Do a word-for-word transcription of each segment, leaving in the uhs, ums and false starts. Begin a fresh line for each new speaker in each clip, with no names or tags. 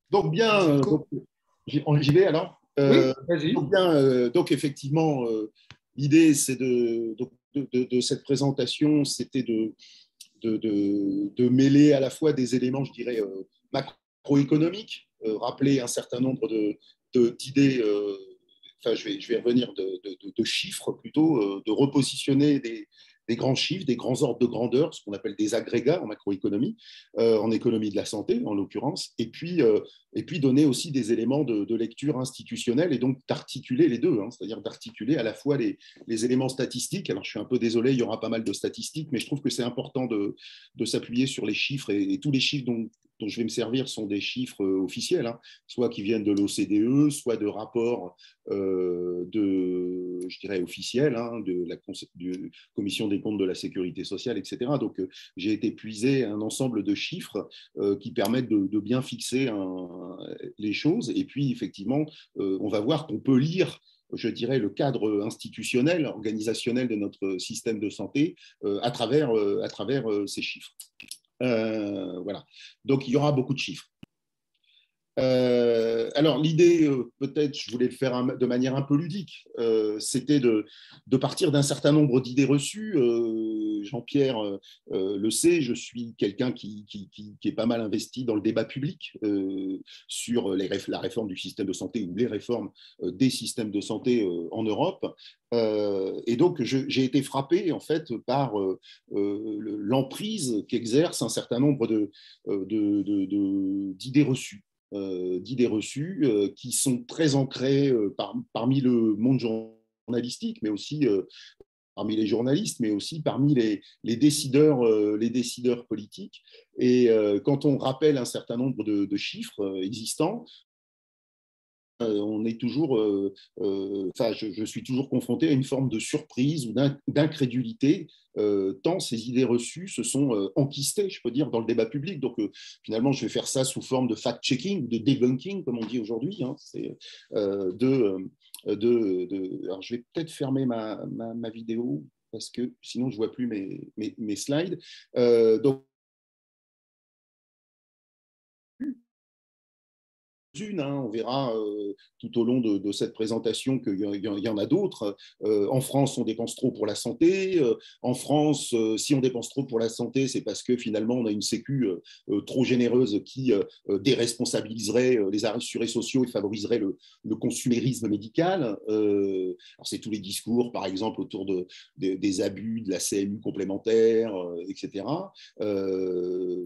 Donc bien, euh, donc, j'y j'y vais alors.
Oui,
Euh,
vas-y.
donc bien, euh, donc effectivement, euh, l'idée c'est de, donc, de, de, de cette présentation, c'était de, de, de, de mêler à la fois des éléments, je dirais, euh, macroéconomiques, euh, rappeler un certain nombre de, de, d'idées. Euh, enfin, je vais, je vais revenir de, de, de, de chiffres plutôt, euh, de repositionner des, des grands chiffres, des grands ordres de grandeur, ce qu'on appelle des agrégats en macroéconomie, euh, en économie de la santé en l'occurrence, et puis, euh, et puis donner aussi des éléments de, de lecture institutionnelle et donc d'articuler les deux, hein, c'est-à-dire d'articuler à la fois les, les éléments statistiques. Alors je suis un peu désolé, il y aura pas mal de statistiques, mais je trouve que c'est important de, de s'appuyer sur les chiffres, et, et tous les chiffres dont, dont je vais me servir sont des chiffres euh, officiels, hein, soit qui viennent de l'O C D E, soit de rapports euh, de, je dirais, officiels, hein, de la de Commission des comptes de la sécurité sociale, et cetera. Donc, euh, j'ai été puiser un ensemble de chiffres euh, qui permettent de, de bien fixer un, les choses. Et puis, effectivement, euh, on va voir qu'on peut lire, je dirais, le cadre institutionnel, organisationnel de notre système de santé euh, à travers, euh, à travers euh, ces chiffres. Euh, voilà. Donc, il y aura beaucoup de chiffres. Euh, alors, l'idée, euh, peut-être, je voulais le faire un, de manière un peu ludique, euh, c'était de, de, partir d'un certain nombre d'idées reçues. Euh, Jean-Pierre euh, le sait, je suis quelqu'un qui, qui, qui, qui, est pas mal investi dans le débat public euh, sur les, la réforme du système de santé ou les réformes euh, des systèmes de santé euh, en Europe. Euh, et donc, j'ai été frappé, en fait, par euh, l'emprise qu'exerce un certain nombre d'idées de, de, de, de, reçues. Euh, d'idées reçues euh, qui sont très ancrées euh, par, parmi le monde journalistique, mais aussi euh, parmi les journalistes, mais aussi parmi les, les, décideurs, euh, les décideurs politiques. Et euh, quand on rappelle un certain nombre de, de chiffres euh, existants, euh, on est toujours, euh, euh, enfin, je, je, suis toujours confronté à une forme de surprise ou d'incrédulité, euh, tant ces idées reçues se sont euh, enquistées, je peux dire, dans le débat public. Donc, euh, finalement, je vais faire ça sous forme de fact-checking, de debunking, comme on dit aujourd'hui. Hein, c'est euh, de, de, de, alors, je vais peut-être fermer ma, ma, ma, vidéo parce que sinon, je ne vois plus mes, mes, mes slides. Euh, donc, une, hein, on verra euh, tout au long de, de cette présentation qu'il y, y en a d'autres. Euh, en France, on dépense trop pour la santé. Euh, en France, euh, si on dépense trop pour la santé, c'est parce que finalement, on a une sécu euh, trop généreuse qui euh, déresponsabiliserait les assurés sociaux et favoriserait le, le consumérisme médical. Euh, c'est tous les discours, par exemple, autour de, de, des abus de la C M U complémentaire, euh, et cetera. Euh,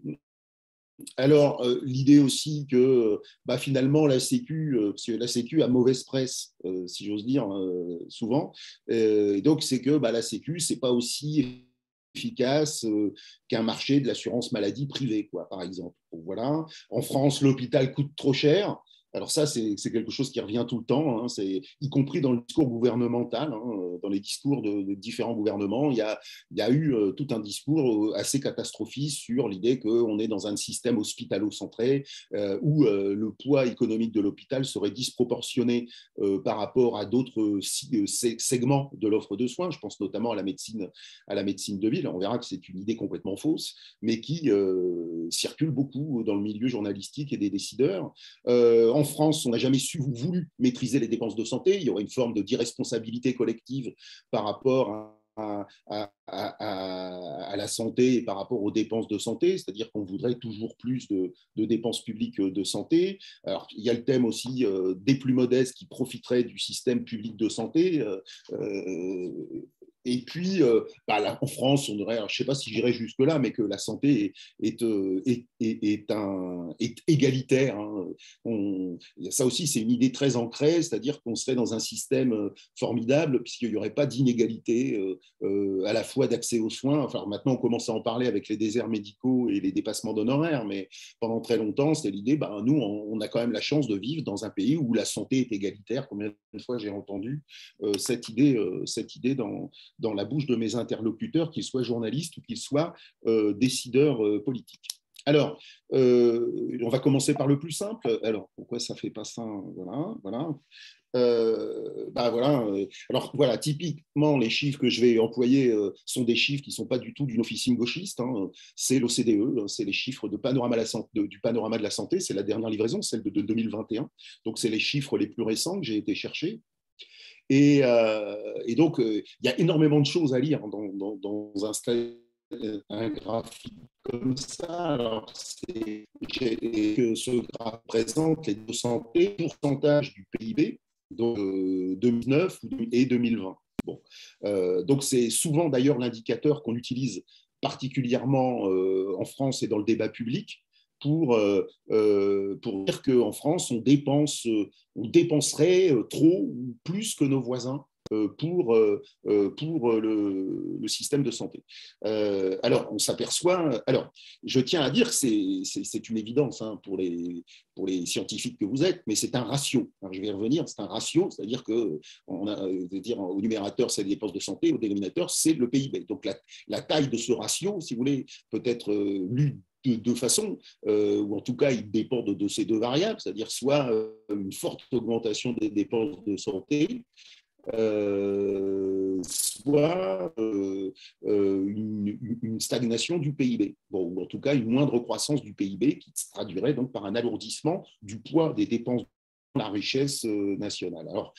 Alors, euh, l'idée aussi que bah, finalement, la Sécu, euh, parce que la Sécu a mauvaise presse, euh, si j'ose dire, euh, souvent. Euh, et donc, c'est que bah, la Sécu, c'est pas aussi efficace euh, qu'un marché de l'assurance maladie privée, quoi, par exemple. Donc, voilà. En France, l'hôpital coûte trop cher. Alors ça, c'est quelque chose qui revient tout le temps, hein, y compris dans le discours gouvernemental, hein, dans les discours de, de différents gouvernements. Il y a, il y a eu euh, tout un discours assez catastrophique sur l'idée qu'on est dans un système hospitalo-centré euh, où euh, le poids économique de l'hôpital serait disproportionné euh, par rapport à d'autres segments de l'offre de soins. Je pense notamment à la médecine, à la médecine de ville. On verra que c'est une idée complètement fausse, mais qui euh, circule beaucoup dans le milieu journalistique et des décideurs. Euh, en France, on n'a jamais su ou voulu maîtriser les dépenses de santé. Il y aurait une forme de d'irresponsabilité collective par rapport à À, à, à, à la santé et par rapport aux dépenses de santé, c'est-à-dire qu'on voudrait toujours plus de, de dépenses publiques de santé. Alors, il y a le thème aussi euh, des plus modestes qui profiteraient du système public de santé. Euh, euh, et puis, euh, bah, là, en France, on aurait, alors, je ne sais pas si j'irais jusque-là, mais que la santé est, est, est, est, est, un, est égalitaire. Hein. On, ça aussi, c'est une idée très ancrée, c'est-à-dire qu'on serait dans un système formidable, puisqu'il n'y aurait pas d'inégalité euh, euh, à la fois d'accès aux soins. Enfin, maintenant, on commence à en parler avec les déserts médicaux et les dépassements d'honoraires, mais pendant très longtemps, c'était l'idée, bah, nous, on, on a quand même la chance de vivre dans un pays où la santé est égalitaire. Combien de fois j'ai entendu euh, cette idée, euh, cette idée dans dans la bouche de mes interlocuteurs, qu'ils soient journalistes ou qu'ils soient euh, décideurs euh, politiques. Alors, euh, on va commencer par le plus simple. Alors, pourquoi ça ne fait pas ça? Voilà, voilà. Euh, bah voilà. euh, Alors voilà, typiquement, les chiffres que je vais employer euh, sont des chiffres qui ne sont pas du tout d'une officine gauchiste. Hein. C'est l'O C D E, hein, c'est les chiffres de panorama la santé, de, du panorama de la santé. C'est la dernière livraison, celle de, de deux mille vingt et un. Donc, c'est les chiffres les plus récents que j'ai été chercher. Et, euh, et donc, euh, il y a énormément de choses à lire dans, dans, dans un, un graphique comme ça. Alors, c'est que ce graphe présente les deux santé, pourcentage du P I B, donc euh, deux mille neuf et deux mille vingt. Bon. Euh, donc, c'est souvent d'ailleurs l'indicateur qu'on utilise particulièrement euh, en France et dans le débat public pour, euh, euh, pour dire qu'en France, on, dépense, on dépenserait trop ou plus que nos voisins pour, pour le, le système de santé. Euh, alors, on s'aperçoit, alors, je tiens à dire que c'est, c'est, c'est une évidence hein, pour, les, pour les scientifiques que vous êtes, mais c'est un ratio. Alors, je vais y revenir, c'est un ratio, c'est-à-dire que on a, dire, au numérateur, c'est les dépenses de santé, au dénominateur, c'est le P I B. Donc, la, la taille de ce ratio, si vous voulez, peut être euh, lue de deux façons, euh, ou en tout cas, il dépend de, de ces deux variables, c'est-à-dire soit euh, une forte augmentation des dépenses de santé, euh, soit euh, euh, une, une stagnation du P I B, bon, ou en tout cas une moindre croissance du P I B qui se traduirait donc par un alourdissement du poids des dépenses de la richesse euh, nationale. Alors,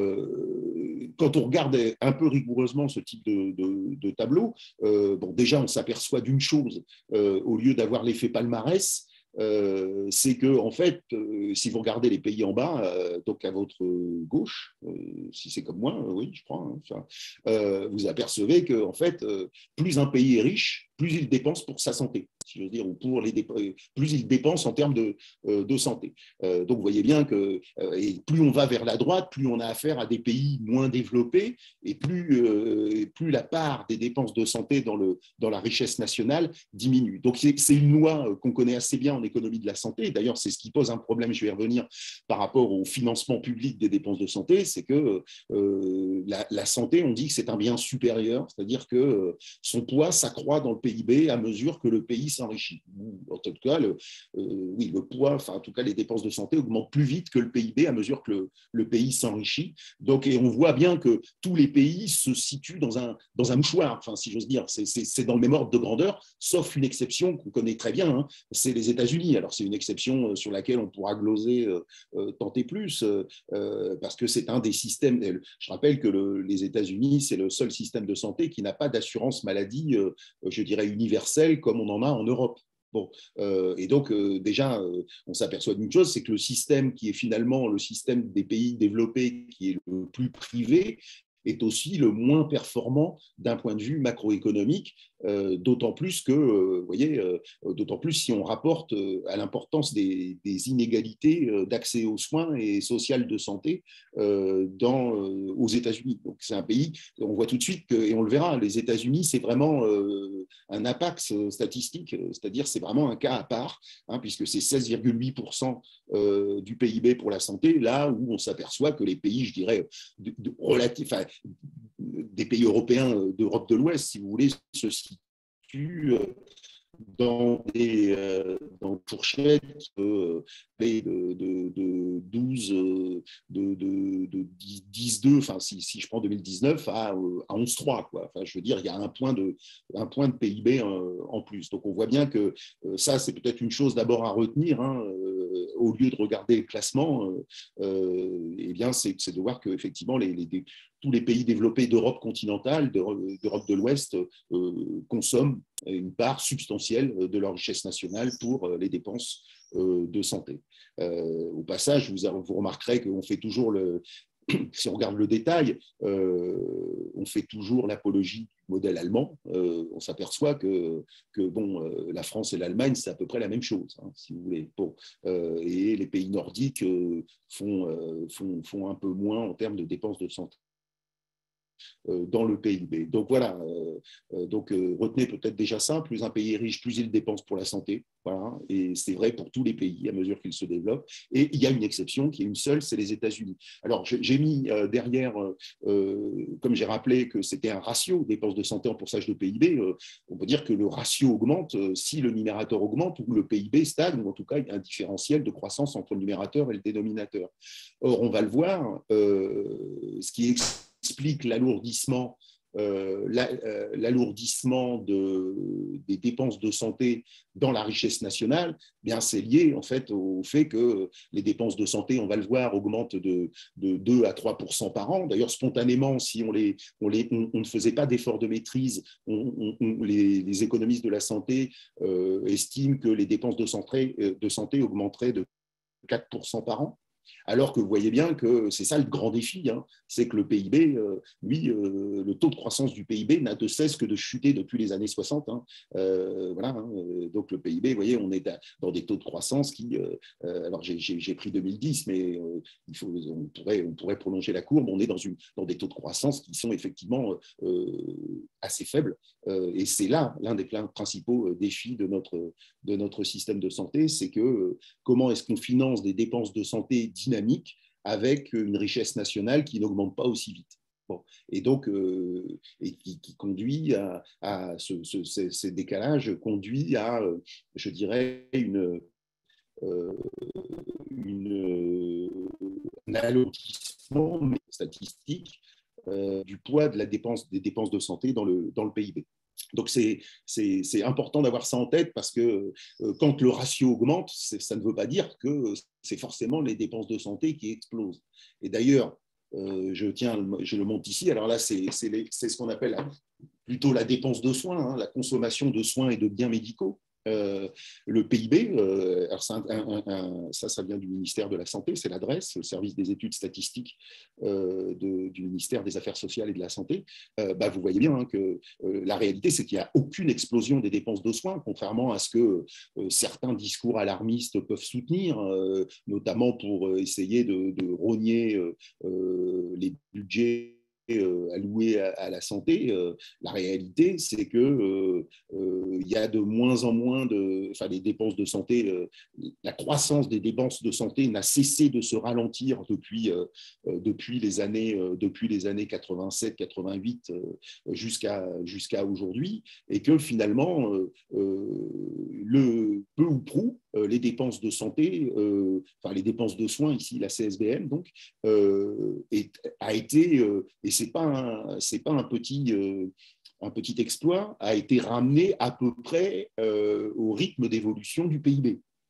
euh, quand on regarde un peu rigoureusement ce type de, de, de tableau, euh, bon, déjà on s'aperçoit d'une chose, euh, au lieu d'avoir l'effet palmarès, euh, c'est que en fait, euh, si vous regardez les pays en bas, euh, donc à votre gauche, euh, si c'est comme moi, euh, oui, je crois, hein, enfin, euh, vous apercevez que en fait, euh, plus un pays est riche, plus il dépense pour sa santé, si je veux dire, ou pour les dép- plus il dépense en termes de, euh, de santé. Euh, donc vous voyez bien que euh, et plus on va vers la droite, plus on a affaire à des pays moins développés, et plus, euh, plus la part des dépenses de santé dans, le, dans la richesse nationale diminue. Donc c'est une loi qu'on connaît assez bien en économie de la santé. D'ailleurs, c'est ce qui pose un problème, je vais y revenir, par rapport au financement public des dépenses de santé, c'est que euh, la, la santé, on dit que c'est un bien supérieur, c'est-à-dire que euh, son poids s'accroît dans le P I B à mesure que le pays s'enrichit. En tout cas, le, euh, oui, le poids, enfin en tout cas les dépenses de santé augmentent plus vite que le P I B à mesure que le, le pays s'enrichit. Donc, et on voit bien que tous les pays se situent dans un, dans un mouchoir, enfin, si j'ose dire, c'est dans le même ordre de grandeur, sauf une exception qu'on connaît très bien, hein, c'est les États-Unis. Alors, c'est une exception sur laquelle on pourra gloser euh, euh, tant et plus, euh, parce que c'est un des systèmes. Je rappelle que le, les États-Unis, c'est le seul système de santé qui n'a pas d'assurance maladie, euh, je dirais, universelle comme on en a en Europe. Bon, euh, et donc euh, déjà, euh, on s'aperçoit d'une chose, c'est que le système qui est finalement le système des pays développés, qui est le plus privé, est aussi le moins performant d'un point de vue macroéconomique, euh, d'autant plus que, euh, vous voyez, euh, d'autant plus si on rapporte euh, à l'importance des, des, inégalités euh, d'accès aux soins et sociales de santé euh, dans, euh, aux États-Unis. Donc c'est un pays, on voit tout de suite que, et on le verra, les États-Unis, c'est vraiment euh, un apax statistique, c'est-à-dire c'est vraiment un cas à part, hein, puisque c'est seize virgule huit pour cent euh, du P I B pour la santé, là où on s'aperçoit que les pays, je dirais, de, de, relatif, enfin, des pays européens d'Europe de l'Ouest, si vous voulez, se situent dans des euh, dans fourchettes euh, de, de, de douze, de, de, de dix deux, enfin si, si je prends deux mille dix-neuf à, à onze virgule trois, quoi. Enfin, je veux dire, il y a un point de, un point de P I B euh, en plus. Donc on voit bien que euh, ça, c'est peut-être une chose d'abord à retenir, hein, euh, au lieu de regarder les classements, euh, euh, eh bien, c'est de voir qu'effectivement, les, les, tous les pays développés d'Europe continentale, d'Europe de l'Ouest, euh, consomment une part substantielle de leur richesse nationale pour les dépenses de santé. Euh, au passage, vous, vous remarquerez qu'on fait toujours le, si on regarde le détail, euh, on fait toujours l'apologie du modèle allemand. Euh, on s'aperçoit que, que bon, euh, la France et l'Allemagne, c'est à peu près la même chose, hein, si vous voulez. Bon, euh, et les pays nordiques euh, font, euh, font, font un peu moins en termes de dépenses de santé. euh, dans le P I B. Donc voilà, euh, donc euh, retenez peut-être déjà ça, plus un pays est riche, plus il dépense pour la santé. Voilà, et c'est vrai pour tous les pays à mesure qu'ils se développent. Et il y a une exception qui est une seule, c'est les États-Unis. Alors j'ai mis euh, derrière, euh, comme j'ai rappelé que c'était un ratio dépenses de santé en pourcentage de P I B, euh, on peut dire que le ratio augmente euh, si le numérateur augmente ou le P I B stagne, ou en tout cas il y a un différentiel de croissance entre le numérateur et le dénominateur. Or, on va le voir, euh, ce qui explique l'alourdissement Euh, l'alourdissement de, des dépenses de santé dans la richesse nationale, bien c'est lié en fait au fait que les dépenses de santé, on va le voir, augmentent de, de deux à trois pour cent par an. D'ailleurs, spontanément, si on, les, on, les, on, on ne faisait pas d'effort de maîtrise, on, on, les, les économistes de la santé euh, estiment que les dépenses de santé, de santé augmenteraient de quatre pour cent par an. Alors que vous voyez bien que c'est ça le grand défi, hein, c'est que le P I B, euh, lui, euh, le taux de croissance du P I B n'a de cesse que de chuter depuis les années soixante. Hein. Euh, voilà, hein, donc le P I B, vous voyez, on est dans des taux de croissance qui, euh, alors j'ai pris deux mille dix, mais euh, il faut, on, pourrait, on pourrait prolonger la courbe, on est dans, une, dans des taux de croissance qui sont effectivement euh, assez faibles. Euh, et c'est là l'un des principaux défis de notre, de notre système de santé, c'est que euh, comment est-ce qu'on finance des dépenses de santé dynamiques avec une richesse nationale qui n'augmente pas aussi vite. Bon. Et donc, euh, et qui, qui conduit à, à ce, ce, ce, ces décalages conduit à, euh, je dirais, une, euh, une, un alourdissement statistique euh, du poids de la dépense, des dépenses de santé dans le, dans le P I B. Donc, c'est important d'avoir ça en tête parce que euh, quand le ratio augmente, ça ne veut pas dire que c'est forcément les dépenses de santé qui explosent. Et d'ailleurs, euh, je tiens, je le montre ici, alors là, c'est ce qu'on appelle plutôt la dépense de soins, hein, la consommation de soins et de biens médicaux. Euh, le P I B, euh, alors un, un, un, ça, ça vient du ministère de la Santé, c'est l'adresse, le service des études statistiques euh, de, du ministère des Affaires sociales et de la Santé. Euh, bah, vous voyez bien hein, que euh, la réalité, c'est qu'il n'y a aucune explosion des dépenses de soins, contrairement à ce que euh, certains discours alarmistes peuvent soutenir, euh, notamment pour essayer de, de rogner euh, les budgets alloués à, à la santé. Euh, la réalité, c'est que euh, euh, il y a de moins en moins de, enfin, les dépenses de santé, euh, la croissance des dépenses de santé n'a cessé de se ralentir depuis, euh, depuis les années, euh, depuis les années quatre-vingt-sept quatre-vingt-huit euh, jusqu'à jusqu'à aujourd'hui, et que finalement, euh, euh, le peu ou prou, euh, les dépenses de santé, euh, enfin les dépenses de soins ici, la C S B M donc, euh, est, a été, euh, et c'est pas un, c'est pas un petit euh, un petit exploit, a été ramené à peu près euh, au rythme d'évolution du P I B.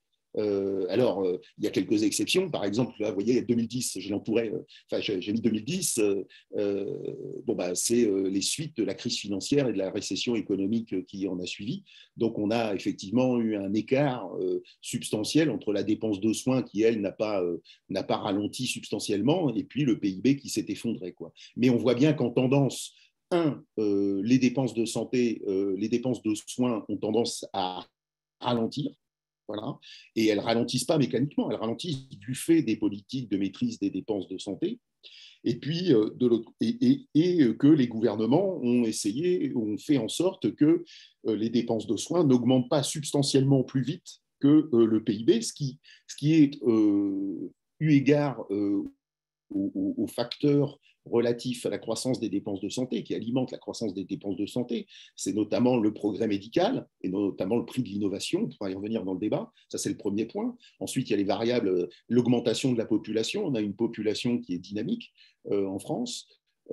Euh, alors, euh, il y a quelques exceptions. Par exemple, là, vous voyez, deux mille dix, je l'entourais, euh, enfin, j'ai mis deux mille dix, euh, euh, bon, bah, c'est euh, les suites de la crise financière et de la récession économique qui en a suivi. Donc, on a effectivement eu un écart euh, substantiel entre la dépense de soins qui, elle, n'a pas, euh, n'a pas ralenti substantiellement, et puis le P I B qui s'est effondré, quoi. Mais on voit bien qu'en tendance, un, euh, les dépenses de santé, euh, les dépenses de soins ont tendance à ralentir. Voilà. Et elles ne ralentissent pas mécaniquement, elles ralentissent du fait des politiques de maîtrise des dépenses de santé. Et puis, euh, de l'autre, et, et, et que les gouvernements ont essayé, ont fait en sorte que euh, les dépenses de soins n'augmentent pas substantiellement plus vite que euh, le P I B, ce qui, ce qui est, euh, eu égard euh, aux, aux facteurs relatifs à la croissance des dépenses de santé, qui alimentent la croissance des dépenses de santé. C'est notamment le progrès médical et notamment le prix de l'innovation. On pourra y revenir dans le débat. Ça, c'est le premier point. Ensuite, il y a les variables, l'augmentation de la population. On a une population qui est dynamique euh, en France.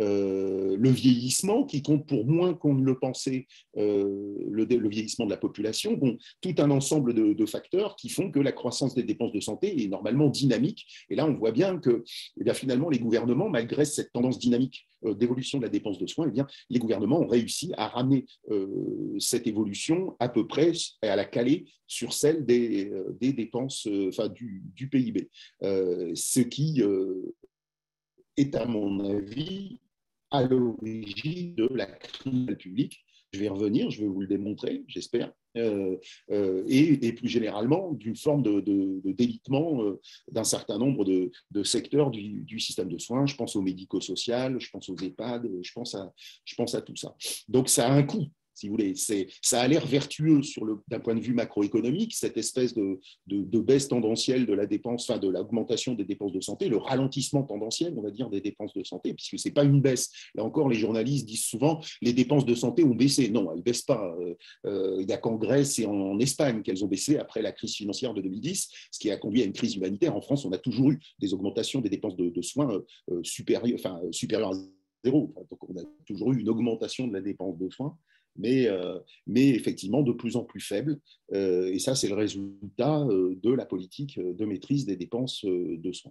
Euh, le vieillissement qui compte pour moins qu'on ne le pensait, euh, le, le vieillissement de la population, bon, tout un ensemble de, de facteurs qui font que la croissance des dépenses de santé est normalement dynamique. Et là, on voit bien que eh bien, finalement, les gouvernements, malgré cette tendance dynamique euh, d'évolution de la dépense de soins, eh bien, les gouvernements ont réussi à ramener euh, cette évolution à peu près, à la caler sur celle des, des dépenses, euh, enfin, du, du P I B. Euh, ce qui euh, est, à mon avis, à l'origine de la crise publique je vais y revenir, je vais vous le démontrer, j'espère, euh, euh, et, et plus généralement d'une forme de, de, de délitement euh, d'un certain nombre de, de secteurs du, du système de soins. Je pense au médico-social, je pense aux EHPAD, je pense à, je pense à tout ça. Donc ça a un coût. Si vous voulez, c'est, ça a l'air vertueux sur le, d'un point de vue macroéconomique, cette espèce de, de, de baisse tendancielle de la dépense, enfin de l'augmentation des dépenses de santé, le ralentissement tendanciel, on va dire, des dépenses de santé, puisque c'est pas une baisse. Là encore, les journalistes disent souvent les dépenses de santé ont baissé. Non, elles ne baissent pas. Euh, euh, il n'y a qu'en Grèce et en Espagne qu'elles ont baissé après la crise financière de deux mille dix, ce qui a conduit à une crise humanitaire. En France, on a toujours eu des augmentations des dépenses de, de soins euh, supérieures, enfin, supérieures à zéro. Donc, on a toujours eu une augmentation de la dépense de soins. Mais, euh, mais, effectivement de plus en plus faible. Euh, et ça, c'est le résultat euh, de la politique de maîtrise des dépenses euh, de soins.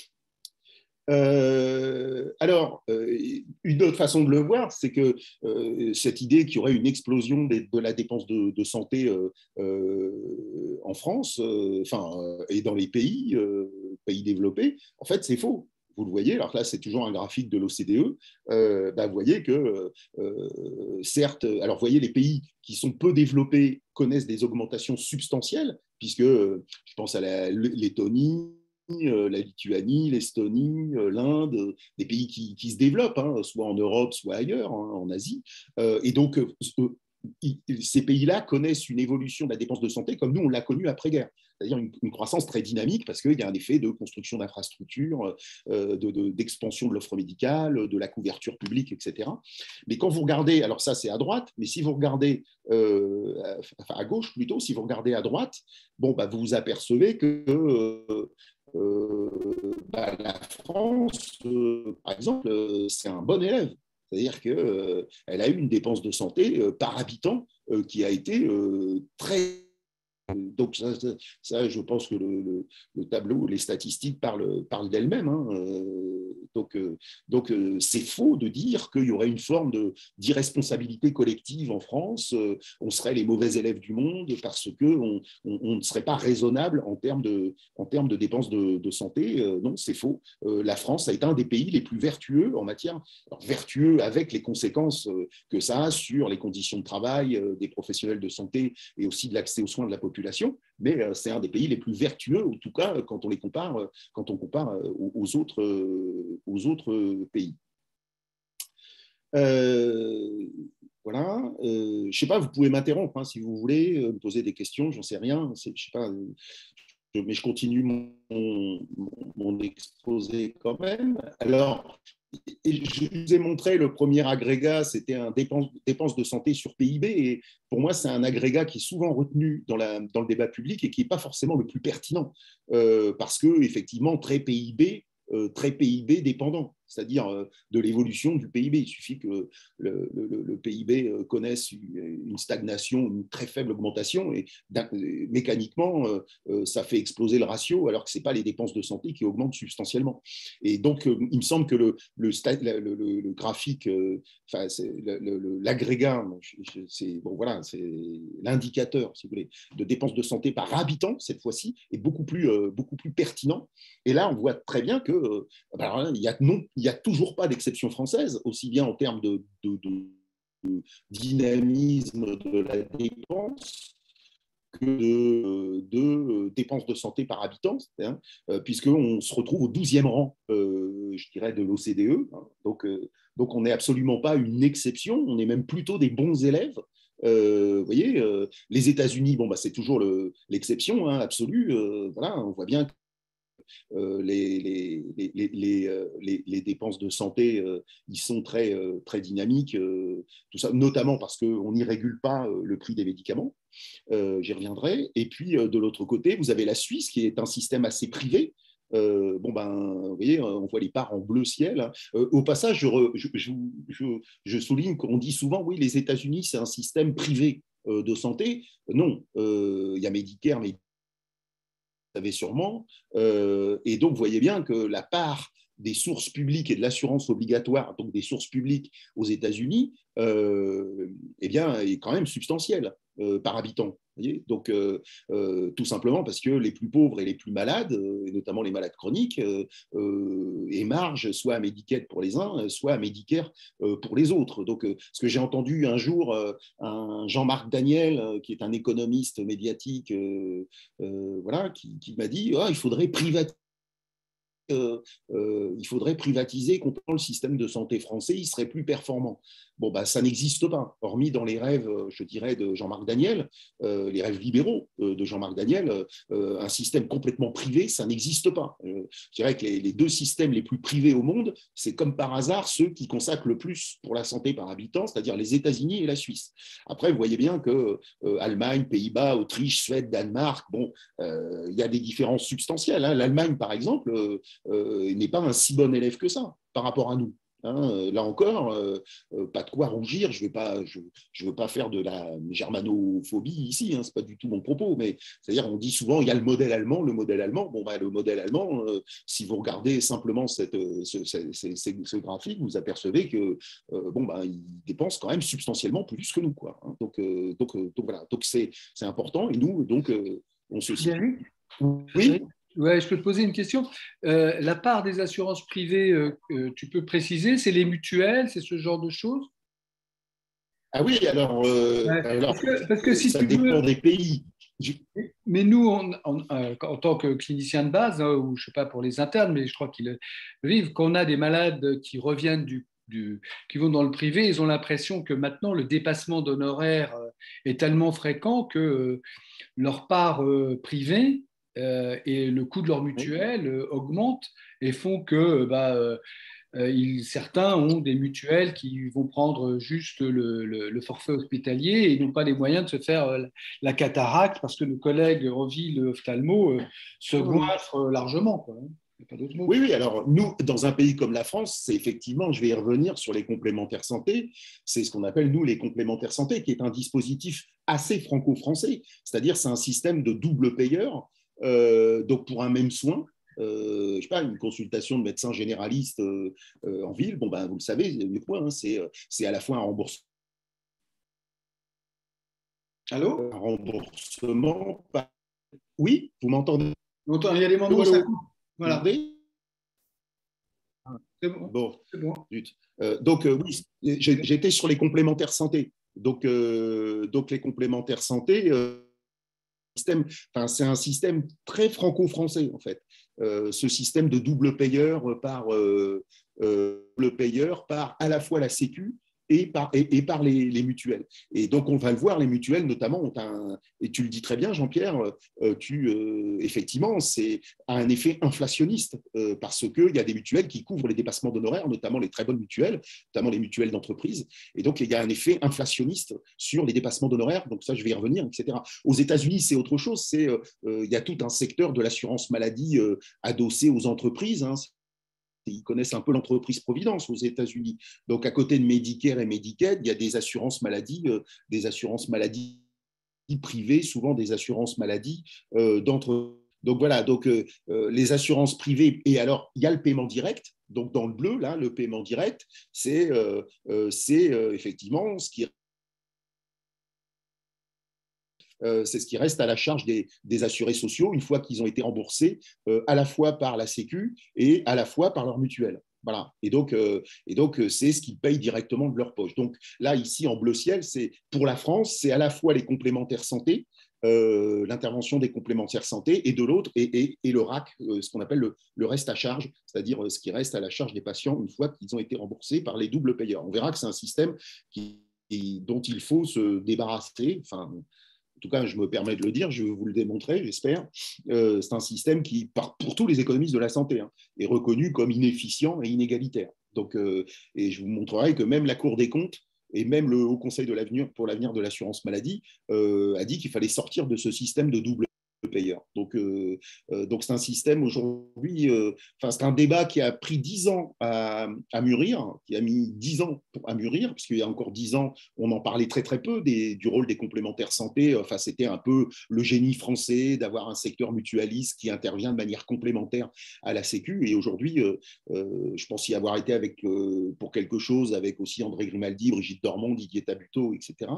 Euh, alors, euh, une autre façon de le voir, c'est que euh, cette idée qu'il y aurait une explosion des, de la dépense de, de santé euh, euh, en France, euh, enfin, euh, et dans les pays, euh, pays développés, en fait, c'est faux. Vous le voyez, alors là, c'est toujours un graphique de l'O C D E. Euh, bah, vous voyez que, euh, certes, alors vous voyez, les pays qui sont peu développés connaissent des augmentations substantielles, puisque je pense à la Lettonie, la Lituanie, l'Estonie, l'Inde, des pays qui, qui se développent, hein, soit en Europe, soit ailleurs, hein, en Asie. Euh, et donc, euh, ces pays-là connaissent une évolution de la dépense de santé comme nous, on l'a connue après-guerre. C'est-à-dire une, une croissance très dynamique parce qu'il y a un effet de construction d'infrastructures, euh, de, de, d'expansion de l'offre médicale, de la couverture publique, et cetera. Mais quand vous regardez, alors ça c'est à droite, mais si vous regardez, euh, enfin à gauche plutôt, si vous regardez à droite, bon, bah, vous vous apercevez que euh, euh, bah, la France, euh, par exemple, euh, c'est un bon élève. C'est-à-dire qu'elle euh, a eu une dépense de santé euh, par habitant euh, qui a été euh, très... Donc ça, ça, ça, je pense que le, le, le tableau, les statistiques parlent, parlent d'elles-mêmes. Hein. Euh, donc euh, donc euh, c'est faux de dire qu'il y aurait une forme de, d'irresponsabilité collective en France. Euh, on serait les mauvais élèves du monde parce qu'on on, on ne serait pas raisonnable en termes de, en termes de dépenses de, de santé. Euh, non, c'est faux. Euh, la France a été un des pays les plus vertueux en matière, alors, vertueux avec les conséquences euh, que ça a sur les conditions de travail euh, des professionnels de santé et aussi de l'accès aux soins de la population. Mais euh, c'est un des pays les plus vertueux, en tout cas quand on les compare, euh, quand on compare euh, aux, autres, euh, aux autres pays. Euh, voilà. Euh, je ne sais pas, vous pouvez m'interrompre hein, si vous voulez, me poser des questions, j'en sais rien. Je sais pas, je, mais je continue mon, mon, mon exposé quand même. Alors, je vous ai montré le premier agrégat, c'était un dépense, dépense de santé sur P I B. Et pour moi, c'est un agrégat qui est souvent retenu dans, la, dans le débat public et qui n'est pas forcément le plus pertinent. Euh, parce que, effectivement, très P I B, euh, très P I B dépendant, c'est-à-dire euh, de l'évolution du P I B. Il suffit que le, le, le P I B connaisse une stagnation, une très faible augmentation, et mécaniquement, euh, ça fait exploser le ratio, alors que ce n'est pas les dépenses de santé qui augmentent substantiellement. Et donc, euh, il me semble que le, le, le, le, le graphique, euh, enfin, l'agrégat, c'est bon, voilà, c'est l'indicateur, si vous voulez, de dépenses de santé par habitant, cette fois-ci, est beaucoup plus, euh, beaucoup plus pertinent. Et là, on voit très bien que euh, ben, il y a non, il n'y a toujours pas d'exception française, aussi bien en termes de, de, de, de dynamisme de la dépense que de, de dépenses de santé par habitant, hein, puisqu'on se retrouve au douzième rang, euh, je dirais, de l'O C D E. Hein, donc, euh, donc, on n'est absolument pas une exception, on est même plutôt des bons élèves. Euh, vous voyez, euh, les États-Unis, bon, bah, c'est toujours le, l'exception hein, absolue. Euh, voilà, on voit bien que euh, les, les, les, les, les, les dépenses de santé, euh, ils sont très, euh, très dynamiques, euh, tout ça, notamment parce qu'on n'y régule pas euh, le prix des médicaments. Euh, j'y reviendrai. Et puis, euh, de l'autre côté, vous avez la Suisse, qui est un système assez privé. Euh, bon ben, vous voyez, on voit les parts en bleu ciel. Hein. Euh, au passage, je, re, je, je, je, je souligne qu'on dit souvent, oui, les États-Unis, c'est un système privé euh, de santé. Non, euh, il y a Medicare, mais vous savez sûrement. Euh, et donc, vous voyez bien que la part des sources publiques et de l'assurance obligatoire, donc des sources publiques aux États-Unis, euh, eh bien, est quand même substantielle. euh, par habitant. Vous voyez, donc, euh, euh, tout simplement parce que les plus pauvres et les plus malades, euh, et notamment les malades chroniques, euh, euh, émargent soit à Medicare pour les uns, soit à Medicare euh, pour les autres. Donc, euh, ce que j'ai entendu un jour, euh, un Jean-Marc Daniel, euh, qui est un économiste médiatique, euh, euh, voilà, qui, qui m'a dit oh, il faudrait privatiser. Euh, euh, il faudrait privatiser complètement le système de santé français, il serait plus performant. Bon, bah, ça n'existe pas, hormis dans les rêves, je dirais, de Jean-Marc Daniel, euh, les rêves libéraux euh, de Jean-Marc Daniel, euh, un système complètement privé, ça n'existe pas. Euh, je dirais que les, les deux systèmes les plus privés au monde, c'est comme par hasard ceux qui consacrent le plus pour la santé par habitant, c'est-à-dire les États-Unis et la Suisse. Après, vous voyez bien que euh, Allemagne, Pays-Bas, Autriche, Suède, Danemark, bon, euh, il y a des différences substantielles. Hein. L'Allemagne, par exemple, euh, euh, n'est pas un si bon élève que ça par rapport à nous. Hein, là encore, euh, euh, pas de quoi rougir. Je ne veux pas, je, je veux pas faire de la germanophobie ici. Hein, c'est pas du tout mon propos. Mais c'est-à-dire, on dit souvent, il y a le modèle allemand, le modèle allemand. Bon, bah, le modèle allemand, euh, si vous regardez simplement cette, ce, ce, ce, ce graphique, vous apercevez que euh, bon, bah, il dépense quand même substantiellement plus que nous, quoi. Hein, donc, euh, donc, euh, donc voilà. Donc c'est, c'est important. Et nous, donc, euh, on se situe. Oui.
Ouais, je peux te poser une question. Euh, la part des assurances privées, euh, euh, tu peux préciser, c'est les mutuelles, c'est ce genre de choses?
Ah oui, alors, euh,
Ouais,
alors
parce que, parce que si
ça
tu
dépend
veux,
des pays.
mais nous, on- on- euh, en tant que clinicien de base, hein, ou je sais pas pour les internes, mais je crois qu'ils le vivent, quand on a des malades qui reviennent du, du- qui vont dans le privé, ils ont l'impression que maintenant le dépassement d'honoraires euh, est tellement fréquent que euh, leur part euh, privée euh, et le coût de leur
Oui.
mutuelle euh, augmentent et font que euh, bah, euh, euh, ils- certains ont des mutuelles qui vont prendre juste le, le- le forfait hospitalier et n'ont pas les moyens de se faire euh, la cataracte parce que nos collègues Reville ophtalmo euh, se
Oui,
goinfrent euh, largement, quoi, hein. Il n'y a pas d'autre mot.
oui, oui. Alors, nous, dans un pays comme la France, c'est effectivement, je vais y revenir sur les complémentaires santé, c'est ce qu'on appelle, nous, les complémentaires santé, qui est un dispositif assez franco-français. C'est-à-dire, c'est un système de double payeur, euh, donc pour un même soin. Euh, je sais pas, une consultation de médecin généraliste euh, euh, en ville, bon, ben, vous le savez, mieux que moi, hein, c'est, euh, c'est à la fois un remboursement,
Allô?
un remboursement par... Oui, vous m'entendez?
Longtemps, il y a des moments
Allô,
où ça
allô,
coupe.
vous
Voilà,
m'entendez?
c'est bon,
Bon,
c'est bon.
zut. Euh, donc, euh, oui, j'étais sur les complémentaires santé. Donc, euh, donc les complémentaires santé, euh, système, enfin, c'est un système très franco-français, en fait. Euh, ce système de double payeur par, euh, euh, le payeur par à la fois la Sécu et par, et, et par les, les, mutuelles. Et donc, on va le voir, les mutuelles, notamment, ont un, et tu le dis très bien, Jean-Pierre, euh, tu, euh, effectivement, c'est un effet inflationniste, euh, parce qu'il y a des mutuelles qui couvrent les dépassements d'honoraires, notamment les très bonnes mutuelles, notamment les mutuelles d'entreprise. Et donc, il y a un effet inflationniste sur les dépassements d'honoraires. Donc, ça, je vais y revenir, et cetera. Aux États-Unis, c'est autre chose. C'est, euh, il y a tout un secteur de l'assurance maladie euh, adossé aux entreprises. Hein. Ils connaissent un peu l'entreprise-providence aux États-Unis. Donc, à côté de Medicare et Medicaid, il y a des assurances maladie, euh, des assurances maladie privées, souvent des assurances maladie euh, d'entreprise. Donc voilà, donc euh, euh, les assurances privées, et alors il y a le paiement direct, donc dans le bleu, là, le paiement direct, c'est euh, euh, euh, effectivement ce qui Euh, c'est ce qui reste à la charge des, des assurés sociaux une fois qu'ils ont été remboursés euh, à la fois par la Sécu et à la fois par leur mutuelle. Voilà. Et donc, euh, et donc c'est ce qu'ils payent directement de leur poche. Donc là, ici, en bleu ciel, c'est pour la France, c'est à la fois les complémentaires santé, euh, l'intervention des complémentaires santé, et de l'autre, et, et, et le R A C, euh, ce qu'on appelle le, le reste à charge, c'est-à-dire euh, ce qui reste à la charge des patients une fois qu'ils ont été remboursés par les doubles payeurs. On verra que c'est un système qui, qui, dont il faut se débarrasser. Enfin, en tout cas, je me permets de le dire, je vais vous le démontrer, j'espère. Euh, c'est un système qui, pour tous les économistes de la santé, hein, est reconnu comme inefficient et inégalitaire. Donc, euh, et je vous montrerai que même la Cour des comptes et même le Haut Conseil de l'avenir pour l'avenir de l'assurance maladie euh, a dit qu'il fallait sortir de ce système de double payeur. Donc, euh, euh, donc c'est un système aujourd'hui, euh, enfin c'est un débat qui a pris dix ans à, à mûrir, qui a mis dix ans pour, à mûrir, parce qu'il y a encore dix ans, on en parlait très très peu des, du rôle des complémentaires santé. Enfin, c'était un peu le génie français d'avoir un secteur mutualiste qui intervient de manière complémentaire à la Sécu. Et aujourd'hui, euh, euh, je pense y avoir été avec, euh, pour quelque chose avec aussi André Grimaldi, Brigitte Dormont, Didier Tabuteau, et cetera.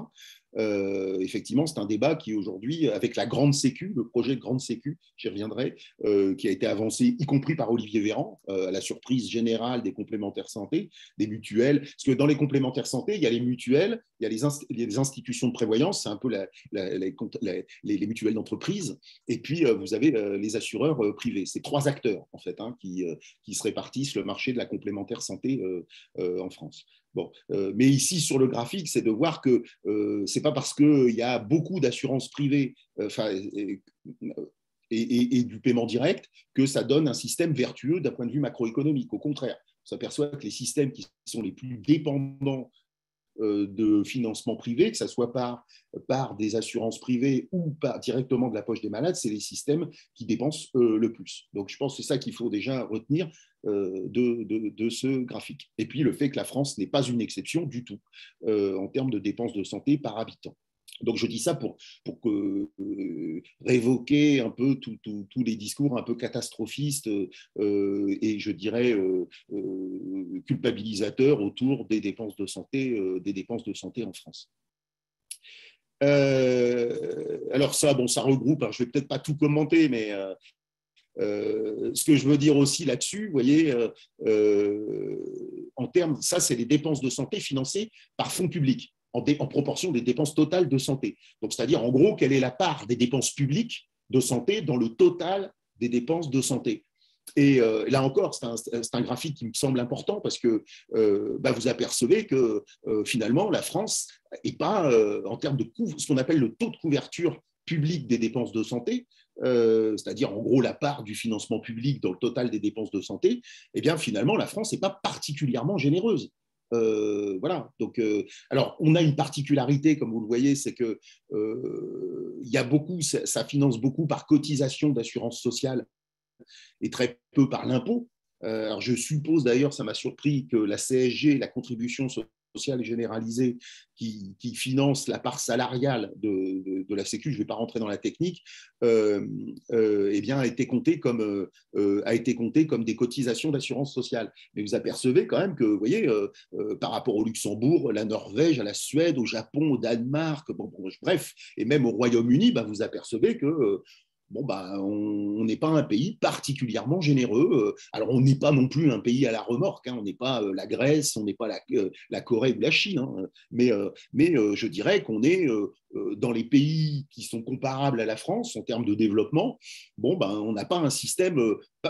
euh, effectivement, c'est un débat qui aujourd'hui, avec la grande sécu, le projet de grande sécu, j'y reviendrai, euh, qui a été avancé, y compris par Olivier Véran, euh, à la surprise générale des complémentaires santé, des mutuelles. Parce que dans les complémentaires santé, il y a les mutuelles, il y a les, inst il y a les institutions de prévoyance, c'est un peu la, la, la, la, les, les mutuelles d'entreprise, et puis euh, vous avez euh, les assureurs euh, privés. C'est trois acteurs, en fait, hein, qui, euh, qui se répartissent le marché de la complémentaire santé euh, euh, en France. Bon, euh, mais ici, sur le graphique, c'est de voir que euh, ce n'est pas parce qu'il y a beaucoup d'assurances privées euh, et, et, et du paiement direct que ça donne un système vertueux d'un point de vue macroéconomique. Au contraire, on s'aperçoit que les systèmes qui sont les plus dépendants de financement privé, que ce soit par, par des assurances privées ou par, directement de la poche des malades, c'est les systèmes qui dépensent euh, le plus. Donc, je pense que c'est ça qu'il faut déjà retenir euh, de, de, de ce graphique. Et puis, le fait que la France n'est pas une exception du tout euh, en termes de dépenses de santé par habitant. Donc, je dis ça pour, pour que, euh, révoquer un peu tous tout, tout les discours un peu catastrophistes euh, et, je dirais, euh, euh, culpabilisateurs autour des dépenses de santé, euh, des dépenses de santé en France. Euh, alors ça, bon, ça regroupe, hein, je ne vais peut-être pas tout commenter, mais euh, euh, ce que je veux dire aussi là-dessus, vous voyez, euh, euh, en termes, ça, c'est les dépenses de santé financées par fonds publics. En, dé, en proportion des dépenses totales de santé. Donc, c'est-à-dire, en gros, quelle est la part des dépenses publiques de santé dans le total des dépenses de santé. Et euh, là encore, c'est un, un graphique qui me semble important parce que euh, bah, vous apercevez que euh, finalement, la France n'est pas, euh, en termes de ce qu'on appelle le taux de couverture publique des dépenses de santé, euh, c'est-à-dire en gros la part du financement public dans le total des dépenses de santé, eh bien finalement, la France n'est pas particulièrement généreuse. Euh, voilà. Donc, euh, alors, on a une particularité, comme vous le voyez, c'est que euh, il y a beaucoup, ça, ça finance beaucoup par cotisation d'assurance sociale et très peu par l'impôt. Euh, alors, je suppose d'ailleurs, ça m'a surpris que la C S G, la contribution sociale généralisée, qui, qui finance la part salariale de, de, de la Sécu, je ne vais pas rentrer dans la technique, euh, euh, eh bien, a été comptée comme, euh, a été comptée comme des cotisations d'assurance sociale. Mais vous apercevez quand même que, vous voyez, euh, euh, par rapport au Luxembourg, la Norvège, à la Suède, au Japon, au Danemark, bon, bon, bref, et même au Royaume-Uni, bah, vous apercevez que euh, bon, bah, on n'est pas un pays particulièrement généreux. Alors, on n'est pas non plus un pays à la remorque, hein. On n'est pas la Grèce, on n'est pas la, la Corée ou la Chine, hein. mais, mais je dirais qu'on est dans les pays qui sont comparables à la France en termes de développement. Bon, ben, on n'a pas un système,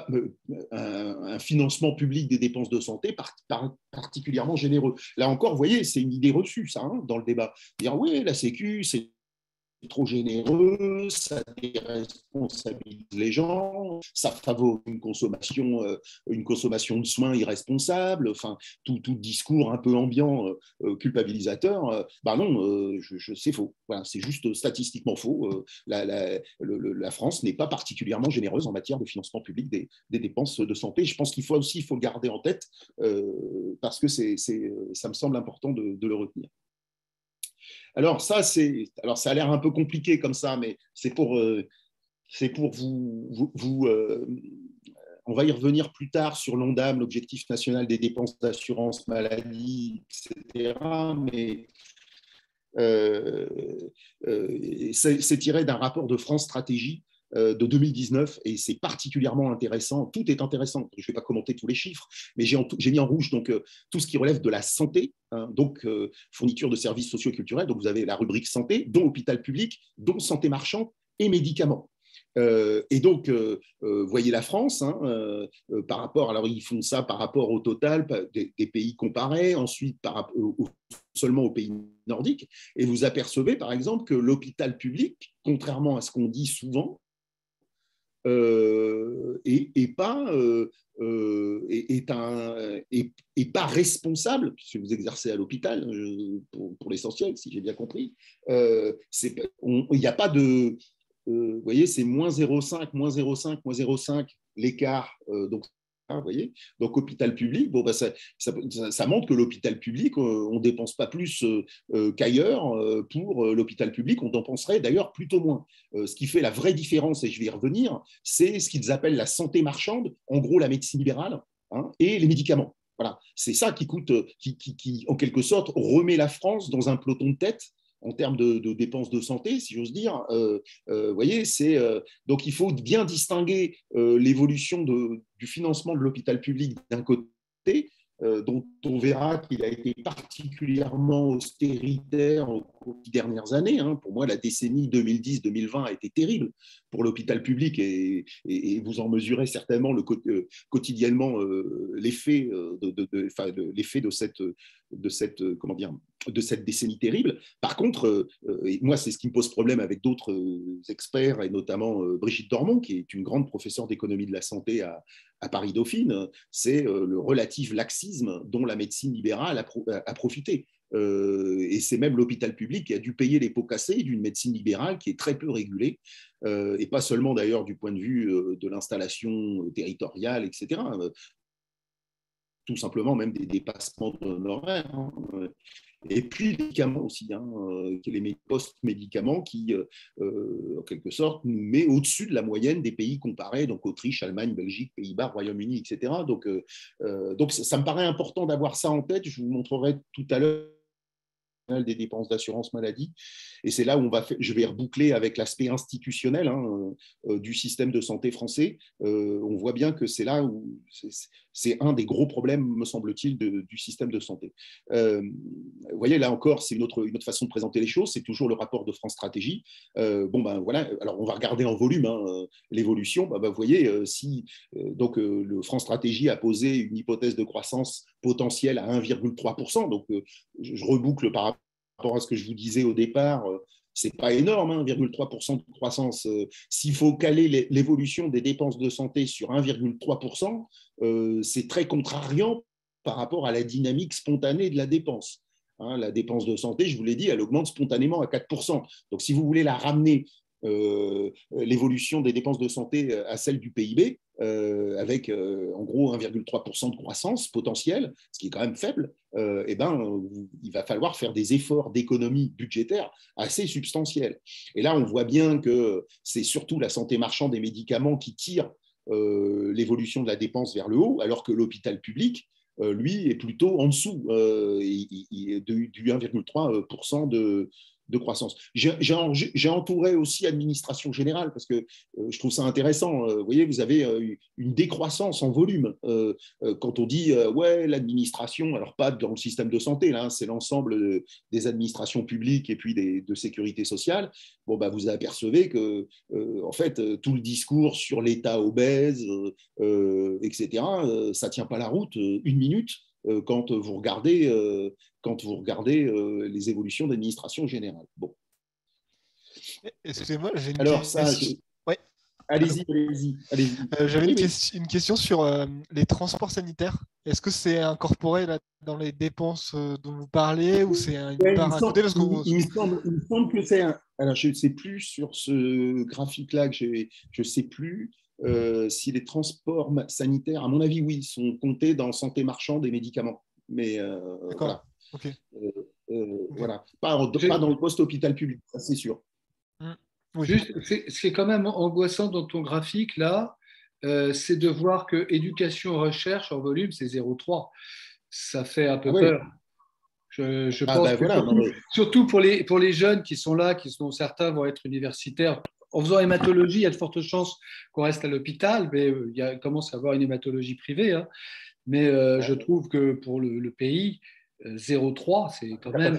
un, un financement public des dépenses de santé par, par, particulièrement généreux. Là encore, vous voyez, c'est une idée reçue, ça, hein, dans le débat. Dire, oui, la Sécu, c'est trop généreux, ça déresponsabilise les gens, ça favorise une consommation, euh, une consommation de soins irresponsable, enfin, tout, tout discours un peu ambiant, euh, culpabilisateur, euh, bah non, euh, je, je, c'est faux. Voilà, c'est juste statistiquement faux. Euh, la, la, le, la France n'est pas particulièrement généreuse en matière de financement public des, des dépenses de santé. Je pense qu'il faut aussi il faut le garder en tête euh, parce que c'est, c'est, ça me semble important de, de le retenir. Alors ça, c'est, alors ça a l'air un peu compliqué comme ça, mais c'est pour, euh, c'est pour vous, vous, vous euh, on va y revenir plus tard sur l'ONDAM, l'objectif national des dépenses d'assurance maladie, et cetera. Mais euh, euh, c'est, c'est tiré d'un rapport de France Stratégie de deux mille dix-neuf et c'est particulièrement intéressant. Tout est intéressant. Je ne vais pas commenter tous les chiffres, mais j'ai, en, j'ai mis en rouge donc, euh, tout ce qui relève de la santé, hein, donc euh, fourniture de services socio-culturels. Donc vous avez la rubrique santé, dont hôpital public, dont santé marchande et médicaments. Euh, et donc, euh, euh, voyez la France, hein, euh, euh, par rapport, alors ils font ça par rapport au total des, des pays comparés, ensuite par, euh, seulement aux pays nordiques, et vous apercevez par exemple que l'hôpital public, contrairement à ce qu'on dit souvent, Euh, et, et pas euh, euh, est, est, un, est, est pas responsable, puisque vous exercez à l'hôpital, pour, pour l'essentiel, si j'ai bien compris. Euh, il n'y a pas de, euh, vous voyez, c'est moins zéro virgule cinq, moins zéro virgule cinq, moins zéro virgule cinq l'écart. Euh, donc vous voyez, donc hôpital public, bon, bah, ça, ça, ça montre que l'hôpital public, on ne dépense pas plus euh, qu'ailleurs. Euh, pour euh, l'hôpital public, on dépenserait d'ailleurs plutôt moins. Euh, ce qui fait la vraie différence, et je vais y revenir, c'est ce qu'ils appellent la santé marchande, en gros la médecine libérale, hein, et les médicaments. Voilà, c'est ça qui coûte, qui, qui, qui en quelque sorte remet la France dans un peloton de tête en termes de, de dépenses de santé, si j'ose dire. Euh, euh, voyez, c'est, euh, donc il faut bien distinguer euh, l'évolution de, du financement de l'hôpital public d'un côté, euh, dont on verra qu'il a été particulièrement austéritaire aux, aux dernières années. Hein. Pour moi, la décennie deux mille dix deux mille vingt a été terrible pour l'hôpital public et, et, et vous en mesurez certainement le, euh, quotidiennement euh, l'effet de, de, de, enfin, de, l'effet de cette, de cette, comment dire, de cette décennie terrible. Par contre, euh, et moi, c'est ce qui me pose problème avec d'autres euh, experts, et notamment euh, Brigitte Dormont, qui est une grande professeure d'économie de la santé à, à Paris-Dauphine, c'est euh, le relatif laxisme dont la médecine libérale a, pro, a profité. Euh, et c'est même l'hôpital public qui a dû payer les pots cassés d'une médecine libérale qui est très peu régulée, euh, et pas seulement d'ailleurs du point de vue euh, de l'installation territoriale, et cetera. Euh, tout simplement même des dépassements d'honoraires. Hein. Et puis les médicaments aussi, hein, les post-médicaments qui, euh, en quelque sorte, nous met au-dessus de la moyenne des pays comparés, donc Autriche, Allemagne, Belgique, Pays-Bas, Royaume-Uni, et cetera. Donc, euh, donc ça, ça me paraît important d'avoir ça en tête. Je vous montrerai tout à l'heure des dépenses d'assurance maladie. Et c'est là où on va faire, je vais reboucler avec l'aspect institutionnel hein, euh, du système de santé français. Euh, on voit bien que c'est là où c'est un des gros problèmes, me semble-t-il, de, du système de santé. Euh, vous voyez, là encore, c'est une autre, une autre façon de présenter les choses. C'est toujours le rapport de France Stratégie. Euh, bon, ben voilà. Alors, on va regarder en volume hein, l'évolution. Ben, ben, vous voyez, euh, si euh, donc euh, le France Stratégie a posé une hypothèse de croissance potentielle à un virgule trois pour cent. Donc, euh, je, je reboucle par rapport à ce que je vous disais au départ, c'est pas énorme, hein, un virgule trois pour cent de croissance. S'il faut caler l'évolution des dépenses de santé sur un virgule trois pour cent, euh, c'est très contrariant par rapport à la dynamique spontanée de la dépense. Hein, la dépense de santé, je vous l'ai dit, elle augmente spontanément à quatre pour cent. Donc, si vous voulez la ramener, euh, l'évolution des dépenses de santé à celle du P I B, euh, avec euh, en gros un virgule trois pour cent de croissance potentielle, ce qui est quand même faible, euh, eh ben, il va falloir faire des efforts d'économie budgétaire assez substantiels. Et là, on voit bien que c'est surtout la santé marchande des médicaments qui tire euh, l'évolution de la dépense vers le haut, alors que l'hôpital public, euh, lui, est plutôt en dessous euh, il, il, du, du un virgule trois pour cent de, de croissance. J'ai entouré aussi administration générale parce que euh, je trouve ça intéressant. Euh, vous voyez, vous avez euh, une décroissance en volume. Euh, euh, quand on dit, euh, ouais, l'administration, alors pas dans le système de santé, là, c'est l'ensemble de, des administrations publiques et puis des, de sécurité sociale, bon, bah, vous apercevez que, euh, en fait, tout le discours sur l'État obèse, euh, et cetera, euh, ça ne tient pas la route euh, une minute euh, quand vous regardez... Euh, quand vous regardez euh, les évolutions d'administration générale. Bon.
Excusez-moi, j'ai une
Alors, ça,
question.
Je... Ouais. Allez-y, allez-y. Allez
euh, J'avais
oui,
une,
oui.
que... une question sur euh, les transports sanitaires. Est-ce que c'est incorporé là, dans les dépenses euh, dont vous parlez ou c'est une
ouais,
part à côté parce que...
il, il, me semble, il me semble que c'est un... Alors, je ne sais plus sur ce graphique-là, que je ne sais plus euh, si les transports sanitaires, à mon avis, oui, sont comptés dans santé marchande et médicaments. Mais euh, voilà.
Okay.
Euh, euh,
okay.
Voilà. Pas, pas dans le poste-hôpital public, ça c'est sûr.
Mmh. Oui.
Juste, ce qui est quand même angoissant dans ton graphique là, euh, c'est de voir que éducation recherche en volume c'est zéro virgule trois. Ça fait un peu ah, peur. Oui. Je, je ah, pense ben que voilà, surtout, non, mais... surtout pour, les, pour les jeunes qui sont là, qui sont certains vont être universitaires. En faisant hématologie, il y a de fortes chances qu'on reste à l'hôpital, mais il y a, commence à avoir une hématologie privée. Hein. Mais euh, ouais. je trouve que pour le, le pays, zéro virgule trois, c'est quand même.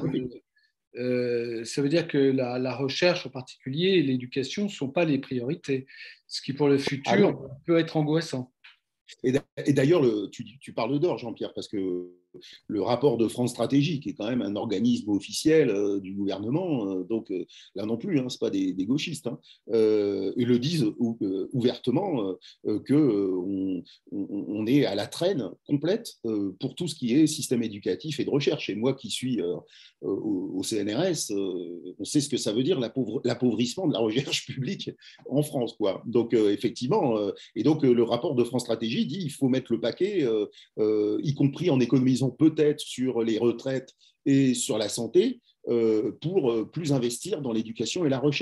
Euh, ça veut dire que la, la recherche en particulier et l'éducation ne sont pas les priorités, ce qui pour le futur ah peut être angoissant.
Et d'ailleurs, tu, tu parles d'or, Jean-Pierre, parce que le rapport de France Stratégie, qui est quand même un organisme officiel euh, du gouvernement, euh, donc euh, là non plus, hein, ce n'est pas des, des gauchistes, hein, euh, ils le disent ou, euh, ouvertement euh, qu'on on, on est à la traîne complète euh, pour tout ce qui est système éducatif et de recherche. Et moi qui suis euh, au, au C N R S, euh, on sait ce que ça veut dire l'appauvrissement de la recherche publique en France, quoi. Donc euh, effectivement, euh, et donc le rapport de France Stratégie dit il faut mettre le paquet, euh, euh, y compris en économisant peut-être sur les retraites et sur la santé, euh, pour plus investir dans l'éducation et la recherche.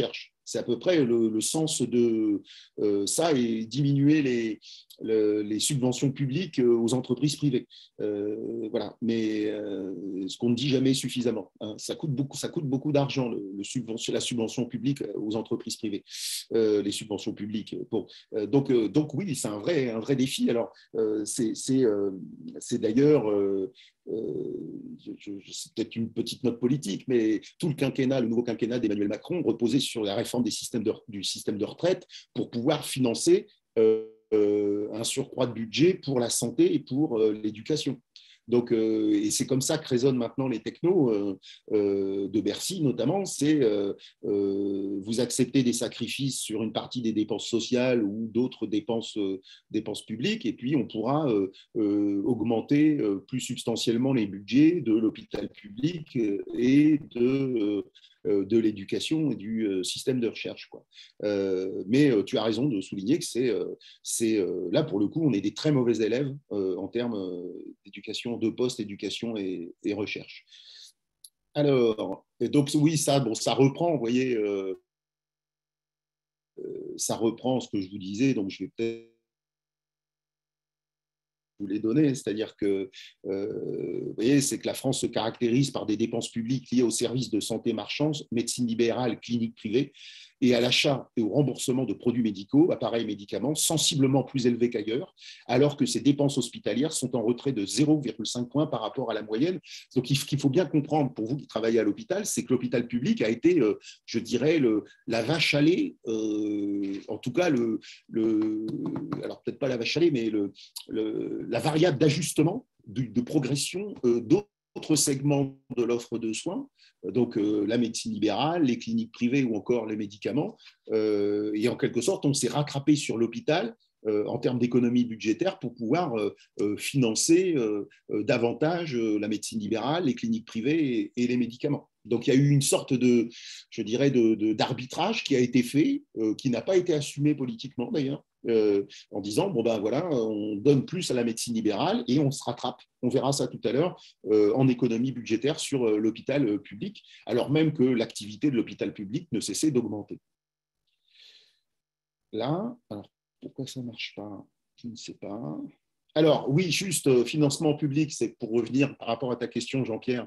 C'est à peu près le, le sens de euh, ça et diminuer les, le, les subventions publiques aux entreprises privées. Euh, voilà. Mais euh, ce qu'on ne dit jamais suffisamment. Hein. Ça coûte beaucoup, ça coûte beaucoup d'argent, le, le subvention, la subvention publique aux entreprises privées, euh, les subventions publiques. Bon. Euh, donc, euh, donc oui, c'est un vrai, un vrai défi. Alors, euh, c'est, c'est, euh, c'est d'ailleurs... Euh, Euh, c'est peut-être une petite note politique, mais tout le quinquennat, le nouveau quinquennat d'Emmanuel Macron reposait sur la réforme des systèmes de, du système de retraite pour pouvoir financer euh, euh, un surcroît de budget pour la santé et pour euh, l'éducation. Donc, euh, et c'est comme ça que résonnent maintenant les technos euh, euh, de Bercy, notamment. C'est euh, euh, vous acceptez des sacrifices sur une partie des dépenses sociales ou d'autres dépenses, euh, dépenses publiques, et puis on pourra euh, euh, augmenter euh, plus substantiellement les budgets de l'hôpital public et de, euh, de l'éducation et du euh, système de recherche, quoi. Euh, mais euh, tu as raison de souligner que c'est, euh, c'est euh, là, pour le coup, on est des très mauvais élèves euh, en termes euh, d'éducation de poste, éducation et, et recherche. Alors, donc oui, ça, bon, ça reprend, vous voyez, euh, euh, ça reprend ce que je vous disais, donc je vais peut-être vous les donner, c'est-à-dire que, euh, vous voyez, c'est que la France se caractérise par des dépenses publiques liées aux services de santé marchands, médecine libérale, cliniques privées, et à l'achat et au remboursement de produits médicaux, appareils, médicaments, sensiblement plus élevés qu'ailleurs, alors que ces dépenses hospitalières sont en retrait de zéro virgule cinq points par rapport à la moyenne. Donc, ce qu'il faut bien comprendre pour vous qui travaillez à l'hôpital, c'est que l'hôpital public a été, euh, je dirais, le, la vache à lait, euh, en tout cas, le, le, alors peut-être pas la vache à lait, mais le, le, la variable d'ajustement, de, de progression euh, d'autres segments de l'offre de soins, donc euh, la médecine libérale, les cliniques privées ou encore les médicaments. Euh, et en quelque sorte, on s'est rattrapé sur l'hôpital euh, en termes d'économie budgétaire pour pouvoir euh, euh, financer euh, euh, davantage euh, la médecine libérale, les cliniques privées et, et les médicaments. Donc il y a eu une sorte de, je dirais, de, de, d'arbitrage qui a été fait, euh, qui n'a pas été assumé politiquement d'ailleurs, euh, en disant, bon ben voilà, on donne plus à la médecine libérale et on se rattrape. On verra ça tout à l'heure euh, en économie budgétaire sur euh, l'hôpital euh, public, alors même que l'activité de l'hôpital public ne cessait d'augmenter. Là, alors pourquoi ça ne marche pas? Je ne sais pas. Alors, oui, juste euh, financement public, c'est pour revenir par rapport à ta question, Jean-Pierre,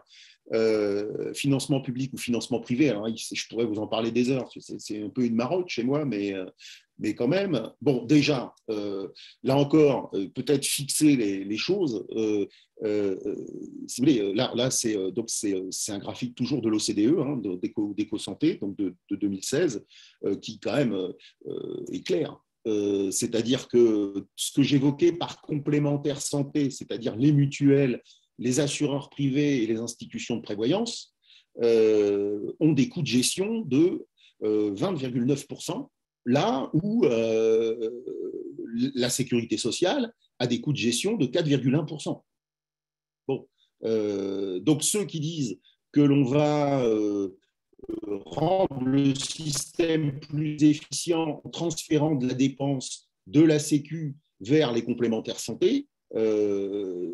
euh, financement public ou financement privé. Alors, je pourrais vous en parler des heures, c'est, c'est un peu une marotte chez moi, mais, euh, mais quand même, bon, déjà, euh, là encore, euh, peut-être fixer les, les choses. Euh, euh, si vous voulez, là, là c'est, donc c'est, c'est un graphique toujours de l'O C D E, hein, d'Éco, d'Éco-Santé, donc de, de deux mille seize, euh, qui quand même euh, est clair. Euh, c'est-à-dire que ce que j'évoquais par complémentaire santé, c'est-à-dire les mutuelles, les assureurs privés et les institutions de prévoyance, euh, ont des coûts de gestion de euh, vingt virgule neuf pour cent, là où euh, la sécurité sociale a des coûts de gestion de quatre virgule un pour cent. Bon, euh, donc ceux qui disent que l'on va euh, rendre le système plus efficient en transférant de la dépense de la Sécu vers les complémentaires santé, euh,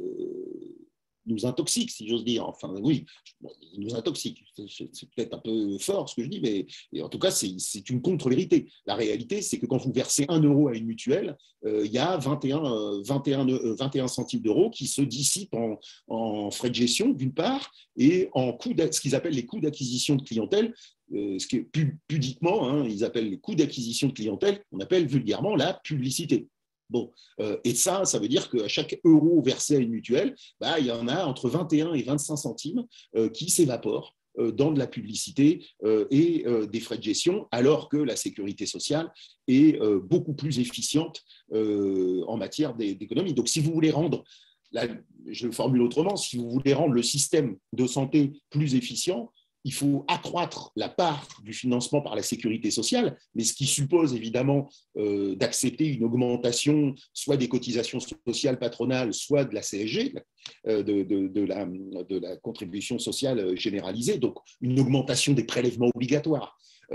nous intoxique, si j'ose dire. Enfin, oui, il nous intoxique. C'est, c'est peut-être un peu fort ce que je dis, mais en tout cas, c'est, c'est une contre-vérité. La réalité, c'est que quand vous versez un euro à une mutuelle, euh, il y a vingt et un, vingt et un, vingt et un centimes d'euros qui se dissipent en, en frais de gestion, d'une part, et en coûts, ce qu'ils appellent les coûts d'acquisition de clientèle, euh, ce qui est pudiquement, hein, ils appellent les coûts d'acquisition de clientèle, on appelle vulgairement la publicité. Bon, euh, et ça, ça veut dire qu'à chaque euro versé à une mutuelle, bah, il y en a entre vingt et un et vingt-cinq centimes euh, qui s'évaporent euh, dans de la publicité euh, et euh, des frais de gestion, alors que la sécurité sociale est euh, beaucoup plus efficiente euh, en matière d'économie. Donc, si vous voulez rendre, là, je le formule autrement, si vous voulez rendre le système de santé plus efficient, il faut accroître la part du financement par la sécurité sociale, mais ce qui suppose évidemment euh, d'accepter une augmentation soit des cotisations sociales patronales, soit de la C S G, euh, de, de, de, la, de la contribution sociale généralisée, donc une augmentation des prélèvements obligatoires.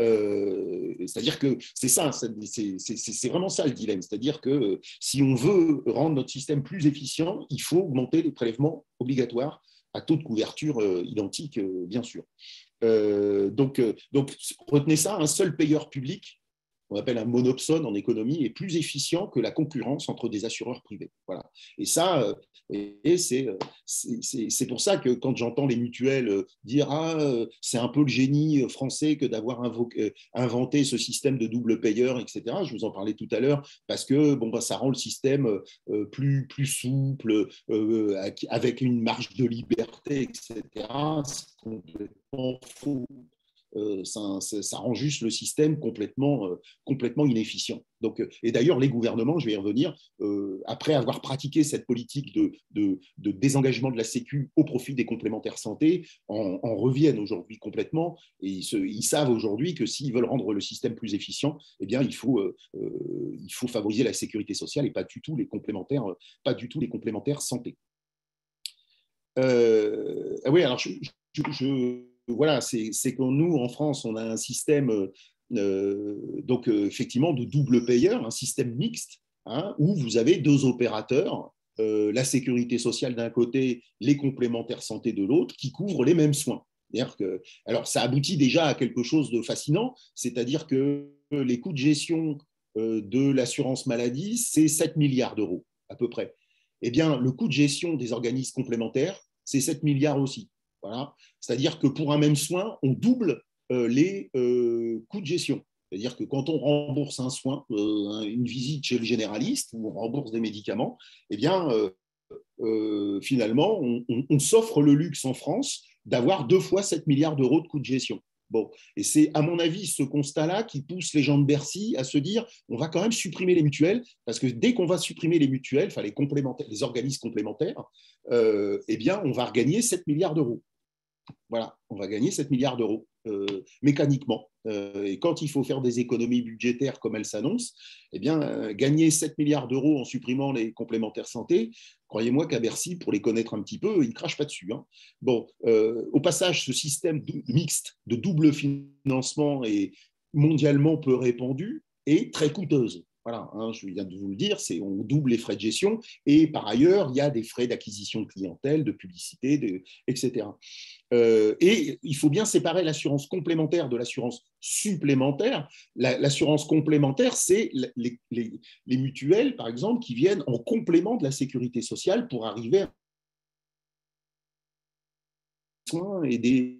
Euh, c'est-à-dire que c'est ça, c'est, c'est, c'est vraiment ça le dilemme, c'est-à-dire que si on veut rendre notre système plus efficient, il faut augmenter les prélèvements obligatoires à taux de couverture euh, identique, euh, bien sûr. Euh, donc, euh, donc, retenez ça, un seul payeur public, on appelle un monopsone en économie, est plus efficient que la concurrence entre des assureurs privés. Voilà. Et ça, euh, et c'est, c'est, c'est pour ça que quand j'entends les mutuelles dire ah, c'est un peu le génie français que d'avoir inventé ce système de double payeur, et cetera. Je vous en parlais tout à l'heure, parce que bon, bah, ça rend le système plus, plus souple, euh, avec une marge de liberté, et cetera. C'est complètement faux. Euh, ça, ça rend juste le système complètement, euh, complètement inefficient. Donc, euh, et d'ailleurs, les gouvernements, je vais y revenir, euh, après avoir pratiqué cette politique de, de, de désengagement de la Sécu au profit des complémentaires santé, en, en reviennent aujourd'hui complètement. Et ils, se, ils savent aujourd'hui que s'ils veulent rendre le système plus efficient, eh bien, il faut, euh, euh, il faut favoriser la sécurité sociale et pas du tout les complémentaires, pas du tout les complémentaires santé. Euh, oui, alors je, je, je voilà, c'est que nous, en France, on a un système euh, donc, euh, effectivement, de double payeur, un système mixte, hein, où vous avez deux opérateurs, euh, la sécurité sociale d'un côté, les complémentaires santé de l'autre, qui couvrent les mêmes soins. Que, alors, ça aboutit déjà à quelque chose de fascinant, c'est-à-dire que les coûts de gestion euh, de l'assurance maladie, c'est sept milliards d'euros, à peu près. Eh bien, le coût de gestion des organismes complémentaires, c'est sept milliards aussi. Voilà. C'est-à-dire que pour un même soin, on double euh, les euh, coûts de gestion. C'est-à-dire que quand on rembourse un soin, euh, une visite chez le généraliste, ou on rembourse des médicaments, eh bien, euh, euh, finalement, on, on, on s'offre le luxe en France d'avoir deux fois sept milliards d'euros de coûts de gestion. Bon, et c'est à mon avis ce constat-là qui pousse les gens de Bercy à se dire on va quand même supprimer les mutuelles, parce que dès qu'on va supprimer les mutuelles, enfin les, complémentaires, les organismes complémentaires, euh, eh bien, on va regagner sept milliards d'euros. Voilà, on va gagner sept milliards d'euros euh, mécaniquement. Euh, et quand il faut faire des économies budgétaires comme elles s'annoncent, eh bien, euh, gagner sept milliards d'euros en supprimant les complémentaires santé, croyez-moi qu'à Bercy, pour les connaître un petit peu, ils ne crachent pas dessus. Hein. Bon, euh, au passage, ce système mixte de double financement est mondialement peu répandu et très coûteuse. Voilà, hein, je viens de vous le dire, c'est, on double les frais de gestion et par ailleurs, il y a des frais d'acquisition de clientèle, de publicité, de, et cetera. Euh, et il faut bien séparer l'assurance complémentaire de l'assurance supplémentaire. La, l'assurance complémentaire, c'est les, les, les mutuelles, par exemple, qui viennent en complément de la sécurité sociale pour arriver à des soins et des,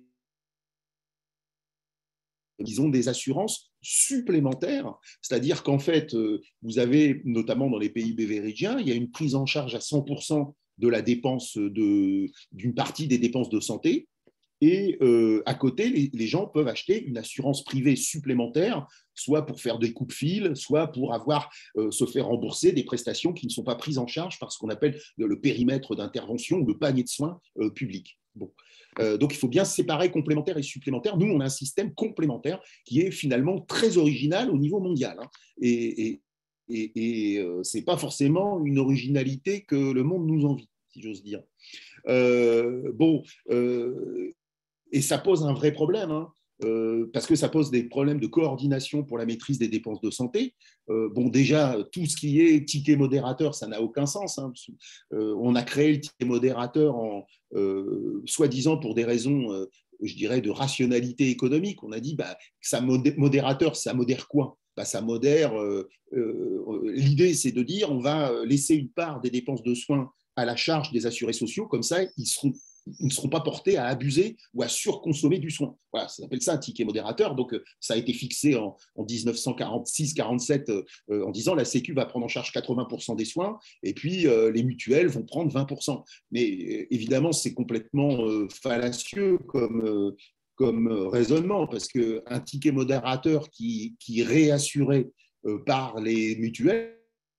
disons, des assurances supplémentaires, c'est-à-dire qu'en fait, vous avez, notamment dans les pays beveridgiens, il y a une prise en charge à cent pour cent de la dépense de, d'une partie des dépenses de santé, et euh, à côté, les, les gens peuvent acheter une assurance privée supplémentaire, soit pour faire des coupe-fils, soit pour avoir, euh, se faire rembourser des prestations qui ne sont pas prises en charge par ce qu'on appelle le, le périmètre d'intervention ou le panier de soins euh, public. Bon. Euh, donc, il faut bien séparer complémentaire et supplémentaire. Nous, on a un système complémentaire qui est finalement très original au niveau mondial. Hein. Et, et, et, et euh, ce n'est pas forcément une originalité que le monde nous envie, si j'ose dire. Euh, bon, euh, et ça pose un vrai problème, hein, euh, parce que ça pose des problèmes de coordination pour la maîtrise des dépenses de santé. Euh, bon, déjà, tout ce qui est ticket modérateur, ça n'a aucun sens. Hein. Euh, on a créé le ticket modérateur en euh, soi-disant pour des raisons, euh, je dirais, de rationalité économique. On a dit, bah, ça modé- modérateur, ça modère quoi? Bah, ça modère. Euh, euh, l'idée, c'est de dire, on va laisser une part des dépenses de soins à la charge des assurés sociaux, comme ça, ils seront ils ne seront pas portés à abuser ou à surconsommer du soin. Voilà, ça s'appelle ça un ticket modérateur. Donc, ça a été fixé en, en dix-neuf cent quarante-six quarante-sept euh, en disant la Sécu va prendre en charge quatre-vingts pour cent des soins et puis euh, les mutuelles vont prendre vingt pour cent. Mais euh, évidemment, c'est complètement euh, fallacieux comme, euh, comme raisonnement parce qu'un ticket modérateur qui, qui est réassuré euh, par les mutuelles,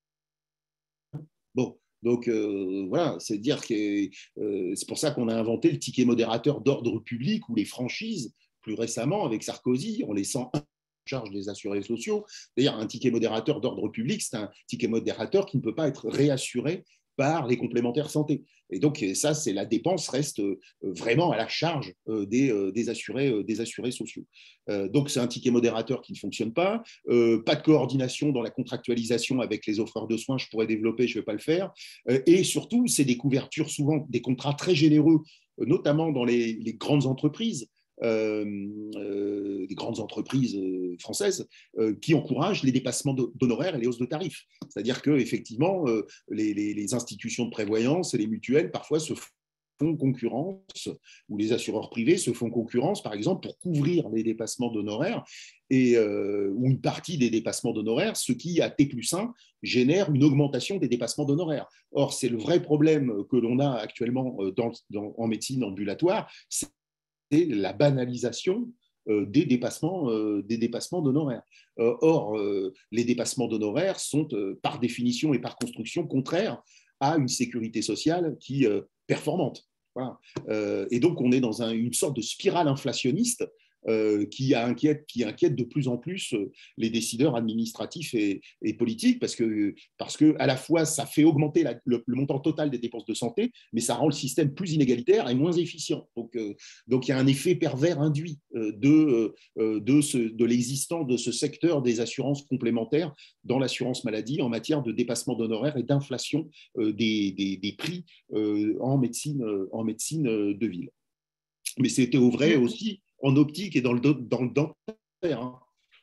bon, donc euh, voilà, c'est dire que euh, c'est pour ça qu'on a inventé le ticket modérateur d'ordre public ou les franchises plus récemment avec Sarkozy en laissant un en charge des assurés sociaux. D'ailleurs, un ticket modérateur d'ordre public, c'est un ticket modérateur qui ne peut pas être réassuré par les complémentaires santé. Et donc, ça, c'est la dépense reste vraiment à la charge des, des, assurés, des assurés sociaux. Donc, c'est un ticket modérateur qui ne fonctionne pas. Pas de coordination dans la contractualisation avec les offreurs de soins. Je pourrais développer, je ne vais pas le faire. Et surtout, c'est des couvertures, souvent des contrats très généreux, notamment dans les, les grandes entreprises, euh, euh, des grandes entreprises euh, françaises euh, qui encouragent les dépassements d'honoraires et les hausses de tarifs. C'est-à-dire qu'effectivement, euh, les, les, les institutions de prévoyance et les mutuelles parfois se font concurrence, ou les assureurs privés se font concurrence, par exemple, pour couvrir les dépassements d'honoraires et, euh, ou une partie des dépassements d'honoraires, ce qui, à T plus un, génère une augmentation des dépassements d'honoraires. Or, c'est le vrai problème que l'on a actuellement dans, dans, en médecine ambulatoire, c'est la banalisation euh, des dépassements, euh, des dépassements d'honoraires. Euh, or, euh, les dépassements d'honoraires sont, euh, par définition et par construction, contraires à une sécurité sociale qui euh, performante. Voilà. Euh, et donc, on est dans un, une sorte de spirale inflationniste euh, qui, inquiète, qui inquiète de plus en plus euh, les décideurs administratifs et, et politiques, parce que, parce que à la fois, ça fait augmenter la, le, le montant total des dépenses de santé, mais ça rend le système plus inégalitaire et moins efficient. Donc, euh, donc il y a un effet pervers induit euh, de, euh, de, ce, de l'existence de ce secteur des assurances complémentaires dans l'assurance maladie en matière de dépassement d'honoraires et d'inflation euh, des, des, des prix euh, en médecine, euh, en médecine euh, de ville. Mais c'était au vrai aussi en optique et dans le, dans le dentaire. Hein.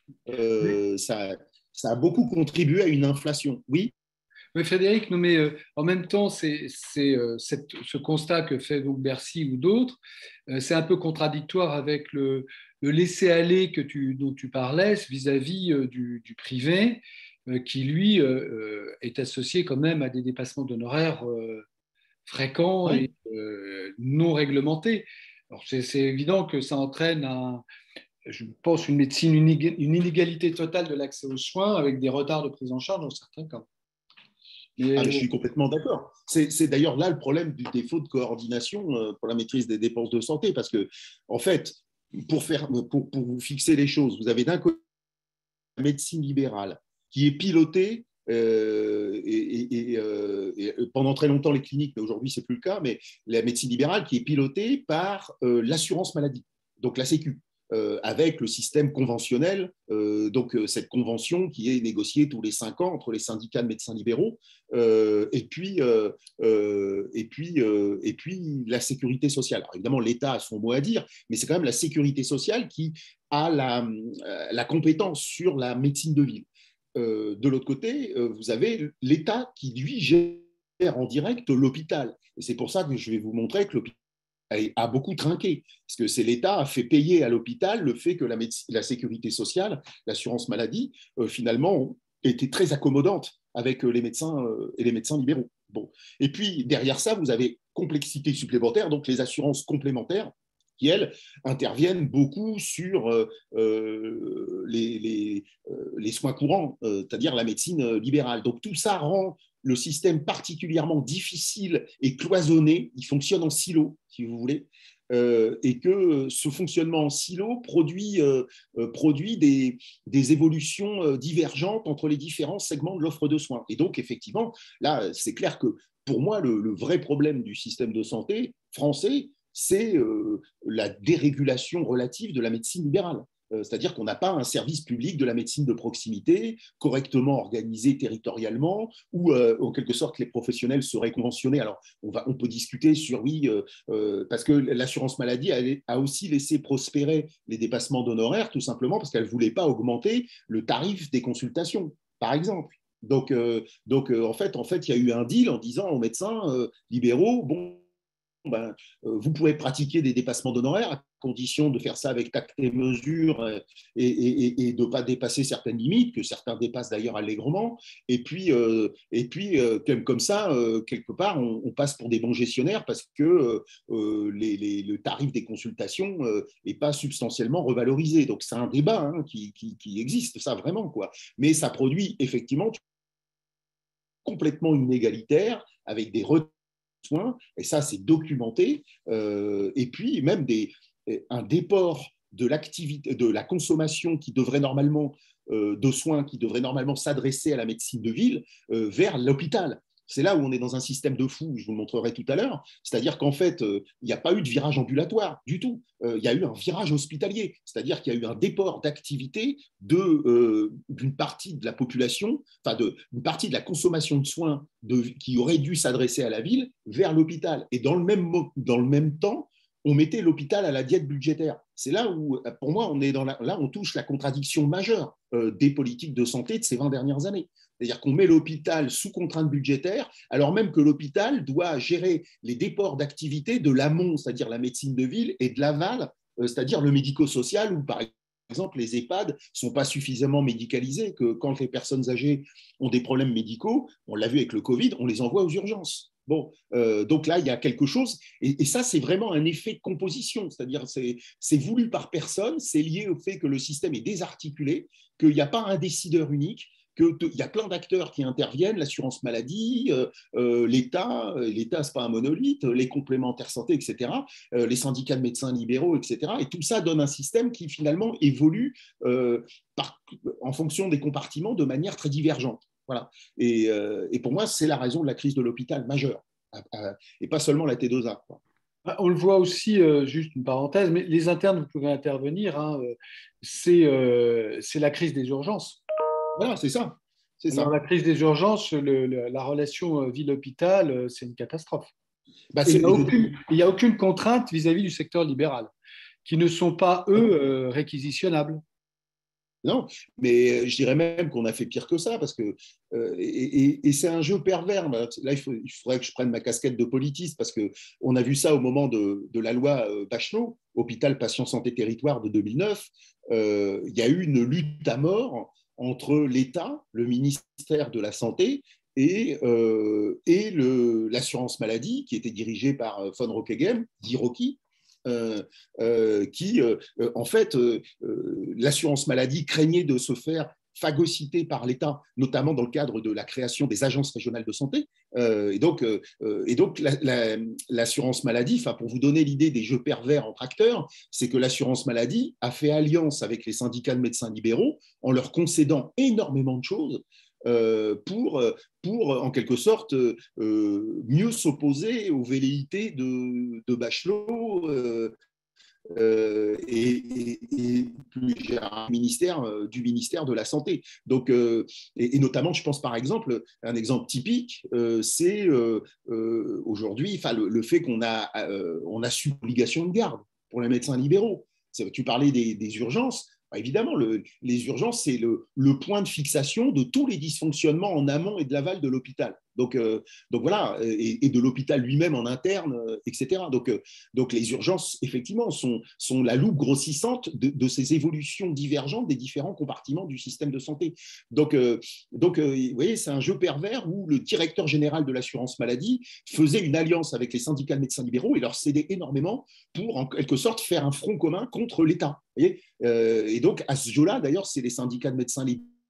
Euh, ça, ça a beaucoup contribué à une inflation. Oui.
Oui, Frédéric, non, mais euh, en même temps, c'est, c'est, euh, cette, ce constat que fait donc Bercy ou d'autres, euh, c'est un peu contradictoire avec le, le laisser-aller que tu, dont tu parlais vis-à-vis euh, du, du privé, euh, qui lui euh, est associé quand même à des dépassements d'honoraires euh, fréquents
Oui.
et euh, non réglementés. Alors, c'est, c'est évident que ça entraîne un, je pense, une médecine, une inégalité totale de l'accès aux soins avec des retards de prise en charge dans certains cas.
Mais... Ah, mais je suis complètement d'accord. C'est, c'est d'ailleurs là le problème du défaut de coordination euh, pour la maîtrise des dépenses de santé, parce que, en fait, pour, faire, pour, pour vous fixer les choses, vous avez d'un côté la médecine libérale qui est pilotée Euh, et, et, euh, et pendant très longtemps les cliniques, mais aujourd'hui c'est plus le cas, mais la médecine libérale qui est pilotée par euh, l'assurance maladie, donc la Sécu, euh, avec le système conventionnel, euh, donc euh, cette convention qui est négociée tous les cinq ans entre les syndicats de médecins libéraux, euh, et puis euh, euh, et puis euh, et puis la sécurité sociale. Alors évidemment l'État a son mot à dire, mais c'est quand même la sécurité sociale qui a la, la compétence sur la médecine de ville. Euh, de l'autre côté, euh, vous avez l'État qui, lui, gère en direct l'hôpital. Et c'est pour ça que je vais vous montrer que l'hôpital a beaucoup trinqué. Parce que c'est l'État a fait payer à l'hôpital le fait que la, médecine, la sécurité sociale, l'assurance maladie, euh, finalement, était très accommodante avec les médecins euh, et les médecins libéraux. Bon. Et puis, derrière ça, vous avez complexité supplémentaire, donc les assurances complémentaires, qui, elles, interviennent beaucoup sur euh, les, les, euh, les soins courants, euh, c'est-à-dire la médecine libérale. Donc tout ça rend le système particulièrement difficile et cloisonné. Il fonctionne en silo, si vous voulez. Euh, et que ce fonctionnement en silo produit, euh, produit des, des évolutions euh, divergentes entre les différents segments de l'offre de soins. Et donc, effectivement, là, c'est clair que pour moi, le, le vrai problème du système de santé français, c'est euh, la dérégulation relative de la médecine libérale. Euh, c'est-à-dire qu'on n'a pas un service public de la médecine de proximité correctement organisé territorialement, où euh, en quelque sorte les professionnels seraient conventionnés. Alors on, va, on peut discuter sur oui, euh, euh, parce que l'assurance maladie a, a aussi laissé prospérer les dépassements d'honoraires, tout simplement parce qu'elle ne voulait pas augmenter le tarif des consultations, par exemple. Donc, euh, donc euh, en fait, en fait, il y a eu un deal en disant aux médecins euh, libéraux, bon, ben, euh, vous pouvez pratiquer des dépassements d'honoraires à condition de faire ça avec tact et mesure et, et, et de ne pas dépasser certaines limites, que certains dépassent d'ailleurs allègrement. Et puis, euh, et puis euh, comme, comme ça, euh, quelque part, on, on passe pour des bons gestionnaires parce que euh, les, les, le tarif des consultations n'est euh, pas substantiellement revalorisé. Donc, c'est un débat hein, qui, qui, qui existe, ça vraiment, quoi. Mais ça produit effectivement complètement inégalitaire avec des retards soins, et ça c'est documenté, euh, et puis même des, un déport de l'activité, de la consommation qui devrait normalement, euh, de soins qui devrait normalement s'adresser à la médecine de ville euh, vers l'hôpital. C'est là où on est dans un système de fou, je vous le montrerai tout à l'heure, c'est-à-dire qu'en fait, euh, il n'y a pas eu de virage ambulatoire du tout, euh, il y a eu un virage hospitalier, c'est-à-dire qu'il y a eu un déport d'activité de, euh, d'une partie de la population, enfin d'une partie de la consommation de soins de, qui aurait dû s'adresser à la ville vers l'hôpital. Et dans le même, dans le même temps, on mettait l'hôpital à la diète budgétaire. C'est là où, pour moi, on est dans la, là, on touche la contradiction majeure euh, des politiques de santé de ces vingt dernières années. C'est-à-dire qu'on met l'hôpital sous contrainte budgétaire, alors même que l'hôpital doit gérer les déports d'activité de l'amont, c'est-à-dire la médecine de ville, et de l'aval, euh, c'est-à-dire le médico-social, où par exemple les EHPAD ne sont pas suffisamment médicalisés, que quand les personnes âgées ont des problèmes médicaux, on l'a vu avec le Covid, on les envoie aux urgences. Bon, euh, donc là, il y a quelque chose, et, et ça, c'est vraiment un effet de composition, c'est-à-dire c'est, c'est voulu par personne, c'est lié au fait que le système est désarticulé, qu'il n'y a pas un décideur unique, qu'il y a plein d'acteurs qui interviennent, l'assurance maladie, euh, euh, l'État, l'État, ce n'est pas un monolithe, les complémentaires santé, et cetera, euh, les syndicats de médecins libéraux, et cetera. Et tout ça donne un système qui finalement évolue euh, par, en fonction des compartiments de manière très divergente. Voilà. Et, euh, et pour moi, c'est la raison de la crise de l'hôpital majeure, et pas seulement la T deux A, quoi.
On le voit aussi, euh, juste une parenthèse, mais les internes, vous pouvez intervenir, hein, c'est, euh, c'est la crise des urgences.
Voilà, c'est ça. C'est
Alors,
ça.
la crise des urgences, le, le, la relation ville-hôpital, c'est une catastrophe.
Bah,
il
c'est,
n'y a, aucune, il y a aucune contrainte vis-à-vis du secteur libéral, qui ne sont pas, eux, euh, réquisitionnables.
Non, mais je dirais même qu'on a fait pire que ça, parce que euh, et, et, et c'est un jeu pervers. Là, il, faut, il faudrait que je prenne ma casquette de politiste, parce qu'on a vu ça au moment de, de la loi Bachelot, Hôpital, Patients, Santé, Territoire de deux mille neuf. Euh, il y a eu une lutte à mort entre l'État, le ministère de la Santé, et, euh, et le, l'assurance maladie, qui était dirigée par von Rockeghem, dit Rocky. Euh, euh, qui, euh, en fait, euh, euh, l'assurance maladie craignait de se faire phagocyter par l'État, notamment dans le cadre de la création des agences régionales de santé. Euh, et donc, euh, et donc la, la, l'assurance maladie, enfin, pour vous donner l'idée des jeux pervers entre acteurs, c'est que l'assurance maladie a fait alliance avec les syndicats de médecins libéraux en leur concédant énormément de choses. Euh, pour, pour, en quelque sorte, euh, mieux s'opposer aux velléités de, de Bachelot euh, euh, et, et, et plus ministère, euh, du ministère de la Santé. Donc, euh, et, et notamment, je pense par exemple, un exemple typique, euh, c'est euh, euh, aujourd'hui le, le fait qu'on a, euh, on a su l'obligation de garde pour les médecins libéraux. Tu parlais des, des urgences. Évidemment, le, les urgences, c'est le, le point de fixation de tous les dysfonctionnements en amont et de l'aval de l'hôpital. Donc, euh, donc voilà, et, et de l'hôpital lui-même en interne, euh, et cetera. Donc, euh, donc les urgences, effectivement, sont, sont la loupe grossissante de, de ces évolutions divergentes des différents compartiments du système de santé. Donc, euh, donc euh, vous voyez, c'est un jeu pervers où le directeur général de l'assurance maladie faisait une alliance avec les syndicats de médecins libéraux et leur cédait énormément pour, en quelque sorte, faire un front commun contre l'État. Vous voyez, euh, et donc, à ce jeu-là, d'ailleurs, c'est les syndicats de médecins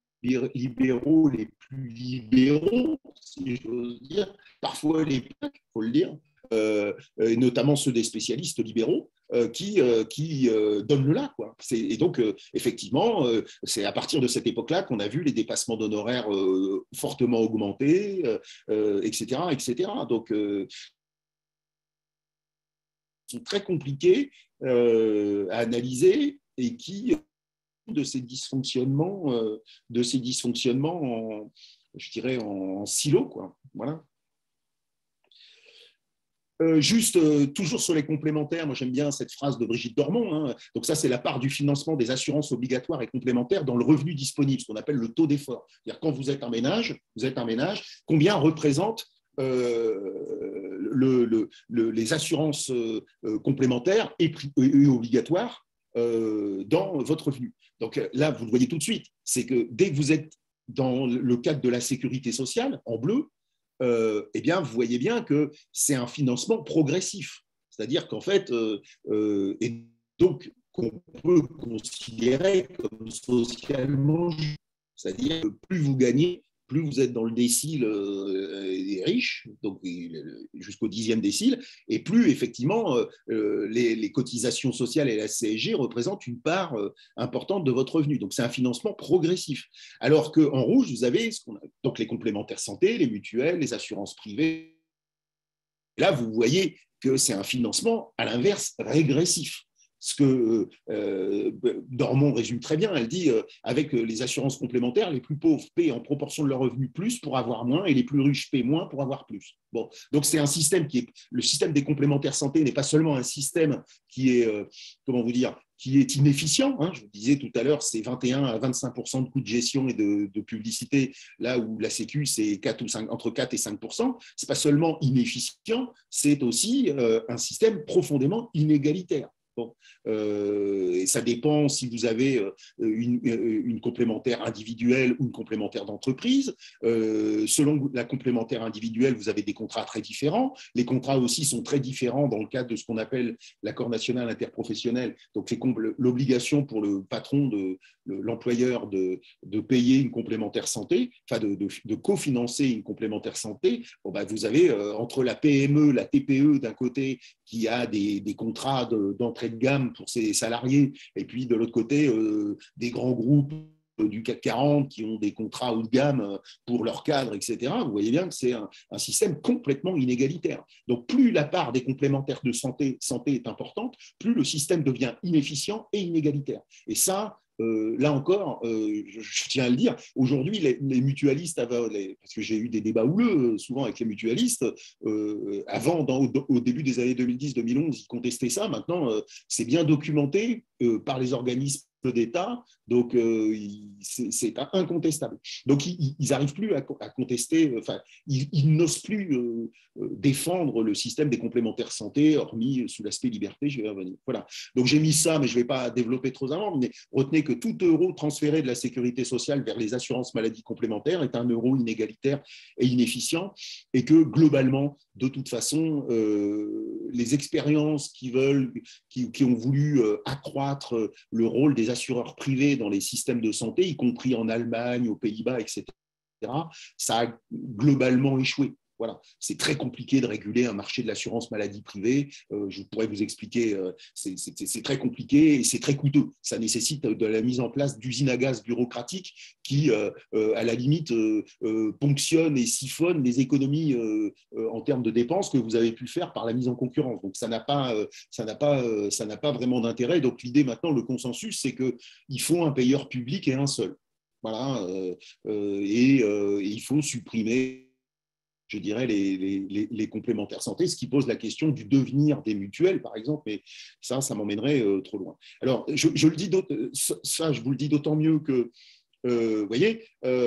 libéraux les plus libéraux, si j'ose dire, parfois les pires, il faut le dire, euh, et notamment ceux des spécialistes libéraux, euh, qui, euh, qui euh, donnent le là, quoi. C'est, et donc, euh, effectivement, euh, c'est à partir de cette époque-là qu'on a vu les dépassements d'honoraires euh, fortement augmenter, euh, et cetera, et cetera. Donc, euh, c'est très compliqué euh, à analyser et qui de ces dysfonctionnements, euh, de ces dysfonctionnements, en, je dirais en, en silo, quoi. Voilà. Euh, juste, euh, toujours sur les complémentaires, moi j'aime bien cette phrase de Brigitte Dormont. Hein. Donc ça, c'est la part du financement des assurances obligatoires et complémentaires dans le revenu disponible, ce qu'on appelle le taux d'effort. C'est-à-dire quand vous êtes un ménage, vous êtes un ménage, combien représente euh, le, le, le, les assurances euh, complémentaires et, et obligatoires euh, dans votre revenu. Donc là, vous le voyez tout de suite, c'est que dès que vous êtes dans le cadre de la sécurité sociale, en bleu, Euh, eh bien, vous voyez bien que c'est un financement progressif. C'est-à-dire qu'en fait, euh, euh, et donc qu'on peut considérer comme socialement juste. C'est-à-dire que plus vous gagnez, plus vous êtes dans le décile euh, des riches, donc jusqu'au dixième décile, et plus effectivement euh, les, les cotisations sociales et la C S G représentent une part euh, importante de votre revenu. Donc c'est un financement progressif. Alors qu'en rouge, vous avez ce qu'on a, donc les complémentaires santé, les mutuelles, les assurances privées. Et là, vous voyez que c'est un financement à l'inverse régressif. ce que euh, Dormont résume très bien. Elle dit euh, avec les assurances complémentaires, les plus pauvres paient en proportion de leurs revenus plus pour avoir moins et les plus riches paient moins pour avoir plus. Bon, donc c'est un système qui est le système des complémentaires santé n'est pas seulement un système qui est euh, comment vous dire qui est inefficient. Hein. Je vous disais tout à l'heure, c'est vingt et un à vingt-cinq pour cent de coûts de gestion et de, de publicité, là où la Sécu, c'est quatre ou cinq, entre quatre et cinq pour cent. Ce n'est pas seulement inefficient, c'est aussi euh, un système profondément inégalitaire. Bon. Euh, et ça dépend si vous avez euh, une, une complémentaire individuelle ou une complémentaire d'entreprise. Euh, selon la complémentaire individuelle, vous avez des contrats très différents. Les contrats aussi sont très différents dans le cadre de ce qu'on appelle l'accord national interprofessionnel. Donc, l'obligation pour le patron, de, l'employeur de, de payer une complémentaire santé, enfin de, de, de cofinancer une complémentaire santé. Bon, bah, vous avez euh, entre la P M E, la T P E d'un côté, qui a des, des contrats d'entrée de, de gamme pour ses salariés, et puis de l'autre côté, euh, des grands groupes du CAC quarante qui ont des contrats haut de gamme pour leurs cadres, et cetera. Vous voyez bien que c'est un, un système complètement inégalitaire. Donc, plus la part des complémentaires de santé, santé est importante, plus le système devient inefficient et inégalitaire. Et ça, Euh, là encore, euh, je, je tiens à le dire, aujourd'hui, les, les mutualistes, les, parce que j'ai eu des débats houleux souvent avec les mutualistes, euh, avant, dans, au, au début des années deux mille dix deux mille onze, ils contestaient ça. Maintenant, euh, c'est bien documenté euh, par les organismes d'État, donc euh, c'est incontestable. Donc, ils n'arrivent plus à, à contester, enfin, ils, ils n'osent plus euh, défendre le système des complémentaires santé, hormis sous l'aspect liberté, je vais y revenir. Voilà. Donc, j'ai mis ça, mais je ne vais pas développer trop avant, mais retenez que tout euro transféré de la sécurité sociale vers les assurances maladies complémentaires est un euro inégalitaire et inefficient, et que globalement, de toute façon, euh, les expériences qui veulent, qui, qui ont voulu euh, accroître le rôle des assureurs privés dans les systèmes de santé, y compris en Allemagne, aux Pays-Bas, et cetera, ça a globalement échoué. Voilà. C'est très compliqué de réguler un marché de l'assurance maladie privée. Euh, je pourrais vous expliquer, euh, c'est très compliqué et c'est très coûteux. Ça nécessite de la mise en place d'usines à gaz bureaucratiques qui, euh, euh, à la limite, euh, euh, ponctionnent et siphonnent les économies euh, euh, en termes de dépenses que vous avez pu faire par la mise en concurrence. Donc, ça n'a pas, euh, ça n'a pas, euh, ça n'a pas vraiment d'intérêt. Donc, l'idée maintenant, le consensus, c'est qu'il faut un payeur public et un seul. Voilà. Euh, euh, et, euh, et il faut supprimer, je dirais, les, les, les complémentaires santé, ce qui pose la question du devenir des mutuelles, par exemple, mais ça, ça m'emmènerait euh, trop loin. Alors, je, je le dis ça, je vous le dis d'autant mieux que, euh, vous voyez,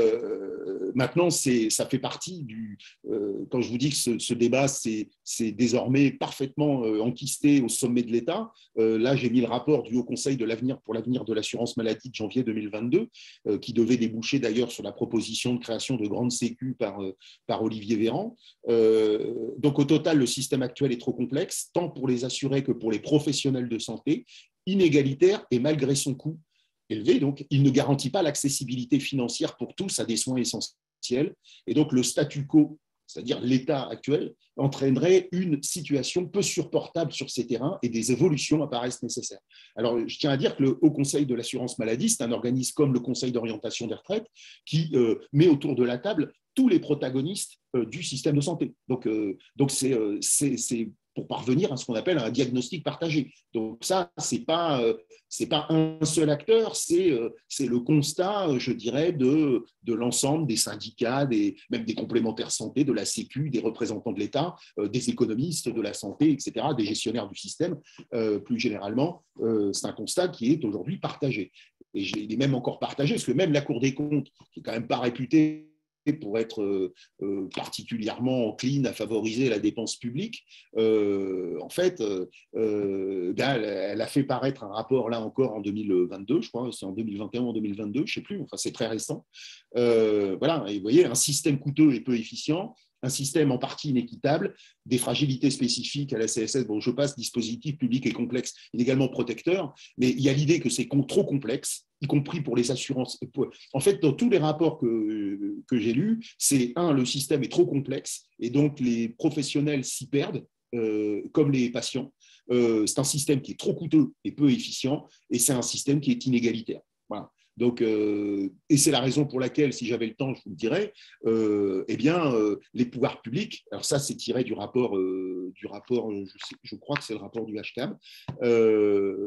euh, maintenant, ça fait partie du… Euh, quand je vous dis que ce, ce débat, c'est désormais parfaitement euh, enquisté au sommet de l'État, euh, là, j'ai mis le rapport du Haut Conseil de l'avenir pour l'avenir de l'assurance maladie de janvier deux mille vingt-deux, euh, qui devait déboucher d'ailleurs sur la proposition de création de grandes sécu par, euh, par Olivier Véran. Euh, donc, au total, le système actuel est trop complexe, tant pour les assurés que pour les professionnels de santé, inégalitaire et malgré son coût élevé, donc il ne garantit pas l'accessibilité financière pour tous à des soins essentiels. Et donc le statu quo, c'est-à-dire l'état actuel, entraînerait une situation peu supportable sur ces terrains et des évolutions apparaissent nécessaires. Alors, je tiens à dire que le Haut Conseil de l'assurance maladie, c'est un organisme comme le Conseil d'orientation des retraites qui euh, met autour de la table tous les protagonistes euh, du système de santé. Donc, euh, donc c'est euh, pour parvenir à ce qu'on appelle un diagnostic partagé. Donc ça, ce n'est pas, euh, c'est pas un seul acteur, c'est euh, le constat, je dirais, de, de l'ensemble des syndicats, des, même des complémentaires santé, de la Sécu, des représentants de l'État, euh, des économistes de la santé, et cetera, des gestionnaires du système, euh, plus généralement. Euh, c'est un constat qui est aujourd'hui partagé. Et il est même encore partagé, parce que même la Cour des comptes, qui n'est quand même pas réputée pour être euh, particulièrement encline à favoriser la dépense publique, euh, en fait, euh, ben, elle, elle a fait paraître un rapport, là encore, en deux mille vingt-deux, je crois, c'est en deux mille vingt et un ou en deux mille vingt-deux, je ne sais plus, enfin, c'est très récent. Euh, voilà, et vous voyez, un système coûteux et peu efficient, un système en partie inéquitable, des fragilités spécifiques à la C S S, bon, je passe, dispositif public et complexe, inégalement protecteur, mais il y a l'idée que c'est trop complexe, y compris pour les assurances. En fait, dans tous les rapports que, que j'ai lus, c'est un, le système est trop complexe, et donc les professionnels s'y perdent, euh, comme les patients. Euh, c'est un système qui est trop coûteux et peu efficient, et c'est un système qui est inégalitaire. Voilà. Donc, euh, et c'est la raison pour laquelle, si j'avais le temps, je vous le dirais, euh, eh bien, euh, les pouvoirs publics, alors ça, c'est tiré du rapport euh, du rapport, je, sais, je crois que c'est le rapport du H C A M, euh,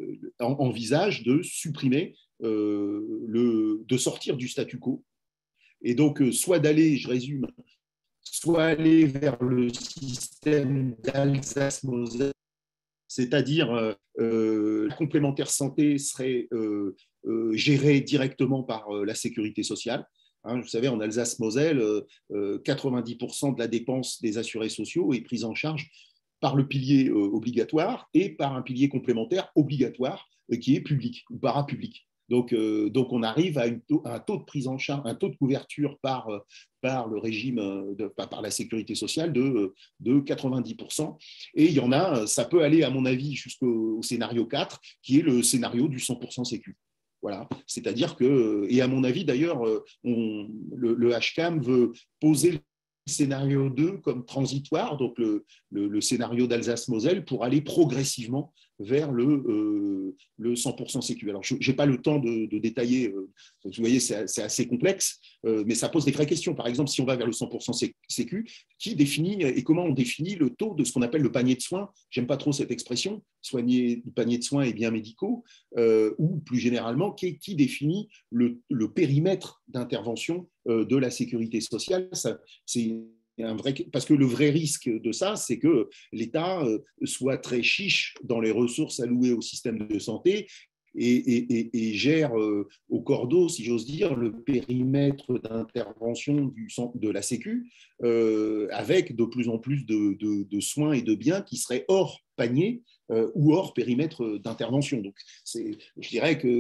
envisage de supprimer, euh, le, de sortir du statu quo. Et donc, euh, soit d'aller, je résume, soit aller vers le système d'Alsace-Moselle, c'est-à-dire euh, euh, la complémentaire santé serait euh, euh, gérée directement par euh, la sécurité sociale. Hein, vous savez, en Alsace-Moselle, euh, quatre-vingt-dix pour cent de la dépense des assurés sociaux est prise en charge par le pilier euh, obligatoire et par un pilier complémentaire obligatoire euh, qui est public ou parapublic. Donc, euh, donc, on arrive à, une taux, à un taux de prise en charge, un taux de couverture par, par le régime, de, par la sécurité sociale de, de quatre-vingt-dix pour cent. Et il y en a, ça peut aller, à mon avis, jusqu'au scénario quatre, qui est le scénario du cent pour cent sécu. Voilà. C'est-à-dire que, et à mon avis, d'ailleurs, on, le, le H C A M veut poser le scénario deux comme transitoire, donc le, le, le scénario d'Alsace-Moselle, pour aller progressivement vers le, euh, le cent pour cent sécu. Alors, je n'ai pas le temps de, de détailler, euh, vous voyez, c'est assez complexe, euh, mais ça pose des vraies questions. Par exemple, si on va vers le cent pour cent sécu, qui définit et comment on définit le taux de ce qu'on appelle le panier de soins? J'aime pas trop cette expression, soigner le panier de soins et biens médicaux, euh, ou plus généralement, qui, qui définit le, le périmètre d'intervention euh, de la sécurité sociale? C'est un vrai, parce que le vrai risque de ça, c'est que l'État soit très chiche dans les ressources allouées au système de santé et, et, et, et gère euh, au cordeau, si j'ose dire, le périmètre d'intervention du centre de la Sécu, euh, avec de plus en plus de, de, de soins et de biens qui seraient hors panier euh, ou hors périmètre d'intervention. Donc, je dirais que,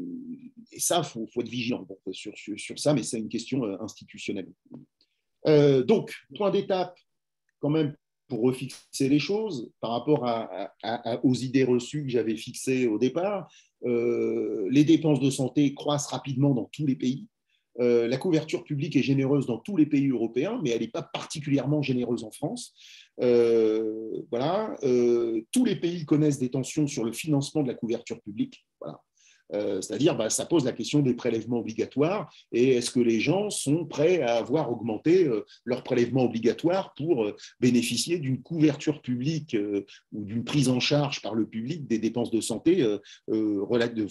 et ça, il faut, faut être vigilant bon, sur, sur, sur ça, mais c'est une question euh, institutionnelle. Euh, donc, point d'étape, quand même, pour refixer les choses par rapport à, à, à, aux idées reçues que j'avais fixées au départ. Euh, les dépenses de santé croissent rapidement dans tous les pays. Euh, la couverture publique est généreuse dans tous les pays européens, mais elle n'est pas particulièrement généreuse en France. Euh, voilà. Euh, tous les pays connaissent des tensions sur le financement de la couverture publique. Voilà. Euh, c'est-à-dire, bah, ça pose la question des prélèvements obligatoires et est-ce que les gens sont prêts à avoir augmenté euh, leurs prélèvements obligatoires pour euh, bénéficier d'une couverture publique euh, ou d'une prise en charge par le public des dépenses de santé euh, euh, de,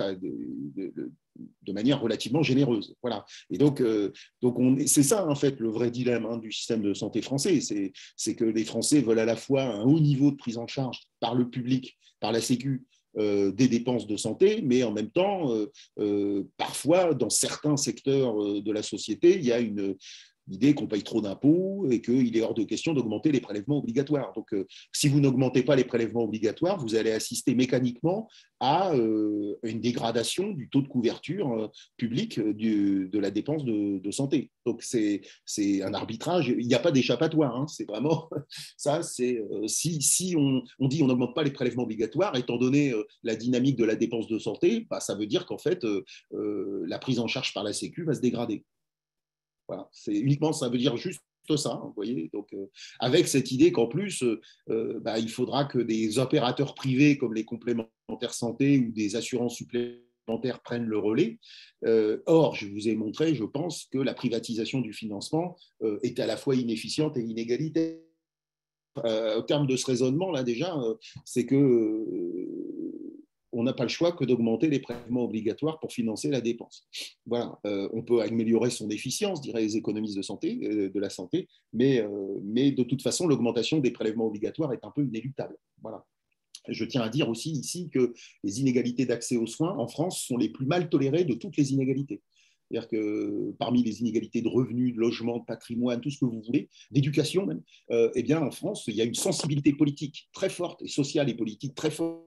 de, de, de manière relativement généreuse. Voilà. Et donc, euh, donc c'est ça, en fait, le vrai dilemme hein, du système de santé français. C'est que les Français veulent à la fois un haut niveau de prise en charge par le public, par la Sécu, Euh, des dépenses de santé, mais en même temps, euh, euh, parfois, dans certains secteurs euh, de la société, il y a une idée qu'on paye trop d'impôts et qu'il est hors de question d'augmenter les prélèvements obligatoires. Donc, euh, si vous n'augmentez pas les prélèvements obligatoires, vous allez assister mécaniquement à euh, une dégradation du taux de couverture euh, publique du, de la dépense de, de santé. Donc, c'est un arbitrage. Il n'y a pas d'échappatoire. Hein. C'est vraiment ça. C'est euh, si, si on, on dit on n'augmente pas les prélèvements obligatoires, étant donné euh, la dynamique de la dépense de santé, bah, ça veut dire qu'en fait, euh, euh, la prise en charge par la Sécu va se dégrader. Voilà, c'est uniquement, ça veut dire juste ça, vous voyez. Donc, euh, avec cette idée qu'en plus, euh, bah, il faudra que des opérateurs privés comme les complémentaires santé ou des assurances supplémentaires prennent le relais. Euh, or, je vous ai montré, je pense, que la privatisation du financement euh, est à la fois inefficiente et inégalitaire. Euh, au terme de ce raisonnement, là, déjà, euh, c'est que euh, on n'a pas le choix que d'augmenter les prélèvements obligatoires pour financer la dépense. Voilà, euh, on peut améliorer son efficience, diraient les économistes de santé, euh, de la santé, mais, euh, mais de toute façon, l'augmentation des prélèvements obligatoires est un peu inéluctable. Voilà. Je tiens à dire aussi ici que les inégalités d'accès aux soins en France sont les plus mal tolérées de toutes les inégalités. C'est-à-dire que parmi les inégalités de revenus, de logement, de patrimoine, tout ce que vous voulez, d'éducation même, euh, eh bien en France, il y a une sensibilité politique très forte, et sociale et politique très forte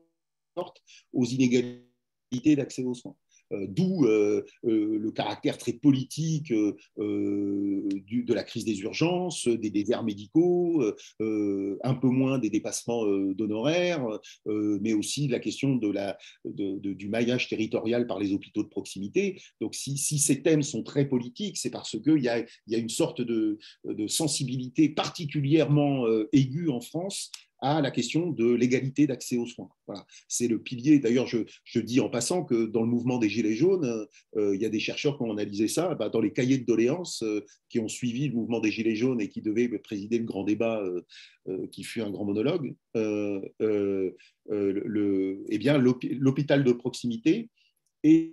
aux inégalités d'accès aux soins. Euh, D'où euh, euh, le caractère très politique euh, euh, du, de la crise des urgences, des déserts médicaux, euh, un peu moins des dépassements euh, d'honoraires, euh, mais aussi la question de la, de, de, du maillage territorial par les hôpitaux de proximité. Donc si, si ces thèmes sont très politiques, c'est parce qu'il y a, y a une sorte de, de sensibilité particulièrement euh, aiguë en France à la question de l'égalité d'accès aux soins. Voilà. C'est le pilier. D'ailleurs, je, je dis en passant que dans le mouvement des Gilets jaunes, euh, il y a des chercheurs qui ont analysé ça. Bah, dans les cahiers de doléances euh, qui ont suivi le mouvement des Gilets jaunes et qui devaient présider le grand débat euh, euh, qui fut un grand monologue, euh, euh, euh, le, eh bien, l'hôpital de proximité est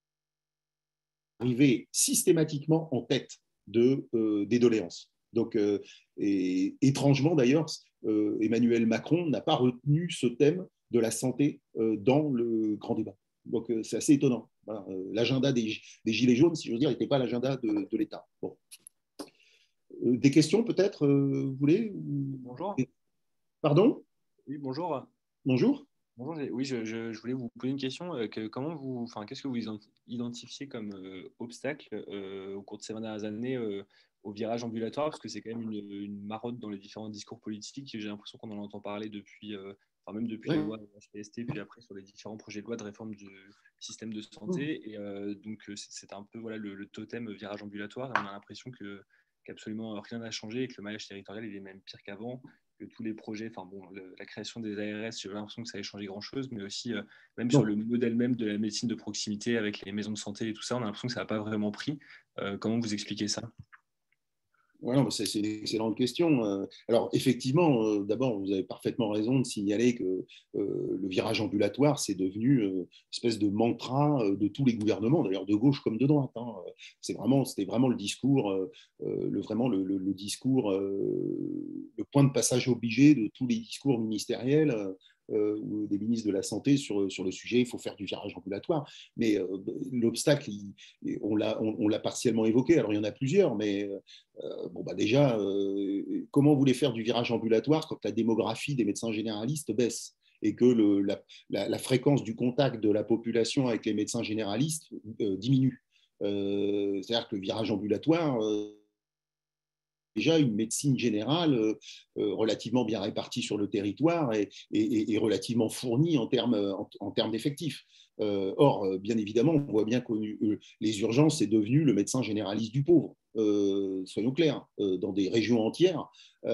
arrivé systématiquement en tête de, euh, des doléances. Donc, euh, et, étrangement d'ailleurs, euh, Emmanuel Macron n'a pas retenu ce thème de la santé euh, dans le grand débat. Donc, euh, c'est assez étonnant. Voilà. Euh, l'agenda des, des Gilets jaunes, si je veux dire, n'était pas l'agenda de, de l'État. Bon. Euh, des questions peut-être, euh, vous voulez?
Bonjour.
Pardon?
Oui, bonjour.
Bonjour.
Bonjour, oui, je, je, je voulais vous poser une question. Euh, que, comment vous, enfin, qu'est-ce que vous identifiez comme euh, obstacle euh, au cours de ces vingt dernières années euh, au virage ambulatoire? Parce que c'est quand même une, une marotte dans les différents discours politiques. J'ai l'impression qu'on en entend parler depuis, euh, enfin, même depuis
Oui.
la loi H P S T, puis après sur les différents projets de loi de réforme du système de santé. Et euh, donc, c'est un peu voilà, le, le totem virage ambulatoire. Et on a l'impression que qu'absolument rien n'a changé et que le maillage territorial il est même pire qu'avant, que tous les projets, enfin bon, le, la création des A R S, j'ai l'impression que ça a changé grand-chose, mais aussi euh, même non. sur le modèle même de la médecine de proximité avec les maisons de santé et tout ça, on a l'impression que ça n'a pas vraiment pris. Euh, comment vous expliquez ça?
Ouais, c'est une excellente question. Alors, effectivement, d'abord, vous avez parfaitement raison de signaler que euh, le virage ambulatoire, c'est devenu une espèce de mantra de tous les gouvernements, d'ailleurs de gauche comme de droite. Hein. C'est vraiment, c'était vraiment le discours, euh, le, vraiment le, le, le discours, euh, le point de passage obligé de tous les discours ministériels. Euh, ou des ministres de la Santé sur, sur le sujet, il faut faire du virage ambulatoire. Mais euh, l'obstacle, on l'a on, on partiellement évoqué, alors il y en a plusieurs, mais euh, bon, bah déjà, euh, comment vous voulez faire du virage ambulatoire quand la démographie des médecins généralistes baisse et que le, la, la, la fréquence du contact de la population avec les médecins généralistes euh, diminue? euh, C'est-à-dire que le virage ambulatoire... Euh, déjà une médecine générale euh, euh, relativement bien répartie sur le territoire et, et, et relativement fournie en termes en, en termes d'effectifs. Euh, or, bien évidemment, on voit bien que euh, les urgences, c'est devenu le médecin généraliste du pauvre. Euh, soyons clairs, euh, dans des régions entières,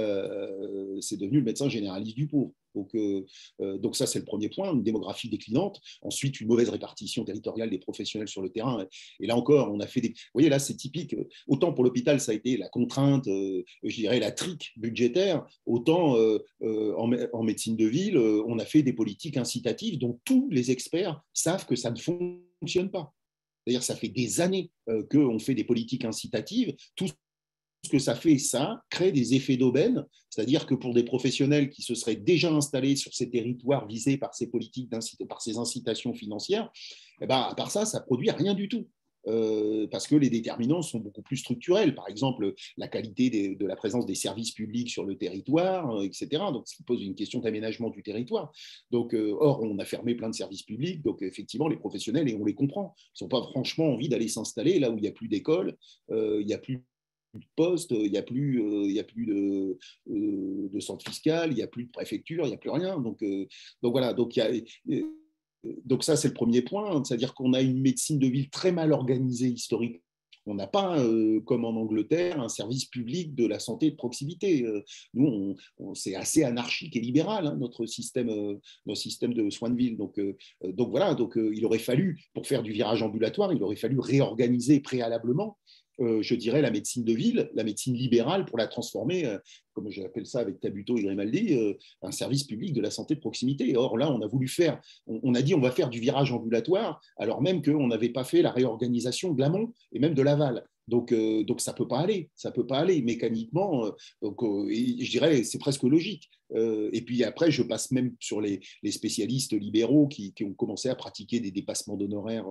euh, c'est devenu le médecin généraliste du pauvre. Donc, euh, euh, donc ça, c'est le premier point, une démographie déclinante. Ensuite, une mauvaise répartition territoriale des professionnels sur le terrain. Et là encore, on a fait des... Vous voyez, là, c'est typique. Autant pour l'hôpital, ça a été la contrainte, euh, je dirais la trique budgétaire, autant euh, euh, en, en médecine de ville, euh, on a fait des politiques incitatives dont tous les experts savent que ça ne fonctionne pas. C'est-à-dire, ça fait des années euh, qu'on fait des politiques incitatives. Tout ce que ça fait, ça crée des effets d'aubaine, c'est-à-dire que pour des professionnels qui se seraient déjà installés sur ces territoires visés par ces politiques, par ces incitations financières, eh ben, à part ça, ça ne produit rien du tout. Euh, parce que les déterminants sont beaucoup plus structurels. Par exemple, la qualité des, de la présence des services publics sur le territoire, euh, et cetera. Donc, ce qui pose une question d'aménagement du territoire. Donc, euh, or, on a fermé plein de services publics. Donc, effectivement, les professionnels, et on les comprend, ils n'ont pas franchement envie d'aller s'installer là où il n'y a plus d'école, euh, il n'y a plus de poste, il n'y a plus, euh, il y a plus de, euh, de centre fiscal, il n'y a plus de préfecture, il n'y a plus rien. Donc, euh, donc voilà, donc il y a... Euh, donc ça, c'est le premier point, c'est-à-dire qu'on a une médecine de ville très mal organisée historiquement. On n'a pas, euh, comme en Angleterre, un service public de la santé de proximité. Euh, nous, on, on, c'est assez anarchique et libéral, hein, notre, système, euh, notre système de soins de ville. Donc, euh, donc voilà, donc, euh, il aurait fallu, pour faire du virage ambulatoire, il aurait fallu réorganiser préalablement, euh, je dirais, la médecine de ville, la médecine libérale, pour la transformer, euh, comme j'appelle ça avec Tabuteau et Grimaldi, euh, un service public de la santé de proximité. Or là, on a voulu faire, on, on a dit on va faire du virage ambulatoire, alors même qu'on n'avait pas fait la réorganisation de l'amont et même de l'aval. Donc, euh, donc ça peut pas aller, ça peut pas aller mécaniquement. Euh, donc, euh, je dirais, c'est presque logique. Euh, et puis après, je passe même sur les, les spécialistes libéraux qui, qui, ont commencé à pratiquer des dépassements d'honoraires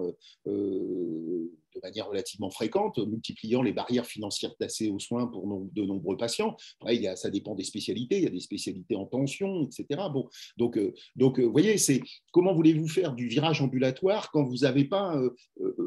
euh, de manière relativement fréquente, multipliant les barrières financières d'accès aux soins pour no de nombreux patients. Après, il y a, ça dépend des spécialités, il y a des spécialités en tension, et cetera. Bon, donc, euh, donc, vous voyez, c'est comment voulez-vous faire du virage ambulatoire quand vous n'avez pas euh, euh,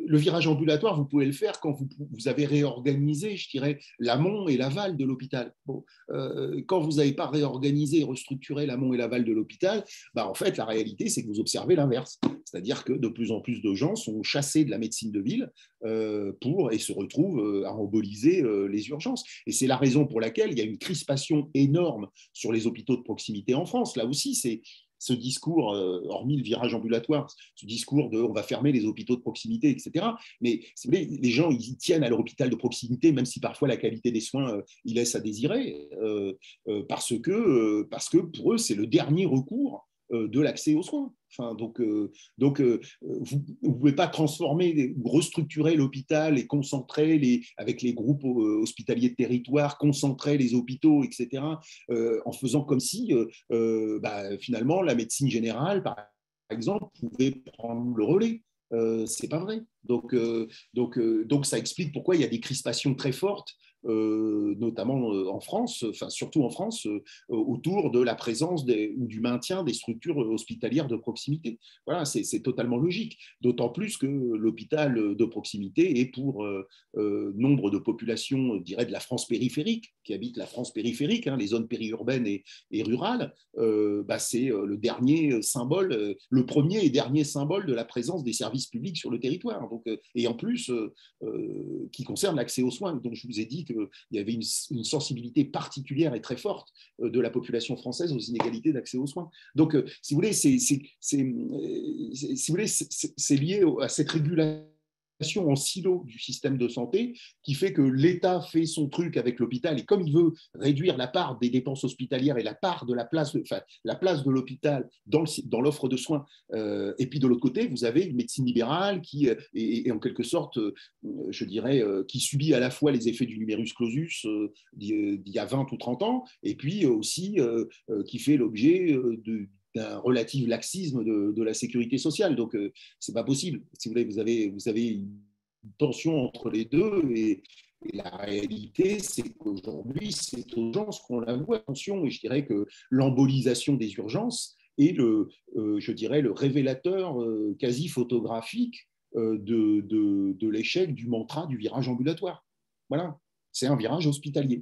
le virage ambulatoire, vous pouvez le faire quand vous, vous avez réorganisé, je dirais, l'amont et l'aval de l'hôpital. Bon, euh, quand vous n'avez pas réorganisé et restructuré l'amont et l'aval de l'hôpital, bah, en fait, la réalité, c'est que vous observez l'inverse. C'est-à-dire que de plus en plus de gens sont chassés de la médecine de ville euh, pour, et se retrouvent euh, à emboliser euh, les urgences. Et c'est la raison pour laquelle il y a une crispation énorme sur les hôpitaux de proximité en France. Là aussi, c'est ce discours, euh, hormis le virage ambulatoire, ce discours de on va fermer les hôpitaux de proximité, et cetera. Mais si vous voulez, les gens, ils tiennent à leur hôpital de proximité, même si parfois la qualité des soins, euh, ils laissent à désirer, euh, euh, parce, que, euh, parce que pour eux, c'est le dernier recours euh, de l'accès aux soins. Enfin, donc, euh, donc euh, vous ne pouvez pas transformer ou restructurer l'hôpital et concentrer les, avec les groupes euh, hospitaliers de territoire, concentrer les hôpitaux, et cetera, euh, en faisant comme si euh, euh, bah, finalement la médecine générale, par exemple, pouvait prendre le relais. Euh, c'est pas vrai. Donc, euh, donc, euh, donc, ça explique pourquoi il y a des crispations très fortes, euh, notamment euh, en France, enfin surtout en France, euh, autour de la présence des, ou du maintien des structures hospitalières de proximité. Voilà, c'est, c'est totalement logique. D'autant plus que l'hôpital de proximité est pour euh, euh, nombre de populations, je dirais, de la France périphérique, qui habitent la France périphérique, hein, les zones périurbaines et, et rurales, euh, bah, c'est le dernier symbole, le premier et dernier symbole de la présence des services publics sur le territoire. Donc, et en plus, euh, euh, qui concerne l'accès aux soins. Donc, je vous ai dit qu'il y avait une, une sensibilité particulière et très forte euh, de la population française aux inégalités d'accès aux soins. Donc, euh, si vous voulez, c'est, c'est, c'est, c'est, si vous voulez, c'est, c'est lié à cette régulation en silo du système de santé qui fait que l'État fait son truc avec l'hôpital et comme il veut réduire la part des dépenses hospitalières et la part de la place, enfin, la place de l'hôpital dans, le, dans l'offre de soins. Euh, et puis de l'autre côté, vous avez une médecine libérale qui est, est en quelque sorte, euh, je dirais, euh, qui subit à la fois les effets du numerus clausus euh, d'il y a vingt ou trente ans et puis aussi euh, euh, qui fait l'objet euh, de d'un relatif laxisme de, de la sécurité sociale. Donc, euh, ce n'est pas possible. Si vous voulez, vous avez, vous avez une tension entre les deux et, et la réalité, c'est qu'aujourd'hui, c'est aux urgences qu'on la voit. Attention, et je dirais que l'embolisation des urgences est le, euh, je dirais, le révélateur euh, quasi photographique euh, de, de, de l'échec du mantra du virage ambulatoire. Voilà, c'est un virage hospitalier.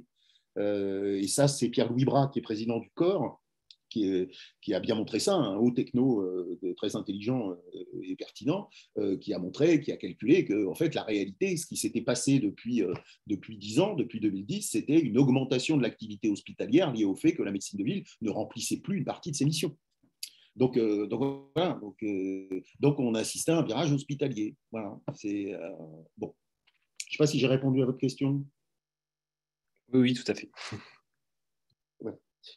Euh, et ça, c'est Pierre-Louis Bras, qui est président du corps, Qui, est, qui a bien montré ça, un haut techno euh, très intelligent euh, et pertinent, euh, qui a montré, qui a calculé que en fait, la réalité, ce qui s'était passé depuis, euh, depuis dix ans, depuis deux mille dix, c'était une augmentation de l'activité hospitalière liée au fait que la médecine de ville ne remplissait plus une partie de ses missions. Donc, euh, donc voilà, donc, euh, donc on assistait à un virage hospitalier. Voilà, c'est euh, bon. Je ne sais pas si j'ai répondu à votre question.
Oui, oui, tout à fait.
Ouais.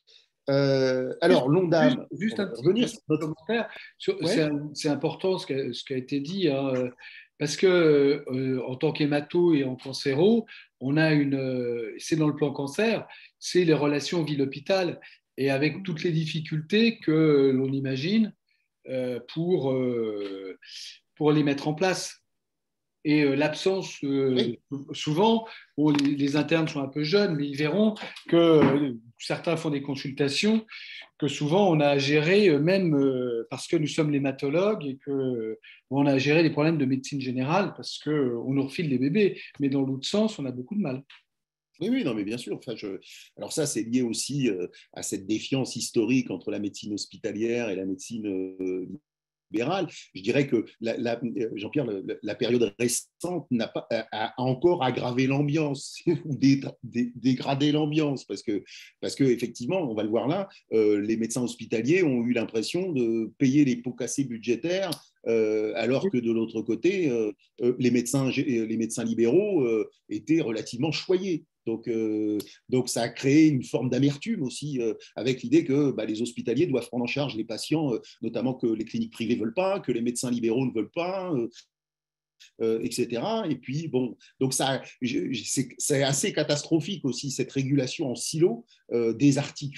Euh, alors, l'Ondam,
juste, juste un petit,
revenir
petit notre... commentaire. Sur,
ouais.
c'est, c'est important ce qui a, ce qui a été dit, hein, parce que euh, en tant qu'hémato et en cancéro, on a une, euh, c'est dans le plan cancer, c'est les relations ville-hôpital, et avec toutes les difficultés que l'on imagine euh, pour, euh, pour les mettre en place. Et euh, l'absence, euh, oui. souvent, bon, les, les internes sont un peu jeunes, mais ils verront que euh, certains font des consultations, que souvent on a à gérer, euh, même euh, parce que nous sommes l'hématologue, et qu'on euh, a à gérer des problèmes de médecine générale, parce qu'on euh, nous refile des bébés. Mais dans l'autre sens, on a beaucoup de mal.
Oui, oui, non, mais bien sûr. Enfin, je... Alors ça, c'est lié aussi euh, à cette défiance historique entre la médecine hospitalière et la médecine euh, libérale. Je dirais que la, la, Jean-Pierre, la, la période récente n'a pas, a, a encore aggravé l'ambiance ou dé, dé, dégradé l'ambiance parce que, parce que effectivement, on va le voir là, euh, les médecins hospitaliers ont eu l'impression de payer les pots cassés budgétaires, euh, alors que de l'autre côté, euh, les médecins, les médecins libéraux euh, étaient relativement choyés. Donc, euh, donc, ça a créé une forme d'amertume aussi, euh, avec l'idée que bah, les hospitaliers doivent prendre en charge les patients, euh, notamment que les cliniques privées ne veulent pas, que les médecins libéraux ne veulent pas, euh, euh, et cetera. Et puis, bon, donc ça, c'est, c'est assez catastrophique aussi, cette régulation en silo, euh, désarticulée,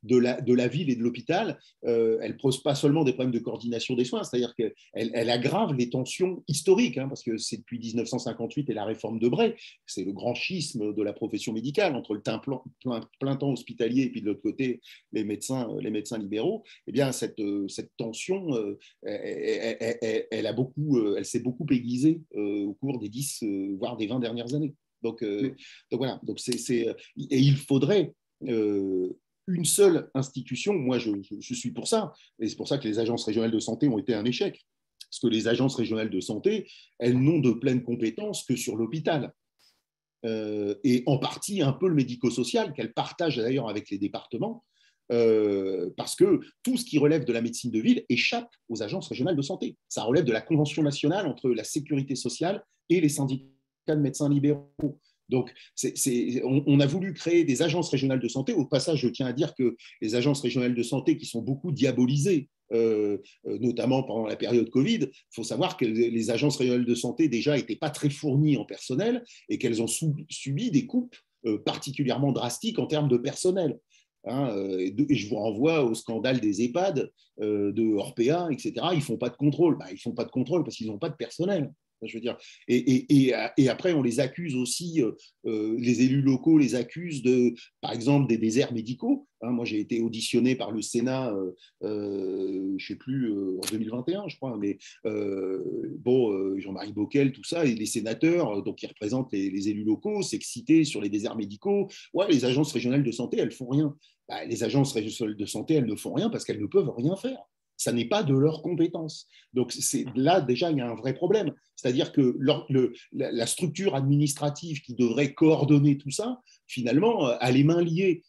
de la, de la ville et de l'hôpital, euh, elle ne pose pas seulement des problèmes de coordination des soins, c'est-à-dire qu'elle elle aggrave les tensions historiques, hein, parce que c'est depuis dix-neuf cent cinquante-huit et la réforme de Bray, c'est le grand schisme de la profession médicale, entre le plein, plein, plein temps hospitalier et puis de l'autre côté, les médecins, les médecins libéraux. Eh bien, cette, cette tension, euh, elle, elle, elle, elle, a beaucoup, elle s'est beaucoup aiguisée euh, au cours des dix, euh, voire des vingt dernières années. Donc, euh, donc voilà, donc c'est, c'est, et il faudrait euh, une seule institution. Moi, je, je, je suis pour ça, et c'est pour ça que les agences régionales de santé ont été un échec, parce que les agences régionales de santé, elles n'ont de pleines compétences que sur l'hôpital, euh, et en partie un peu le médico-social, qu'elles partagent d'ailleurs avec les départements, euh, parce que tout ce qui relève de la médecine de ville échappe aux agences régionales de santé. Ça relève de la convention nationale entre la sécurité sociale et les syndicats de médecins libéraux. Donc, c'est, c'est, on, on a voulu créer des agences régionales de santé. Au passage, je tiens à dire que les agences régionales de santé qui sont beaucoup diabolisées, euh, notamment pendant la période Covid, il faut savoir que les agences régionales de santé déjà n'étaient pas très fournies en personnel et qu'elles ont sou, subi des coupes euh, particulièrement drastiques en termes de personnel. Hein, et je vous renvoie au scandale des EHPAD, euh, de Orpea, et cetera. Ils ne font pas de contrôle. Bah, ils ne font pas de contrôle parce qu'ils n'ont pas de personnel. Je veux dire. Et, et, et, et après, on les accuse aussi, euh, les élus locaux les accusent de, par exemple, des déserts médicaux. Hein, moi, j'ai été auditionné par le Sénat, euh, euh, je ne sais plus, euh, en deux mille vingt et un, je crois, mais euh, bon, euh, Jean-Marie Bockel, tout ça, et les sénateurs, donc qui représentent les, les élus locaux, s'excitaient sur les déserts médicaux. Ouais, les agences régionales de santé, elles ne font rien. Bah, les agences régionales de santé, elles ne font rien parce qu'elles ne peuvent rien faire. Ça n'est pas de leur compétence. Donc c'est, là, déjà, il y a un vrai problème. C'est-à-dire que leur, le, la, la structure administrative qui devrait coordonner tout ça, finalement, a les mains liées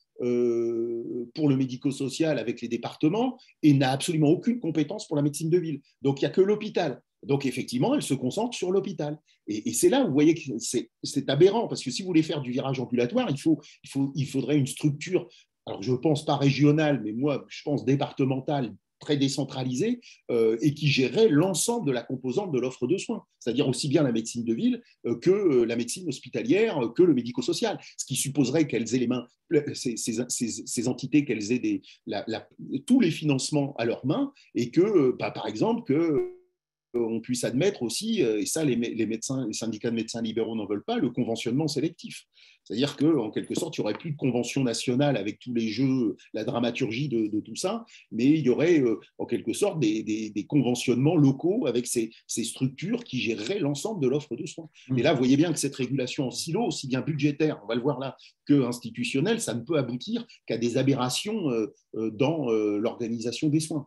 euh, pour le médico-social avec les départements et n'a absolument aucune compétence pour la médecine de ville. Donc, il n'y a que l'hôpital. Donc, effectivement, elle se concentre sur l'hôpital. Et, et c'est là où vous voyez que c'est, c'est aberrant, parce que si vous voulez faire du virage ambulatoire, il, faut, il, faut, il faudrait une structure, alors je ne pense pas régionale, mais moi, je pense départementale, très décentralisée, euh, et qui gérerait l'ensemble de la composante de l'offre de soins, c'est-à-dire aussi bien la médecine de ville euh, que euh, la médecine hospitalière, euh, que le médico-social, ce qui supposerait qu'elles aient les mains, ces, ces, ces, ces entités, qu'elles aient des, la, la, tous les financements à leurs mains, et que, bah, par exemple, que on puisse admettre aussi, et ça les, les médecins, les syndicats de médecins libéraux n'en veulent pas, le conventionnement sélectif. C'est-à-dire qu'en quelque sorte, il n'y aurait plus de convention nationale avec tous les jeux, la dramaturgie de, de tout ça, mais il y aurait euh, en quelque sorte des, des, des conventionnements locaux avec ces, ces structures qui géreraient l'ensemble de l'offre de soins. Mmh. Et là, vous voyez bien que cette régulation en silo, aussi bien budgétaire, on va le voir là, que institutionnelle, ça ne peut aboutir qu'à des aberrations euh, dans euh, l'organisation des soins.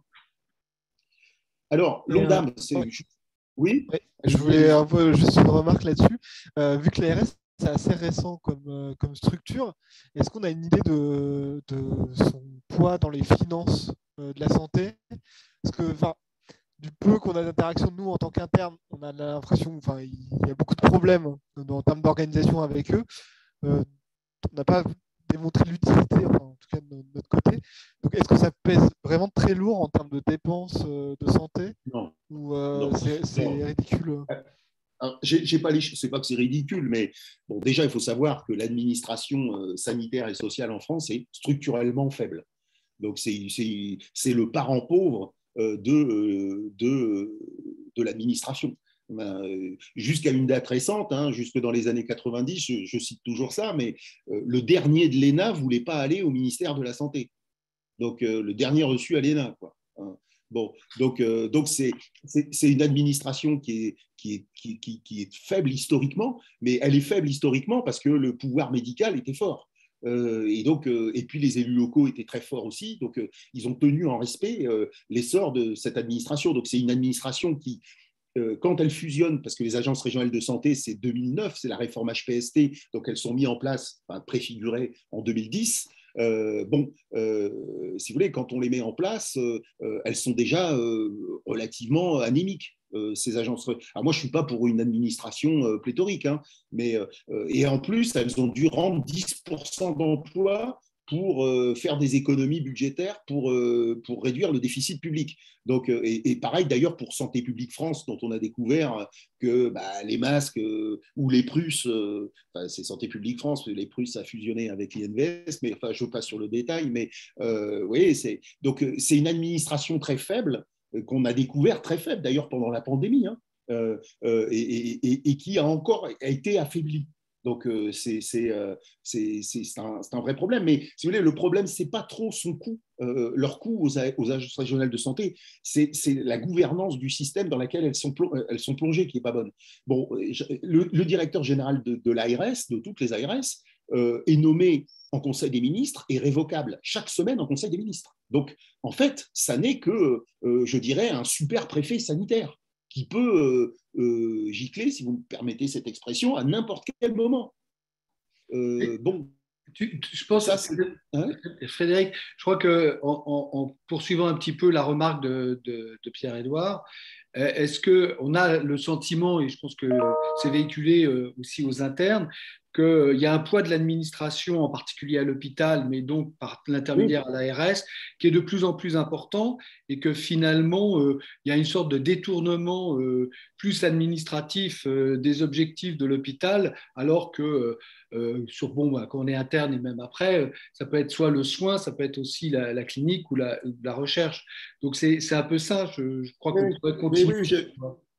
Alors, l'Ondam, c'est...
Ouais.
Oui,
ouais, je voulais un peu juste une remarque là-dessus. Euh, vu que l'A R S, c'est assez récent comme, euh, comme structure, est-ce qu'on a une idée de, de son poids dans les finances euh, de la santé? Parce que, enfin, du peu qu'on a d'interaction nous en tant qu'interne, on a l'impression, enfin, il y a beaucoup de problèmes en termes d'organisation avec eux. Euh, on n'a pas démontré l'utilité, enfin, en tout cas de notre côté. Donc, est-ce que ça pèse vraiment très lourd en termes de dépenses euh, de santé?
Non.
Ou euh,
non.
c'est, c'est
non.
ridicule?
Alors, j'ai, j'ai pas les, c'est pas que c'est ridicule, mais bon, déjà, il faut savoir que l'administration euh, sanitaire et sociale en France est structurellement faible. Donc, c'est, c'est, c'est le parent pauvre euh, de, euh, de, de l'administration. Euh, jusqu'à une date récente, hein, jusque dans les années quatre-vingt-dix, je, je cite toujours ça, mais euh, le dernier de l'E N A ne voulait pas aller au ministère de la Santé. Donc, euh, le dernier reçu à l'E N A, quoi. Hein. Bon, donc, euh, donc c'est, c'est, c'est une administration qui est, qui, est, qui, qui, qui est faible historiquement, mais elle est faible historiquement parce que le pouvoir médical était fort. Euh, et, donc, euh, et puis les élus locaux étaient très forts aussi, donc euh, ils ont tenu en respect euh, l'essor de cette administration. Donc c'est une administration qui, euh, quand elle fusionne, parce que les agences régionales de santé, c'est deux mille neuf, c'est la réforme H P S T, donc elles sont mises en place, enfin, préfigurées en deux mille dix. Euh, bon, euh, si vous voulez, quand on les met en place, euh, elles sont déjà euh, relativement anémiques. Euh, ces agences. Alors moi, je ne suis pas pour une administration euh, pléthorique, hein, mais, euh, et en plus, elles ont dû rendre dix pour cent d'emplois pour euh, faire des économies budgétaires pour, euh, pour réduire le déficit public. Donc, euh, et, et, pareil d'ailleurs pour Santé publique France, dont on a découvert que bah, les masques euh, ou les Prusses, euh, enfin, c'est Santé publique France, les Prusses a fusionné avec l'I N V S, mais enfin, je passe sur le détail, mais euh, oui, c'est, donc c'est une administration très faible euh, qu'on a découvert très faible d'ailleurs pendant la pandémie, hein, euh, euh, et, et, et qui a encore a été affaiblie. Donc, euh, c'est, c'est, euh, c'est, c'est, un, c'est un vrai problème. Mais si vous voulez, le problème, ce n'est pas trop son coût, euh, leur coût aux, aux agences régionales de santé, c'est, c'est la gouvernance du système dans laquelle elles sont, elles sont plongées qui n'est pas bonne. Bon, le, le directeur général de, de l'A R S, de toutes les A R S, euh, est nommé en Conseil des ministres et révocable chaque semaine en Conseil des ministres. Donc, en fait, ça n'est que, euh, je dirais, un super préfet sanitaire qui peut euh, euh, gicler, si vous me permettez cette expression, à n'importe quel moment. Euh, bon,
tu, tu, je pense,
ça, c'est, hein
Frédéric, je crois qu'en en, en poursuivant un petit peu la remarque de, de, de Pierre-Édouard, est-ce qu'on a le sentiment, et je pense que c'est véhiculé aussi aux internes, qu'il y a un poids de l'administration, en particulier à l'hôpital, mais donc par l'intermédiaire à l'A R S, qui est de plus en plus important et que finalement, euh, il y a une sorte de détournement euh, plus administratif euh, des objectifs de l'hôpital, alors que euh, sur, bon, bah, quand on est interne et même après, ça peut être soit le soin, ça peut être aussi la, la clinique ou la, la recherche. Donc c'est, c'est un peu ça, je, je crois
oui,
qu'on pourrait continuer.
Oui, oui, je...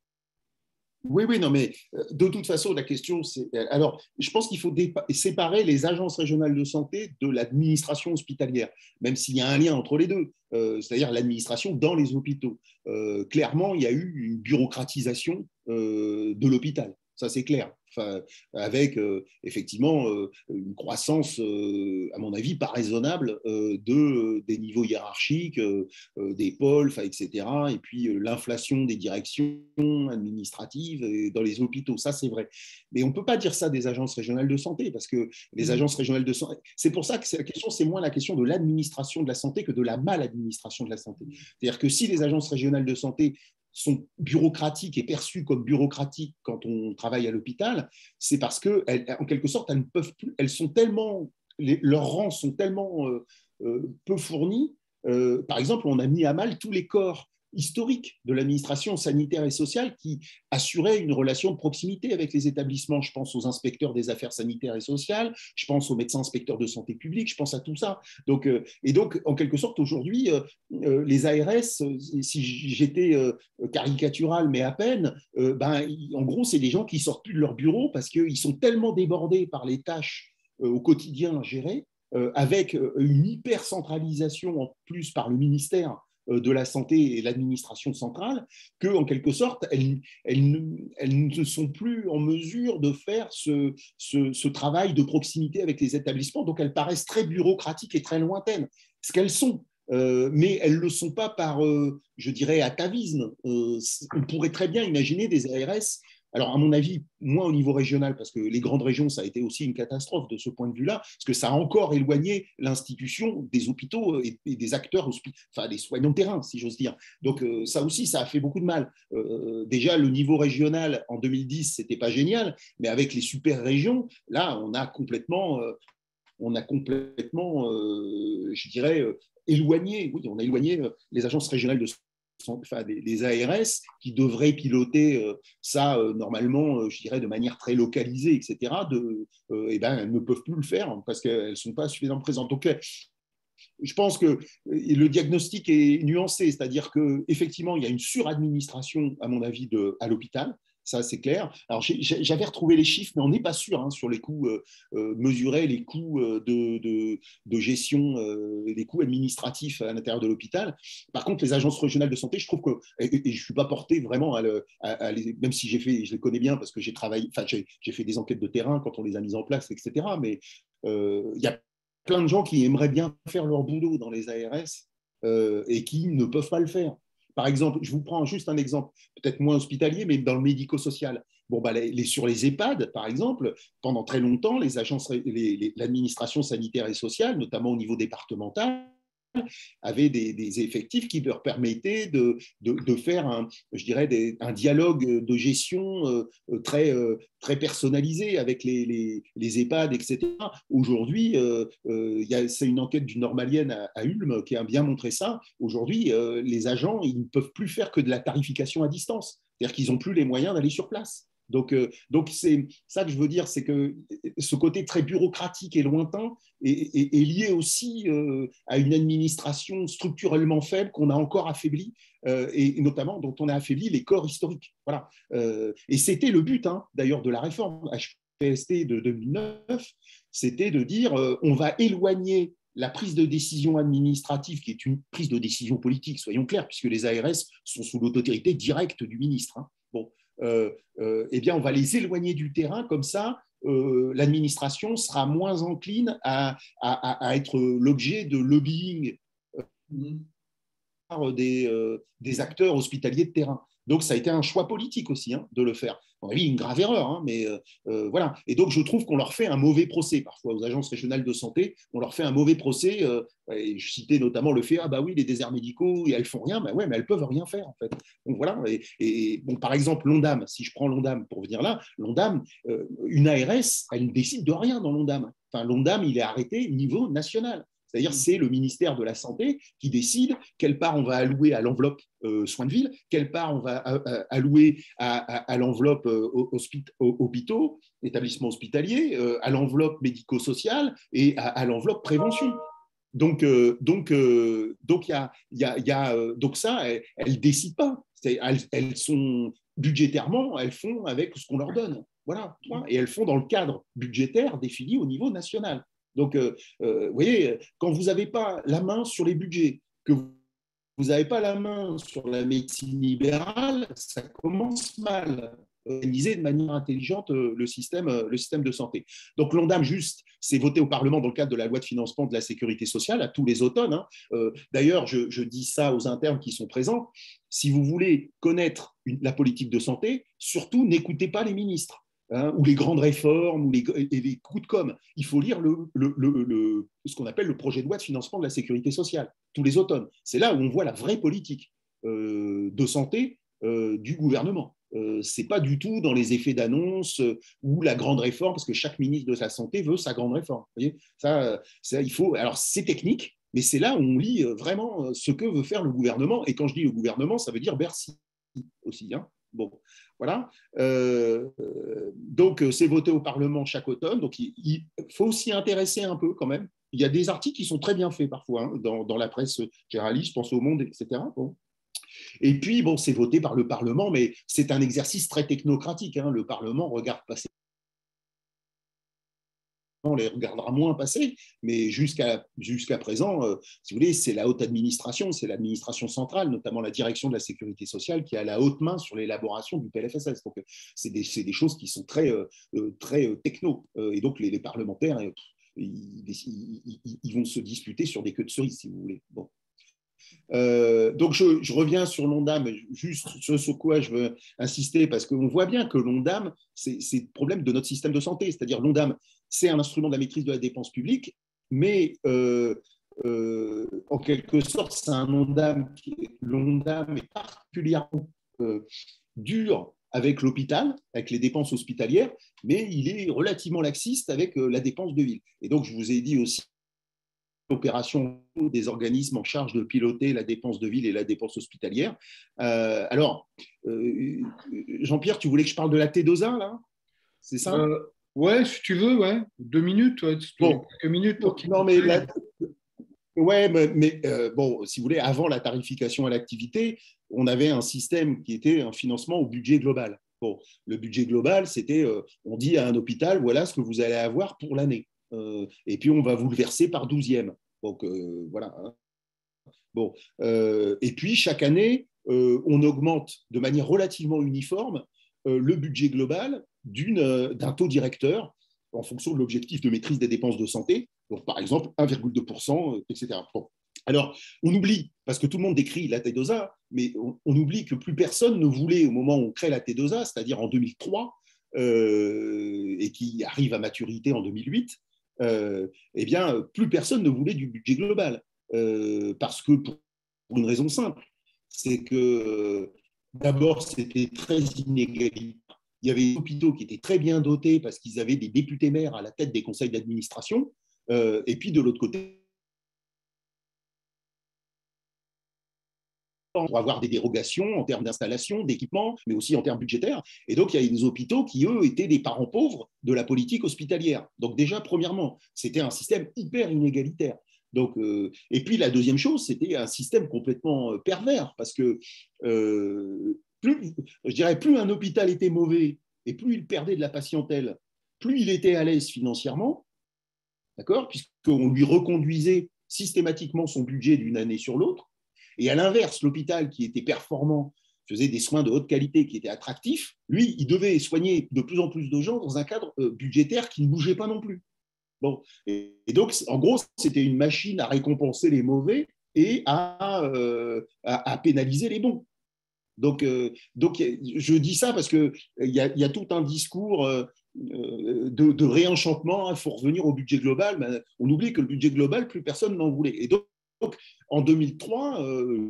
Oui, oui, non, mais de toute façon, la question, c'est. Alors, je pense qu'il faut séparer les agences régionales de santé de l'administration hospitalière, même s'il y a un lien entre les deux, euh, c'est-à-dire l'administration dans les hôpitaux. Euh, clairement, il y a eu une bureaucratisation euh, de l'hôpital, ça c'est clair. Enfin, avec euh, effectivement euh, une croissance, euh, à mon avis, pas raisonnable euh, de, euh, des niveaux hiérarchiques, euh, euh, des pôles, et cetera. Et puis euh, l'inflation des directions administratives et dans les hôpitaux, ça c'est vrai. Mais on ne peut pas dire ça des agences régionales de santé, parce que les agences régionales de santé, c'est pour ça que la question, c'est moins la question de l'administration de la santé que de la maladministration de la santé. C'est-à-dire que si les agences régionales de santé sont bureaucratiques et perçues comme bureaucratiques quand on travaille à l'hôpital, c'est parce que, en quelque sorte, elles ne peuvent plus, elles sont tellement, les, leurs rangs sont tellement euh, euh, peu fournis. Euh, par exemple, on a mis à mal tous les corps historiques de l'administration sanitaire et sociale qui assuraient une relation de proximité avec les établissements. Je pense aux inspecteurs des affaires sanitaires et sociales, je pense aux médecins inspecteurs de santé publique, je pense à tout ça. Donc, euh, et donc, en quelque sorte, aujourd'hui, euh, euh, les A R S, euh, si j'étais euh, caricatural, mais à peine, euh, ben, en gros, c'est des gens qui sortent plus de leur bureau parce qu'ils sont tellement débordés par les tâches euh, au quotidien gérées, euh, avec euh, une hyper-centralisation en plus par le ministère de la santé et l'administration centrale, qu'en quelque sorte, elles, elles, elles ne sont plus en mesure de faire ce, ce, ce travail de proximité avec les établissements, donc elles paraissent très bureaucratiques et très lointaines, ce qu'elles sont. Euh, mais elles ne le sont pas par, euh, je dirais, atavisme. Euh, on pourrait très bien imaginer des A R S, alors à mon avis, moins au niveau régional, parce que les grandes régions, ça a été aussi une catastrophe de ce point de vue-là, parce que ça a encore éloigné l'institution des hôpitaux et, et des acteurs, enfin des soignants de terrain, si j'ose dire. Donc euh, ça aussi, ça a fait beaucoup de mal. Euh, déjà, le niveau régional, en deux mille dix, c'était pas génial, mais avec les super régions, là, on a complètement... Euh, on a complètement, euh, je dirais, euh, éloigné, oui, on a éloigné euh, les agences régionales de enfin, les A R S qui devraient piloter euh, ça euh, normalement, euh, je dirais, de manière très localisée, et cetera. De, euh, eh ben, elles ne peuvent plus le faire parce qu'elles ne sont pas suffisamment présentes. Donc, je pense que le diagnostic est nuancé, c'est-à-dire qu'effectivement, il y a une suradministration, à mon avis, de, à l'hôpital. Ça, c'est clair. Alors, j'avais retrouvé les chiffres, mais on n'est pas sûr hein, sur les coûts euh, mesurés, les coûts de, de, de gestion, euh, les coûts administratifs à l'intérieur de l'hôpital. Par contre, les agences régionales de santé, je trouve que, et, et je ne suis pas porté vraiment à, le, à, à les, même si j'ai fait, je les connais bien parce que j'ai travaillé, enfin, j'ai fait des enquêtes de terrain quand on les a mises en place, et cetera. Mais euh, il y a plein de gens qui aimeraient bien faire leur boulot dans les A R S euh, et qui ne peuvent pas le faire. Par exemple, je vous prends juste un exemple, peut-être moins hospitalier, mais dans le médico-social. Bon, bah, les, les, sur les EHPAD, par exemple, pendant très longtemps, les agences, les, les, l'administration sanitaire et sociale, notamment au niveau départemental, avaient des, des effectifs qui leur permettaient de, de, de faire un, je dirais des, un dialogue de gestion euh, très, euh, très personnalisé avec les, les, les EHPAD, et cetera. Aujourd'hui, euh, euh, c'est une enquête du Normalienne à, à Ulm qui a bien montré ça. Aujourd'hui, euh, les agents, ils ne peuvent plus faire que de la tarification à distance. C'est-à-dire qu'ils n'ont plus les moyens d'aller sur place. Donc, euh, donc c'est ça que je veux dire, c'est que ce côté très bureaucratique et lointain est, est, est lié aussi euh, à une administration structurellement faible qu'on a encore affaiblie, euh, et, et notamment dont on a affaibli les corps historiques. Voilà. Euh, et c'était le but, hein, d'ailleurs, de la réforme H P S T de deux mille neuf, c'était de dire euh, on va éloigner la prise de décision administrative, qui est une prise de décision politique, soyons clairs, puisque les A R S sont sous l'autorité directe du ministre. Hein. Bon. Euh, euh, eh bien, on va les éloigner du terrain, comme ça, euh, l'administration sera moins encline à, à, à être l'objet de lobbying par des, euh, des acteurs hospitaliers de terrain. Donc, ça a été un choix politique aussi, hein, de le faire. On a vu une grave erreur, hein, mais euh, euh, voilà. Et donc, je trouve qu'on leur fait un mauvais procès, parfois, aux agences régionales de santé. On leur fait un mauvais procès. Euh, et je citais notamment le fait, ah bah oui, les déserts médicaux, elles font rien. Bah ouais, mais elles peuvent rien faire, en fait. Donc, voilà. Et, et bon, par exemple, l'Ondam, si je prends l'Ondam pour venir là, l'Ondam, euh, une A R S, elle ne décide de rien dans l'Ondam. Enfin, l'Ondam, il est arrêté au niveau national. C'est-à-dire, c'est le ministère de la Santé qui décide quelle part on va allouer à l'enveloppe euh, soins de ville, quelle part on va euh, allouer à, à, à l'enveloppe euh, hospit- hôpitaux, établissements hospitaliers, euh, à l'enveloppe médico-sociale et à, à l'enveloppe prévention. Donc, euh, donc, euh, donc, y a, y a, y a, euh, donc ça, elles ne décident pas. Elles, elles sont budgétairement, elles font avec ce qu'on leur donne. Voilà. Et elles font dans le cadre budgétaire défini au niveau national. Donc, euh, euh, vous voyez, quand vous n'avez pas la main sur les budgets, que vous n'avez pas la main sur la médecine libérale, ça commence mal. Organiser de manière intelligente le système, le système de santé. Donc, l'Ondam, juste, c'est voté au Parlement dans le cadre de la loi de financement de la sécurité sociale à tous les automnes. Hein. Euh, d'ailleurs, je, je dis ça aux internes qui sont présents. Si vous voulez connaître une, la politique de santé, surtout n'écoutez pas les ministres. Hein, ou les grandes réformes, ou les, et les coups de com'. Il faut lire le, le, le, le, ce qu'on appelle le projet de loi de financement de la sécurité sociale, tous les automnes. C'est là où on voit la vraie politique euh, de santé euh, du gouvernement. Euh, ce n'est pas du tout dans les effets d'annonce euh, ou la grande réforme, parce que chaque ministre de la Santé veut sa grande réforme. Vous voyez ça, ça, il faut, alors, c'est technique, mais c'est là où on lit vraiment ce que veut faire le gouvernement. Et quand je dis le gouvernement, ça veut dire Bercy aussi. Hein. Bon, voilà. Euh, donc, c'est voté au Parlement chaque automne. Donc, il, il faut s'y intéresser un peu quand même. Il y a des articles qui sont très bien faits parfois hein, dans, dans la presse généraliste, je pense au Monde, et cetera. Bon. Et puis, bon, c'est voté par le Parlement, mais c'est un exercice très technocratique. Hein. Le Parlement regarde passer. On les regardera moins passer, mais jusqu'à jusqu'à présent, euh, si vous voulez, c'est la haute administration, c'est l'administration centrale, notamment la direction de la sécurité sociale, qui a la haute main sur l'élaboration du P L F S S. Donc, c'est des, c'est des choses qui sont très, euh, très techno. Euh, et donc, les, les parlementaires, euh, ils, ils, ils, ils vont se disputer sur des queues de cerises, si vous voulez. Bon. Euh, donc, je, je reviens sur l'Ondam, juste ce sur quoi je veux insister, parce qu'on voit bien que l'Ondam, c'est, c'est le problème de notre système de santé. C'est-à-dire, l'Ondam, c'est un instrument de la maîtrise de la dépense publique, mais euh, euh, en quelque sorte, c'est un Ondam qui l'Ondam est particulièrement euh, dur avec l'hôpital, avec les dépenses hospitalières, mais il est relativement laxiste avec euh, la dépense de ville. Et donc, je vous ai dit aussi l'opération des organismes en charge de piloter la dépense de ville et la dépense hospitalière. Euh, alors, euh, Jean-Pierre, tu voulais que je parle de la T deux A, là? C'est ça?
euh, Ouais, si tu veux, ouais. Deux minutes, ouais.
Bon.
Quelques minutes pour qu'il
Non, mais la... ouais, mais, mais euh, bon, si vous voulez, avant la tarification à l'activité, on avait un système qui était un financement au budget global. Bon, le budget global, c'était, euh, on dit à un hôpital, voilà ce que vous allez avoir pour l'année. Euh, et puis, on va vous le verser par douzième. Donc, euh, voilà. Hein. Bon. Euh, et puis, chaque année, euh, on augmente de manière relativement uniforme euh, le budget global d'une, euh, d'un taux directeur en fonction de l'objectif de maîtrise des dépenses de santé. Donc, par exemple, un virgule deux pour cent, et cetera. Bon. Alors, on oublie, parce que tout le monde décrit la T deux A, mais on, on oublie que plus personne ne voulait, au moment où on crée la T deux A, c'est-à-dire en deux mille trois, euh, et qui arrive à maturité en deux mille huit, Euh, eh bien, plus personne ne voulait du budget global. euh, parce que pour, pour une raison simple, c'est que d'abord, c'était très inégalitaire. Il y avait des hôpitaux qui étaient très bien dotés parce qu'ils avaient des députés maires à la tête des conseils d'administration. Euh, et puis, de l'autre côté, pour avoir des dérogations en termes d'installation, d'équipement, mais aussi en termes budgétaires. Et donc, il y a des hôpitaux qui, eux, étaient des parents pauvres de la politique hospitalière. Donc, déjà, premièrement, c'était un système hyper inégalitaire. Donc, euh, et puis, la deuxième chose, c'était un système complètement pervers, parce que euh, plus, je dirais, plus un hôpital était mauvais et plus il perdait de la patientèle, plus il était à l'aise financièrement, d'accord, puisqu'on lui reconduisait systématiquement son budget d'une année sur l'autre. Et à l'inverse, l'hôpital qui était performant, faisait des soins de haute qualité, qui étaient attractifs, lui, il devait soigner de plus en plus de gens dans un cadre budgétaire qui ne bougeait pas non plus. Bon. Et donc, en gros, c'était une machine à récompenser les mauvais et à, euh, à, à pénaliser les bons. Donc, euh, donc, je dis ça parce qu'il y, a, y a tout un discours euh, de, de réenchantement. Il faut revenir au budget global. Mais on oublie que le budget global, plus personne n'en voulait. Et donc, donc en deux mille trois, euh,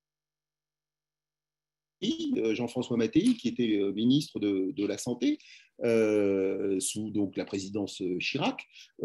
Jean-François Mattei, qui était ministre de, de la Santé, euh, sous donc, la présidence Chirac,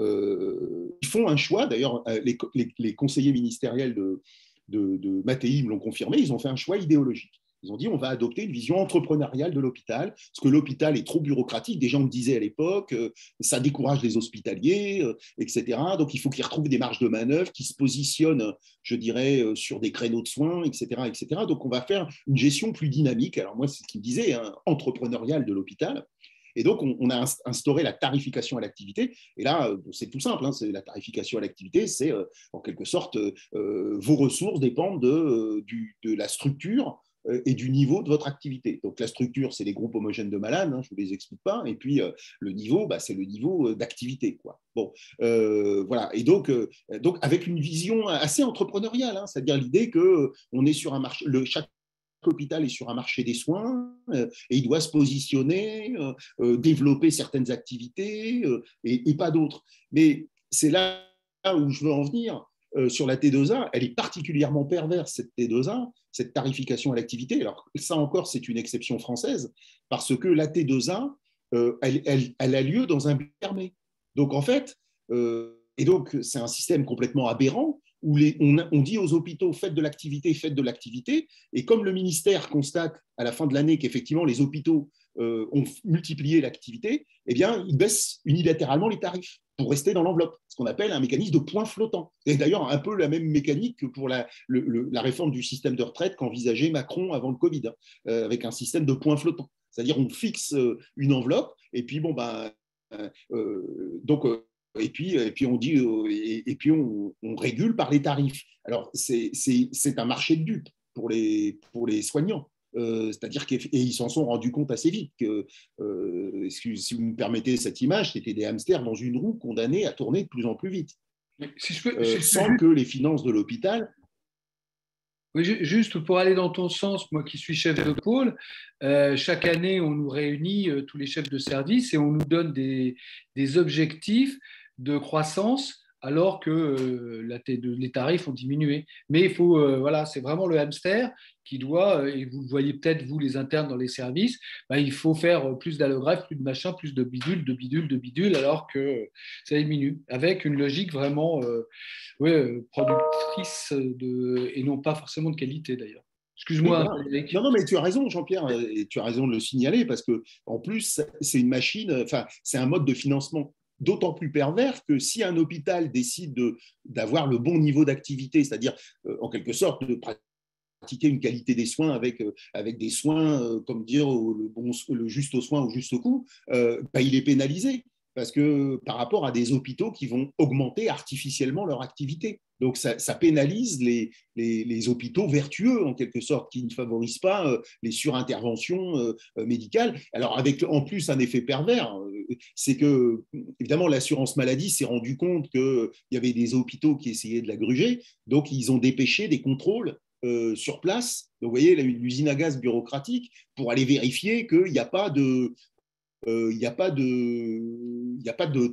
euh, ils font un choix. D'ailleurs, les, les, les conseillers ministériels de, de, de Mattei me l'ont confirmé, ils ont fait un choix idéologique. Ils ont dit on va adopter une vision entrepreneuriale de l'hôpital, parce que l'hôpital est trop bureaucratique. Des gens me disaient à l'époque, euh, ça décourage les hospitaliers, euh, et cetera. Donc il faut qu'ils retrouvent des marges de manœuvre, qu'ils se positionnent, je dirais, euh, sur des créneaux de soins, et cetera, et cetera. Donc on va faire une gestion plus dynamique. Alors moi, c'est ce qu'ils me disaient, hein, entrepreneuriale de l'hôpital. Et donc, on, on a instauré la tarification à l'activité. Et là, c'est tout simple. Hein, c'est la tarification à l'activité, c'est euh, en quelque sorte, euh, vos ressources dépendent de, du, de la structure et du niveau de votre activité. Donc la structure, c'est les groupes homogènes de malades, hein, je ne vous les explique pas, et puis euh, le niveau, bah, c'est le niveau d'activité, quoi. Bon, euh, voilà, et donc, euh, donc avec une vision assez entrepreneuriale, hein, c'est-à-dire l'idée qu'on est sur un marché, le, chaque l'hôpital est sur un marché des soins euh, et il doit se positionner, euh, euh, développer certaines activités euh, et, et pas d'autres. Mais c'est là où je veux en venir. Euh, sur la T deux A, elle est particulièrement perverse, cette T deux A, cette tarification à l'activité. Alors, ça encore, c'est une exception française, parce que la T deux A, euh, elle, elle, elle a lieu dans un but fermé. Donc, en fait, euh, et donc, c'est un système complètement aberrant, où les, on, on dit aux hôpitaux, faites de l'activité, faites de l'activité, et comme le ministère constate à la fin de l'année qu'effectivement, les hôpitaux euh, ont multiplié l'activité, eh bien, ils baissent unilatéralement les tarifs pour rester dans l'enveloppe, ce qu'on appelle un mécanisme de point flottant. Et d'ailleurs, un peu la même mécanique que pour la, le, le, la réforme du système de retraite qu'envisageait Macron avant le Covid, hein, euh, avec un système de point flottant. C'est-à-dire on fixe euh, une enveloppe, et puis, bon, ben, euh, donc, euh, et puis, et puis on dit, euh, et, et puis on, on régule par les tarifs. Alors, c'est, c'est, c'est un marché de dupes pour les, pour les soignants. Euh, c'est-à-dire qu'ils s'en sont rendus compte assez vite que, euh, si vous me permettez cette image, c'était des hamsters dans une roue condamnés à tourner de plus en plus vite, si je peux, euh, si je sans peux... que les finances de l'hôpital...
Oui, juste pour aller dans ton sens, moi qui suis chef de pôle, euh, chaque année, on nous réunit euh, tous les chefs de service et on nous donne des, des objectifs de croissance alors que euh, la, les tarifs ont diminué. Mais il faut, euh, voilà, c'est vraiment le hamster qui doit, et vous le voyez peut-être, vous les internes dans les services, bah, il faut faire plus d'allogreffe, plus de machin, plus de bidule, de bidule, de bidule, alors que ça diminue, avec une logique vraiment euh, ouais, productrice de, et non pas forcément de qualité d'ailleurs. Excuse-moi,
oui, voilà. Non, non, mais tu as raison, Jean-Pierre, et tu as raison de le signaler, parce que en plus, c'est une machine, enfin, c'est un mode de financement d'autant plus pervers que si un hôpital décide de, d'avoir le bon niveau d'activité, c'est-à-dire euh, en quelque sorte de pratiquer une qualité des soins avec, euh, avec des soins, euh, comme dire, le, bon, le juste au soin au juste au coût, euh, bah, il est pénalisé. Parce que par rapport à des hôpitaux qui vont augmenter artificiellement leur activité. Donc, ça, ça pénalise les, les, les hôpitaux vertueux, en quelque sorte, qui ne favorisent pas euh, les surinterventions euh, médicales. Alors, avec en plus un effet pervers, euh, c'est que, évidemment, l'assurance maladie s'est rendu compte qu'il y avait des hôpitaux qui essayaient de la gruger, donc ils ont dépêché des contrôles euh, sur place. Donc, vous voyez, l'usine à gaz bureaucratique, pour aller vérifier qu'il n'y a pas de... il euh, n'y a pas de, y a pas de,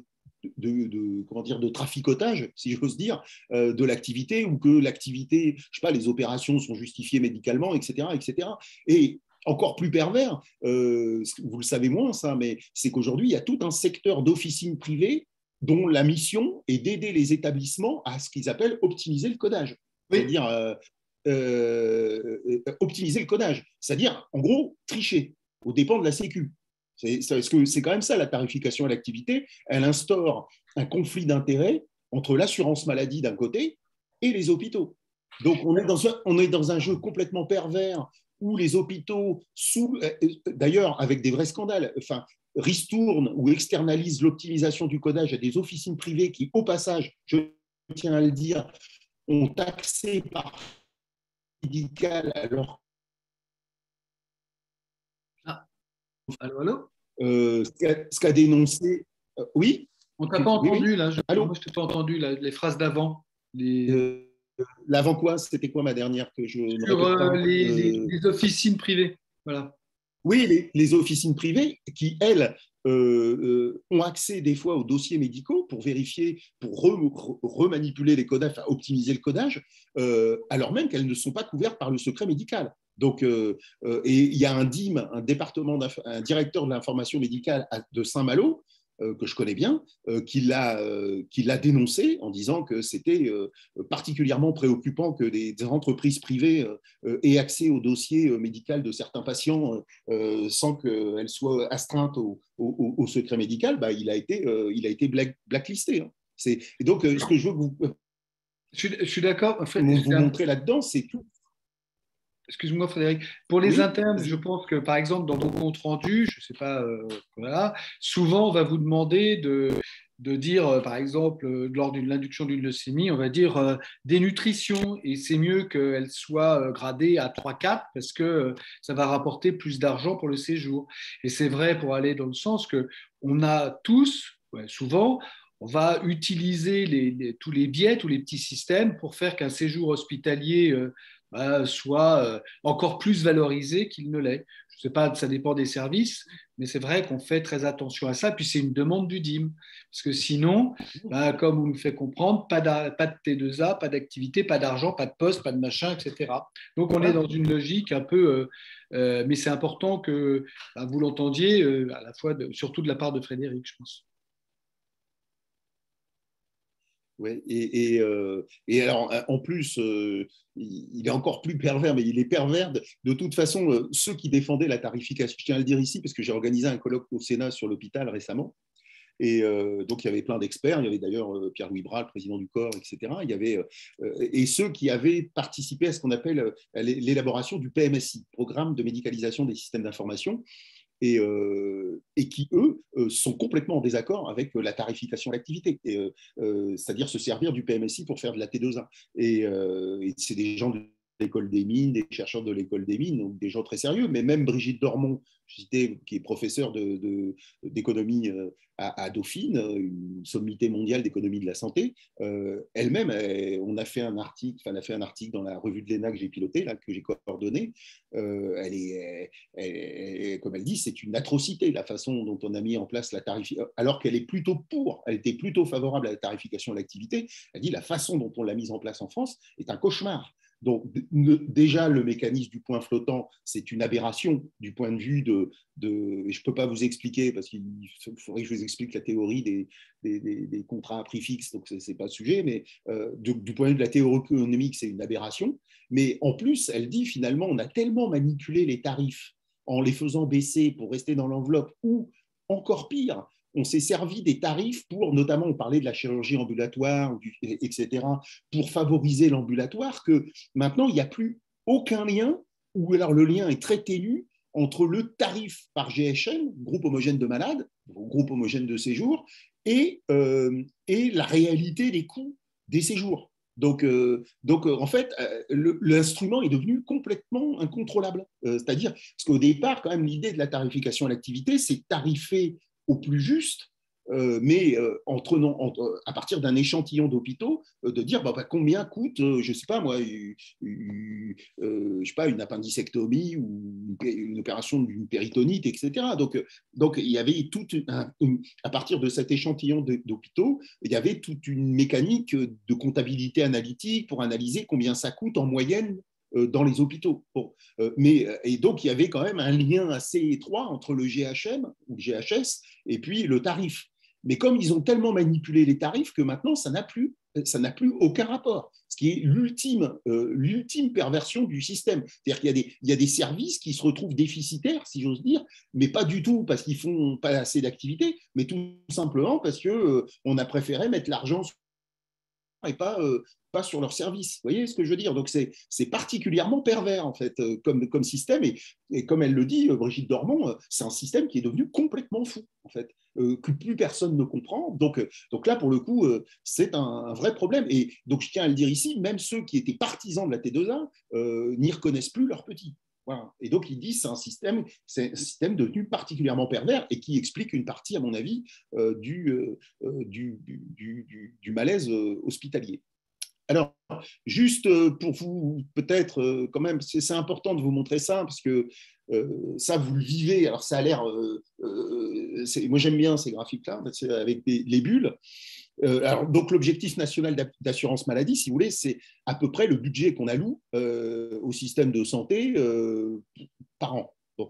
de, de, comment dire, de traficotage, si j'ose dire, euh, de l'activité, ou que l'activité, je sais pas, les opérations sont justifiées médicalement, et cetera, et cetera. Et encore plus pervers, euh, vous le savez moins ça, mais c'est qu'aujourd'hui, il y a tout un secteur d'officines privées dont la mission est d'aider les établissements à ce qu'ils appellent optimiser le codage.
Oui.
C'est-à-dire euh, euh, optimiser le codage, c'est-à-dire, en gros, tricher aux dépens de la Sécu. C'est, c'est, c'est quand même ça, la tarification à l'activité. Elle instaure un conflit d'intérêts entre l'assurance maladie d'un côté et les hôpitaux. Donc, on est dans un, on est dans un jeu complètement pervers où les hôpitaux, sous, d'ailleurs avec des vrais scandales, enfin, ristournent ou externalisent l'optimisation du codage à des officines privées qui, au passage, je tiens à le dire, ont accès par médical alors.
Ah. Allô, allô
euh, ce, qu'a, ce qu'a dénoncé. Euh, oui.
On t'a pas
oui,
entendu
oui.
là. Je,
allô
moi, je t'ai pas entendu là, les phrases d'avant. Les...
Euh, L'avant quoi? C'était quoi ma dernière que je ne
Sur
répète pas
euh, les,
euh...
les, les officines privées. Voilà.
Oui, les, les officines privées qui, elles, euh, euh, ont accès des fois aux dossiers médicaux pour vérifier, pour re, remanipuler les codages, enfin optimiser le codage, euh, alors même qu'elles ne sont pas couvertes par le secret médical. Donc, euh, euh, et il y a un D I M, un département, un directeur de l'information médicale de Saint-Malo, euh, que je connais bien, euh, qui, l'a, euh, qui l'a dénoncé en disant que c'était euh, particulièrement préoccupant que des, des entreprises privées euh, aient accès au dossier médical de certains patients euh, sans qu'elles soient astreintes au, au, au secret médical. Bah, il a été, euh, il a été black, blacklisté. Hein. C'est, et donc, euh, ce que je veux vous,
je suis, je suis d'accord. En fait,
vous, vous montrer là-dedans, c'est tout.
Excuse-moi Frédéric, pour les
oui,
internes, je pense que par exemple dans vos comptes rendus, je ne sais pas, euh, voilà, souvent on va vous demander de, de dire, euh, par exemple, euh, lors de l'induction d'une leucémie, on va dire euh, dénutrition, et c'est mieux qu'elle soit euh, gradée à trois quatre parce que euh, ça va rapporter plus d'argent pour le séjour. Et c'est vrai pour aller dans le sens que on a tous, ouais, souvent, on va utiliser les, les, tous les biais, tous les petits systèmes pour faire qu'un séjour hospitalier euh, euh, soit euh, encore plus valorisé qu'il ne l'est. Je ne sais pas, ça dépend des services, mais c'est vrai qu'on fait très attention à ça. Puis c'est une demande du D I M. Parce que sinon, bah, comme on nous fait comprendre, pas, pas de T deux A, pas d'activité, pas d'argent, pas de poste, pas de machin, et cetera. Donc on est dans une logique un peu... Euh, euh, mais c'est important que bah, vous l'entendiez, euh, à la fois de, surtout de la part de Frédéric, je pense.
Ouais, et, et, euh, et alors, en plus, euh, il est encore plus pervers, mais il est pervers. De, de toute façon, euh, ceux qui défendaient la tarification, je tiens à le dire ici, parce que j'ai organisé un colloque au Sénat sur l'hôpital récemment, et euh, donc il y avait plein d'experts, il y avait d'ailleurs euh, Pierre-Louis Bras, le président du corps, et cetera. Il y avait, euh, et ceux qui avaient participé à ce qu'on appelle euh, l'élaboration du P M S I, Programme de médicalisation des systèmes d'information, Et, euh, et qui, eux, euh, sont complètement en désaccord avec euh, la tarification de l'activité, et, euh, euh, c'est-à-dire se servir du P M S I pour faire de la T deux A. Et, euh, et c'est des gens de l'école des mines, des chercheurs de l'école des mines, donc des gens très sérieux, mais même Brigitte Dormont, je citais, qui est professeure de, de, d'économie à, à Dauphine, une sommité mondiale d'économie de la santé, euh, elle-même, elle, on a fait un article, enfin, elle a fait un article dans la revue de l'E N A que j'ai piloté, là, que j'ai coordonné. Euh, elle est, elle, elle, comme elle dit, c'est une atrocité la façon dont on a mis en place la tarification, alors qu'elle est plutôt pour, elle était plutôt favorable à la tarification de l'activité. Elle dit la façon dont on l'a mise en place en France est un cauchemar. Donc déjà, le mécanisme du point flottant, c'est une aberration du point de vue de... de et je ne peux pas vous expliquer, parce qu'il faudrait que je vous explique la théorie des, des, des, des contrats à prix fixe, donc ce n'est pas le sujet, mais euh, du, du point de vue de la théorie économique, c'est une aberration. Mais en plus, elle dit finalement, on a tellement manipulé les tarifs en les faisant baisser pour rester dans l'enveloppe, ou encore pire, on s'est servi des tarifs pour, notamment on parlait de la chirurgie ambulatoire, et cetera, pour favoriser l'ambulatoire, que maintenant il n'y a plus aucun lien, ou alors le lien est très ténu, entre le tarif par G H M, groupe homogène de malades, groupe homogène de séjour, et, euh, et la réalité des coûts des séjours. Donc, euh, donc euh, en fait, euh, le, l'instrument est devenu complètement incontrôlable. Euh, c'est-à-dire, parce qu'au départ, quand même, l'idée de la tarification à l'activité, c'est tarifer au plus juste euh, mais euh, en prenant, en, à partir d'un échantillon d'hôpitaux, euh, de dire bah, bah, combien coûte, euh, je ne sais pas moi, euh, euh, je sais pas, une appendicectomie ou une, une opération d'une péritonite, et cetera. Donc, donc il y avait toute un, une, à partir de cet échantillon d'hôpitaux, il y avait toute une mécanique de comptabilité analytique pour analyser combien ça coûte en moyenne dans les hôpitaux. Bon. Mais, et donc, il y avait quand même un lien assez étroit entre le G H M ou le G H S et puis le tarif. Mais comme ils ont tellement manipulé les tarifs que maintenant, ça n'a plus, ça n'a plus aucun rapport, ce qui est l'ultime, euh, l'ultime perversion du système. C'est-à-dire qu'il y a, des, il y a des services qui se retrouvent déficitaires, si j'ose dire, mais pas du tout parce qu'ils font pas assez d'activité, mais tout simplement parce qu'on euh, a préféré mettre l'argent et pas, euh, pas sur leur service. Vous voyez ce que je veux dire? Donc, c'est, c'est particulièrement pervers, en fait, euh, comme, comme système. Et, et comme elle le dit, euh, Brigitte Dormont, euh, c'est un système qui est devenu complètement fou, en fait, euh, que plus personne ne comprend. Donc, euh, donc là, pour le coup, euh, c'est un, un vrai problème. Et donc, je tiens à le dire ici, même ceux qui étaient partisans de la T deux A euh, n'y reconnaissent plus leurs petits. Voilà. Et donc, il dit que c'est un système, c'est un système devenu particulièrement pervers et qui explique une partie, à mon avis, euh, du, euh, du, du, du, du malaise euh, hospitalier. Alors, juste pour vous, peut-être, euh, quand même, c'est, c'est important de vous montrer ça, parce que euh, ça, vous le vivez. Alors, ça a l'air... Euh, euh, c'est, moi, j'aime bien ces graphiques-là, avec des, les bulles. Euh, alors, donc, l'objectif national d'assurance maladie, si vous voulez, c'est à peu près le budget qu'on alloue euh, au système de santé euh, par an. Bon.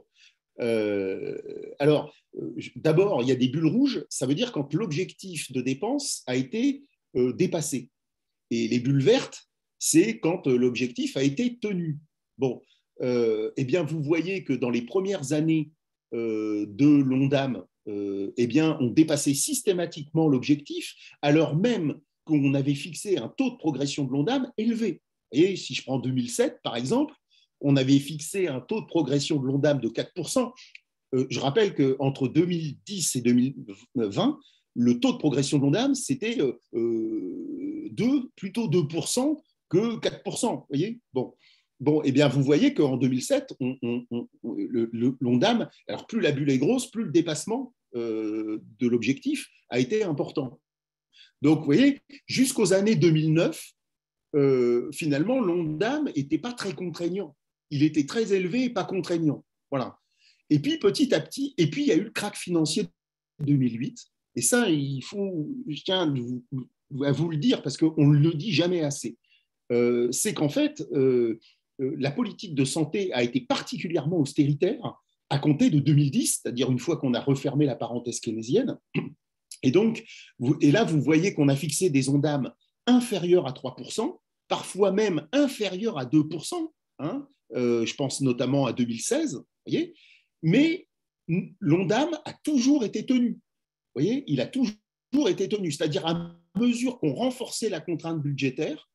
Euh, alors, euh, d'abord, il y a des bulles rouges, ça veut dire quand l'objectif de dépense a été euh, dépassé. Et les bulles vertes, c'est quand euh, l'objectif a été tenu. Bon, euh, eh bien, vous voyez que dans les premières années euh, de l'ONDAM, Euh, eh bien, on dépassait systématiquement l'objectif, alors même qu'on avait fixé un taux de progression de l'ONDAM élevé. Et si je prends deux mille sept, par exemple, on avait fixé un taux de progression de l'ONDAM de quatre pour cent. Euh, je rappelle qu'entre deux mille dix et deux mille vingt, le taux de progression de l'ONDAM, c'était euh, deux, plutôt deux pour cent que quatre pour cent. Vous voyez? Bon. Bon, eh bien, vous voyez qu'en deux mille sept, on, on, on, le, le, l'ONDAM, alors plus la bulle est grosse, plus le dépassement euh, de l'objectif a été important. Donc, vous voyez, jusqu'aux années deux mille neuf, euh, finalement, l'ONDAM n'était pas très contraignant. Il était très élevé et pas contraignant. Voilà. Et puis, petit à petit, et puis, il y a eu le krach financier de deux mille huit. Et ça, il faut, je tiens à vous le dire parce qu'on ne le dit jamais assez. Euh, c'est qu'en fait, euh, la politique de santé a été particulièrement austéritaire à compter de deux mille dix, c'est-à-dire une fois qu'on a refermé la parenthèse keynésienne. Et donc, vous, et là, vous voyez qu'on a fixé des ONDAM inférieurs à trois pour cent, parfois même inférieurs à deux pour cent. Hein, euh, je pense notamment à deux mille seize, voyez, mais l'ONDAM a toujours été tenu. Vous voyez, il a toujours été tenu, c'est-à-dire à mesure qu'on renforçait la contrainte budgétaire,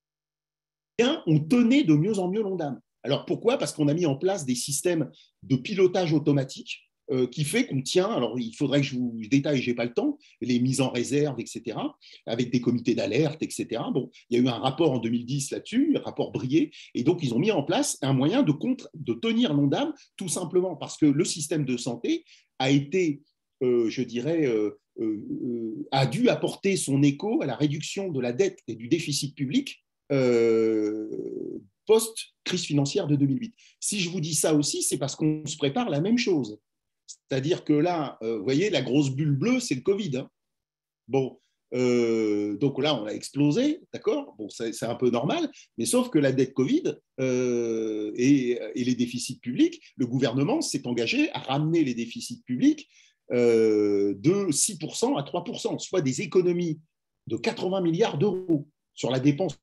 on tenait de mieux en mieux l'ONDAM. Alors pourquoi? Parce qu'on a mis en place des systèmes de pilotage automatique euh, qui fait qu'on tient, alors il faudrait que je vous détaille, je n'ai pas le temps, les mises en réserve, et cetera, avec des comités d'alerte, et cetera. Bon, il y a eu un rapport en deux mille dix là-dessus, un rapport Brié, et donc ils ont mis en place un moyen de, contre, de tenir l'ONDAM, tout simplement parce que le système de santé a été, euh, je dirais, euh, euh, a dû apporter son écho à la réduction de la dette et du déficit public Euh, post-crise financière de deux mille huit. Si je vous dis ça aussi, c'est parce qu'on se prépare la même chose. C'est-à-dire que là, euh, vous voyez, la grosse bulle bleue, c'est le Covid. Hein. Bon, euh, donc là, on a explosé, d'accord? Bon, c'est, c'est un peu normal, mais sauf que la dette Covid euh, et, et les déficits publics, le gouvernement s'est engagé à ramener les déficits publics euh, de six pour cent à trois pour cent, soit des économies de quatre-vingts milliards d'euros sur la dépense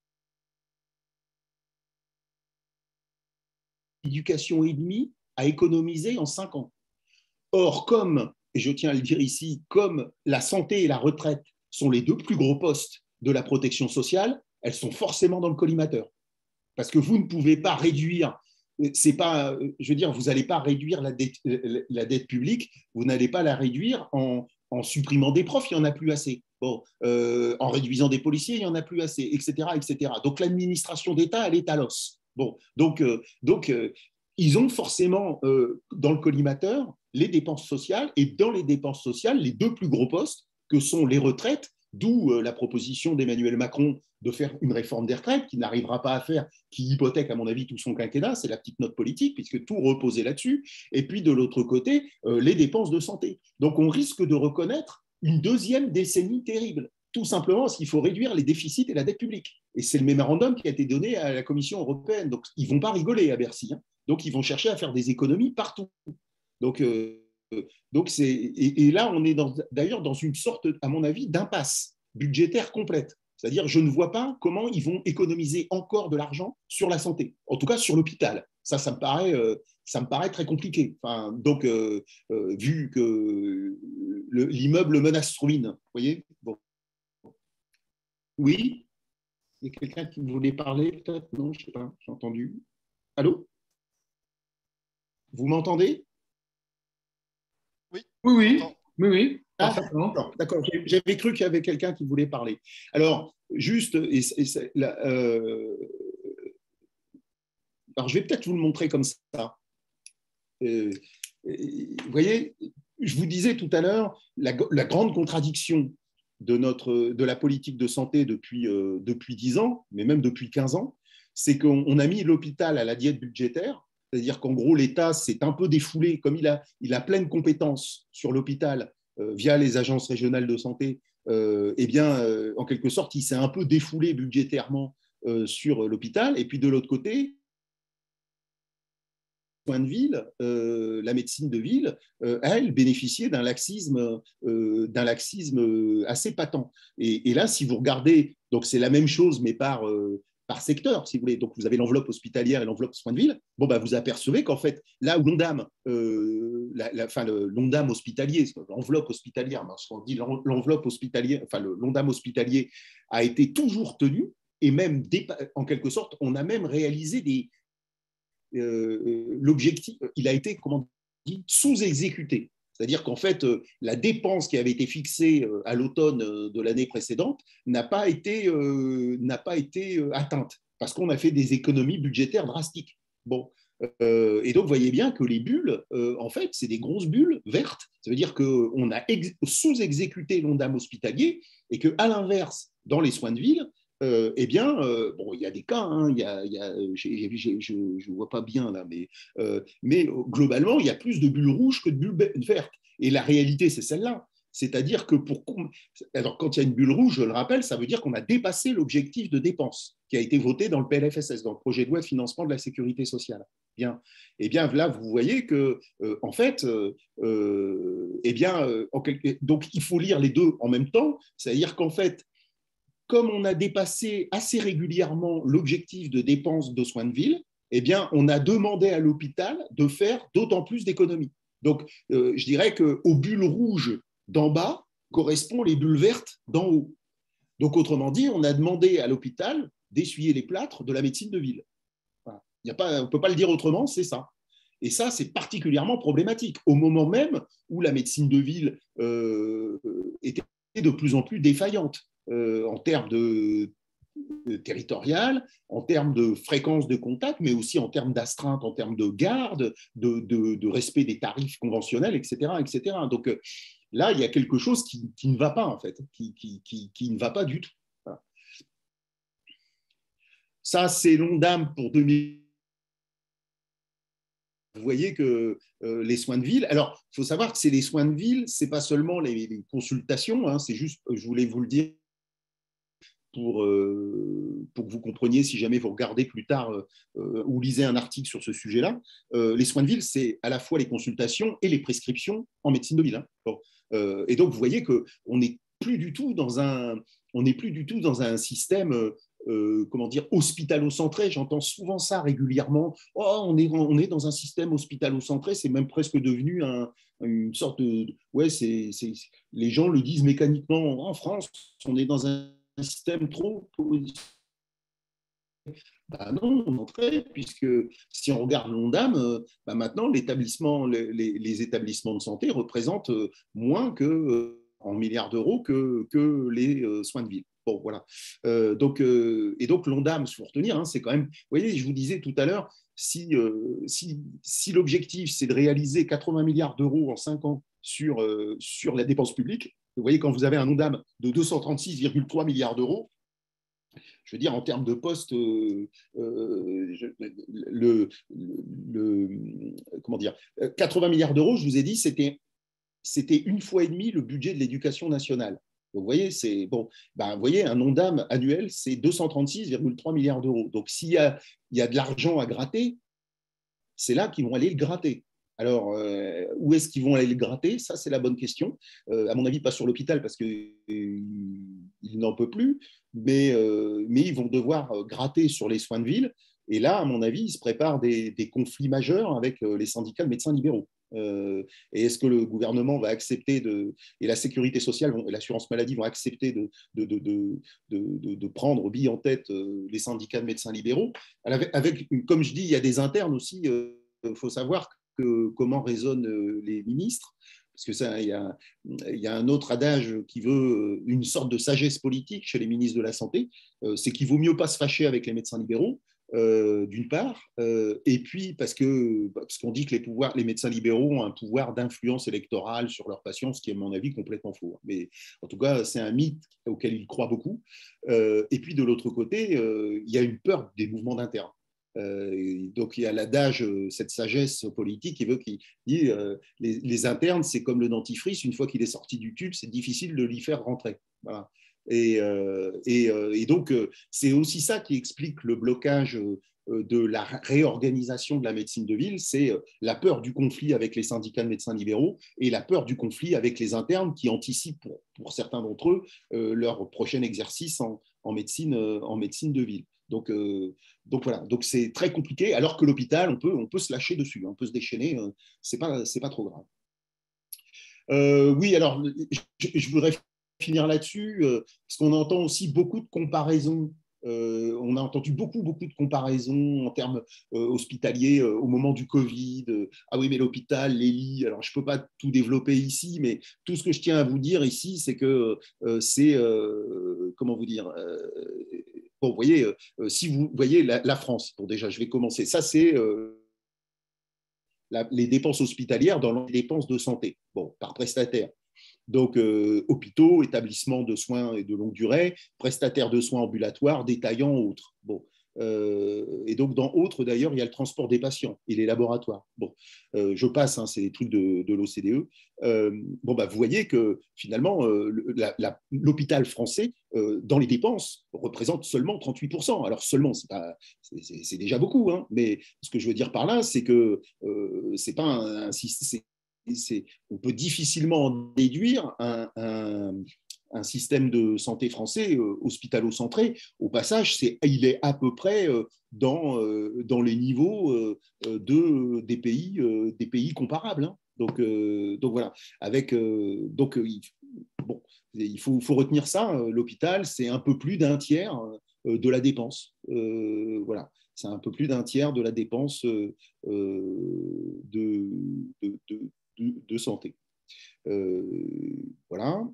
éducation et demi à économiser en cinq ans. Or, comme, et je tiens à le dire ici, comme la santé et la retraite sont les deux plus gros postes de la protection sociale, elles sont forcément dans le collimateur. Parce que vous ne pouvez pas réduire, c'est pas, je veux dire, vous n'allez pas réduire la dette, la dette publique, vous n'allez pas la réduire en, en supprimant des profs, il n'y en a plus assez. Bon, euh, en réduisant des policiers, il n'y en a plus assez, et cetera, et cetera. Donc l'administration d'État, elle est à l'os. Bon, donc, euh, donc euh, ils ont forcément euh, dans le collimateur les dépenses sociales, et dans les dépenses sociales, les deux plus gros postes, que sont les retraites, d'où la proposition d'Emmanuel Macron de faire une réforme des retraites qu'il n'arrivera pas à faire, qui hypothèque, à mon avis, tout son quinquennat. C'est la petite note politique, puisque tout reposait là-dessus. Et puis, de l'autre côté, euh, les dépenses de santé. Donc, on risque de reconnaître une deuxième décennie terrible, tout simplement parce qu'il faut réduire les déficits et la dette publique. Et c'est le mémorandum qui a été donné à la Commission européenne. Donc, ils ne vont pas rigoler à Bercy. Hein. Donc, ils vont chercher à faire des économies partout. Donc, euh, donc c'est, et, et là, on est dans, d'ailleurs dans une sorte, à mon avis, d'impasse budgétaire complète. C'est-à-dire, je ne vois pas comment ils vont économiser encore de l'argent sur la santé, en tout cas sur l'hôpital. Ça, ça me paraît, euh, ça me paraît très compliqué. Enfin, donc, euh, euh, vu que le, l'immeuble menace ruine, vous voyez bon. Oui, il y a quelqu'un qui voulait parler, peut-être. Non, je ne sais pas, j'ai entendu. Allô? Vous m'entendez?
Oui, oui, oui, oui, oui.
Ah, d'accord, d'accord. J'avais cru qu'il y avait quelqu'un qui voulait parler. Alors, juste, et, et, la, euh, alors je vais peut-être vous le montrer comme ça. Euh, vous voyez, je vous disais tout à l'heure, la, la grande contradiction de, notre, de la politique de santé depuis, euh, depuis dix ans, mais même depuis quinze ans, c'est qu'on a mis l'hôpital à la diète budgétaire, c'est-à-dire qu'en gros, l'État s'est un peu défoulé, comme il a, il a pleine compétence sur l'hôpital euh, via les agences régionales de santé, euh, eh bien, euh, en quelque sorte, il s'est un peu défoulé budgétairement euh, sur l'hôpital. Et puis de l'autre côté, soins de ville, euh, la médecine de ville, euh, elle bénéficiait d'un laxisme, euh, d'un laxisme assez patent. Et, et là, si vous regardez, donc c'est la même chose, mais par, euh, par secteur, si vous voulez. Donc vous avez l'enveloppe hospitalière et l'enveloppe soins de ville. Bon, bah, vous apercevez qu'en fait, là où l'ONDAM, euh, la, la, enfin, le, l'ONDAM hospitalier, l'enveloppe hospitalière, on dit l'enveloppe hospitalière, enfin, le, l'ONDAM hospitalier a été toujours tenu, et même, en quelque sorte, on a même réalisé des Euh, l'objectif, il a été, comment dit, sous-exécuté. C'est-à-dire qu'en fait, la dépense qui avait été fixée à l'automne de l'année précédente n'a pas été, euh, n'a pas été atteinte, parce qu'on a fait des économies budgétaires drastiques. Bon. Euh, et donc, vous voyez bien que les bulles, euh, en fait, c'est des grosses bulles vertes. Ça veut dire qu'on a ex- sous-exécuté l'ONDAM hospitalier et qu'à l'inverse, dans les soins de ville, Euh, eh bien, euh, bon, il y a des cas, hein, il y a, il y a, j'ai, j'ai, je ne vois pas bien là, mais, euh, mais globalement, il y a plus de bulles rouges que de bulles vertes. Et la réalité, c'est celle-là. C'est-à-dire que pour, alors, quand il y a une bulle rouge, je le rappelle, ça veut dire qu'on a dépassé l'objectif de dépense qui a été voté dans le P L F S S, dans le projet de loi de financement de la sécurité sociale. Bien. Et bien là, vous voyez que, euh, en fait, euh, eh bien, euh, en quelque... donc il faut lire les deux en même temps. C'est-à-dire qu'en fait, comme on a dépassé assez régulièrement l'objectif de dépenses de soins de ville, eh bien, on a demandé à l'hôpital de faire d'autant plus d'économies. Donc, euh, je dirais qu'aux bulles rouges d'en bas correspondent les bulles vertes d'en haut. Donc, autrement dit, on a demandé à l'hôpital d'essuyer les plâtres de la médecine de ville. Voilà. Il y a pas, on ne peut pas le dire autrement, c'est ça. Et ça, c'est particulièrement problématique, au moment même où la médecine de ville euh, était de plus en plus défaillante. Euh, en termes de, de territorial, en termes de fréquence de contact, mais aussi en termes d'astreinte, en termes de garde, de, de, de respect des tarifs conventionnels, et cetera, et cetera. Donc euh, là, il y a quelque chose qui, qui ne va pas, en fait, qui, qui, qui, qui ne va pas du tout. Voilà. Ça, c'est l'ONDAM pour deux mille. Vous voyez que euh, les soins de ville, alors il faut savoir que c'est les soins de ville, ce n'est pas seulement les, les consultations, hein, c'est juste, je voulais vous le dire, Pour, euh, pour que vous compreniez si jamais vous regardez plus tard euh, ou lisez un article sur ce sujet-là. Euh, les soins de ville, c'est à la fois les consultations et les prescriptions en médecine de ville. Hein. Bon. Euh, et donc, vous voyez qu'on n'est plus du tout dans un, on n'est plus du tout dans un système euh, comment dire, hospitalo-centré. J'entends souvent ça régulièrement. Oh, on est, on est dans un système hospitalo-centré, c'est même presque devenu un, une sorte de... Ouais, c'est, c'est, les gens le disent mécaniquement. En France, on est dans un un système trop... Bah non, montré, puisque si on regarde l'ONDAM, bah maintenant, l'établissement, les, les, établissements de santé représentent moins que, euh, en milliards d'euros que, que les euh, soins de ville. Bon, voilà. Euh, donc, euh, et donc, l'ONDAM, il faut retenir, hein, c'est quand même... Vous voyez, je vous disais tout à l'heure, si, euh, si, si l'objectif, c'est de réaliser quatre-vingts milliards d'euros en cinq ans sur, euh, sur la dépense publique, Vous voyez, quand vous avez un Ondam de deux cent trente-six virgule trois milliards d'euros, je veux dire, en termes de postes, euh, euh, le, le, comment dire, quatre-vingts milliards d'euros, je vous ai dit, c'était, c'était une fois et demie le budget de l'éducation nationale. Donc, vous voyez, c'est, bon, ben, vous voyez, un Ondam annuel, c'est deux cent trente-six virgule trois milliards d'euros. Donc, s'il y a, il y a de l'argent à gratter, c'est là qu'ils vont aller le gratter. Alors, euh, où est-ce qu'ils vont aller le gratter? Ça, c'est la bonne question. Euh, à mon avis, pas sur l'hôpital parce qu'il euh, n'en peut plus, mais, euh, mais ils vont devoir gratter sur les soins de ville. Et là, à mon avis, ils se préparent des, des conflits majeurs avec les syndicats de médecins libéraux. Euh, et est-ce que le gouvernement va accepter de, et la sécurité sociale et l'assurance maladie vont accepter de, de, de, de, de, de prendre bille en tête les syndicats de médecins libéraux? Avec, avec, comme je dis, il y a des internes aussi. Il euh, faut savoir que, comment raisonnent les ministres. Parce que ça, il y a, il y a un autre adage qui veut une sorte de sagesse politique chez les ministres de la Santé, euh, c'est qu'il vaut mieux pas se fâcher avec les médecins libéraux. Euh, d'une part, euh, et puis parce que parce qu'on dit que les pouvoirs, les médecins libéraux ont un pouvoir d'influence électorale sur leurs patients, ce qui est à mon avis complètement faux. Mais en tout cas, c'est un mythe auquel ils croient beaucoup. Euh, et puis de l'autre côté, euh, il y a une peur des mouvements d'internes. Euh, donc il y a l'adage, cette sagesse politique qui veut qu'il dit euh, les, les internes, c'est comme le dentifrice, une fois qu'il est sorti du tube, c'est difficile de l'y faire rentrer. Voilà. Et, euh, et, euh, et donc, euh, c'est aussi ça qui explique le blocage euh, de la réorganisation de la médecine de ville, c'est euh, la peur du conflit avec les syndicats de médecins libéraux et la peur du conflit avec les internes qui anticipent, pour, pour certains d'entre eux, euh, leur prochain exercice en, en, médecine, euh, en médecine de ville. Donc, euh, donc voilà, donc c'est très compliqué, alors que l'hôpital, on peut, on peut se lâcher dessus, on peut se déchaîner, euh, c'est pas, c'est pas trop grave. Euh, oui, alors, je, je voudrais finir là-dessus, euh, parce qu'on entend aussi beaucoup de comparaisons. Euh, on a entendu beaucoup, beaucoup de comparaisons en termes euh, hospitaliers euh, au moment du Covid. Euh, ah oui, mais l'hôpital, les lits, alors je ne peux pas tout développer ici, mais tout ce que je tiens à vous dire ici, c'est que euh, c'est, euh, comment vous dire, euh, bon, vous voyez, euh, si vous voyez la, la France, bon déjà, je vais commencer, ça c'est euh, la, les dépenses hospitalières dans les dépenses de santé, bon, par prestataire. Donc, euh, hôpitaux, établissements de soins et de longue durée, prestataires de soins ambulatoires, détaillants, autres. Bon. Euh, et donc, dans autres, d'ailleurs, il y a le transport des patients et les laboratoires. Bon, euh, je passe, hein, c'est des trucs de, de l'O C D E. Euh, bon, bah, vous voyez que finalement, euh, la, la, l'hôpital français, euh, dans les dépenses, représente seulement trente-huit pour cent. Alors, seulement, c'est, pas, c'est, c'est, c'est déjà beaucoup, hein, mais ce que je veux dire par là, c'est que euh, c'est pas un, un système. C'est, on peut difficilement en déduire un, un, un système de santé français euh, hospitalo-centré. Au passage, c'est, il est à peu près euh, dans, euh, dans les niveaux euh, de, des, pays, euh, des pays comparables. Hein. Donc, euh, donc voilà. Avec, euh, donc, euh, il, bon, il faut, faut retenir ça. Euh, l'hôpital, c'est un peu plus d'un tiers euh, de la dépense. Euh, voilà. C'est un peu plus d'un tiers de la dépense euh, de, de, de De, de santé. Euh, voilà.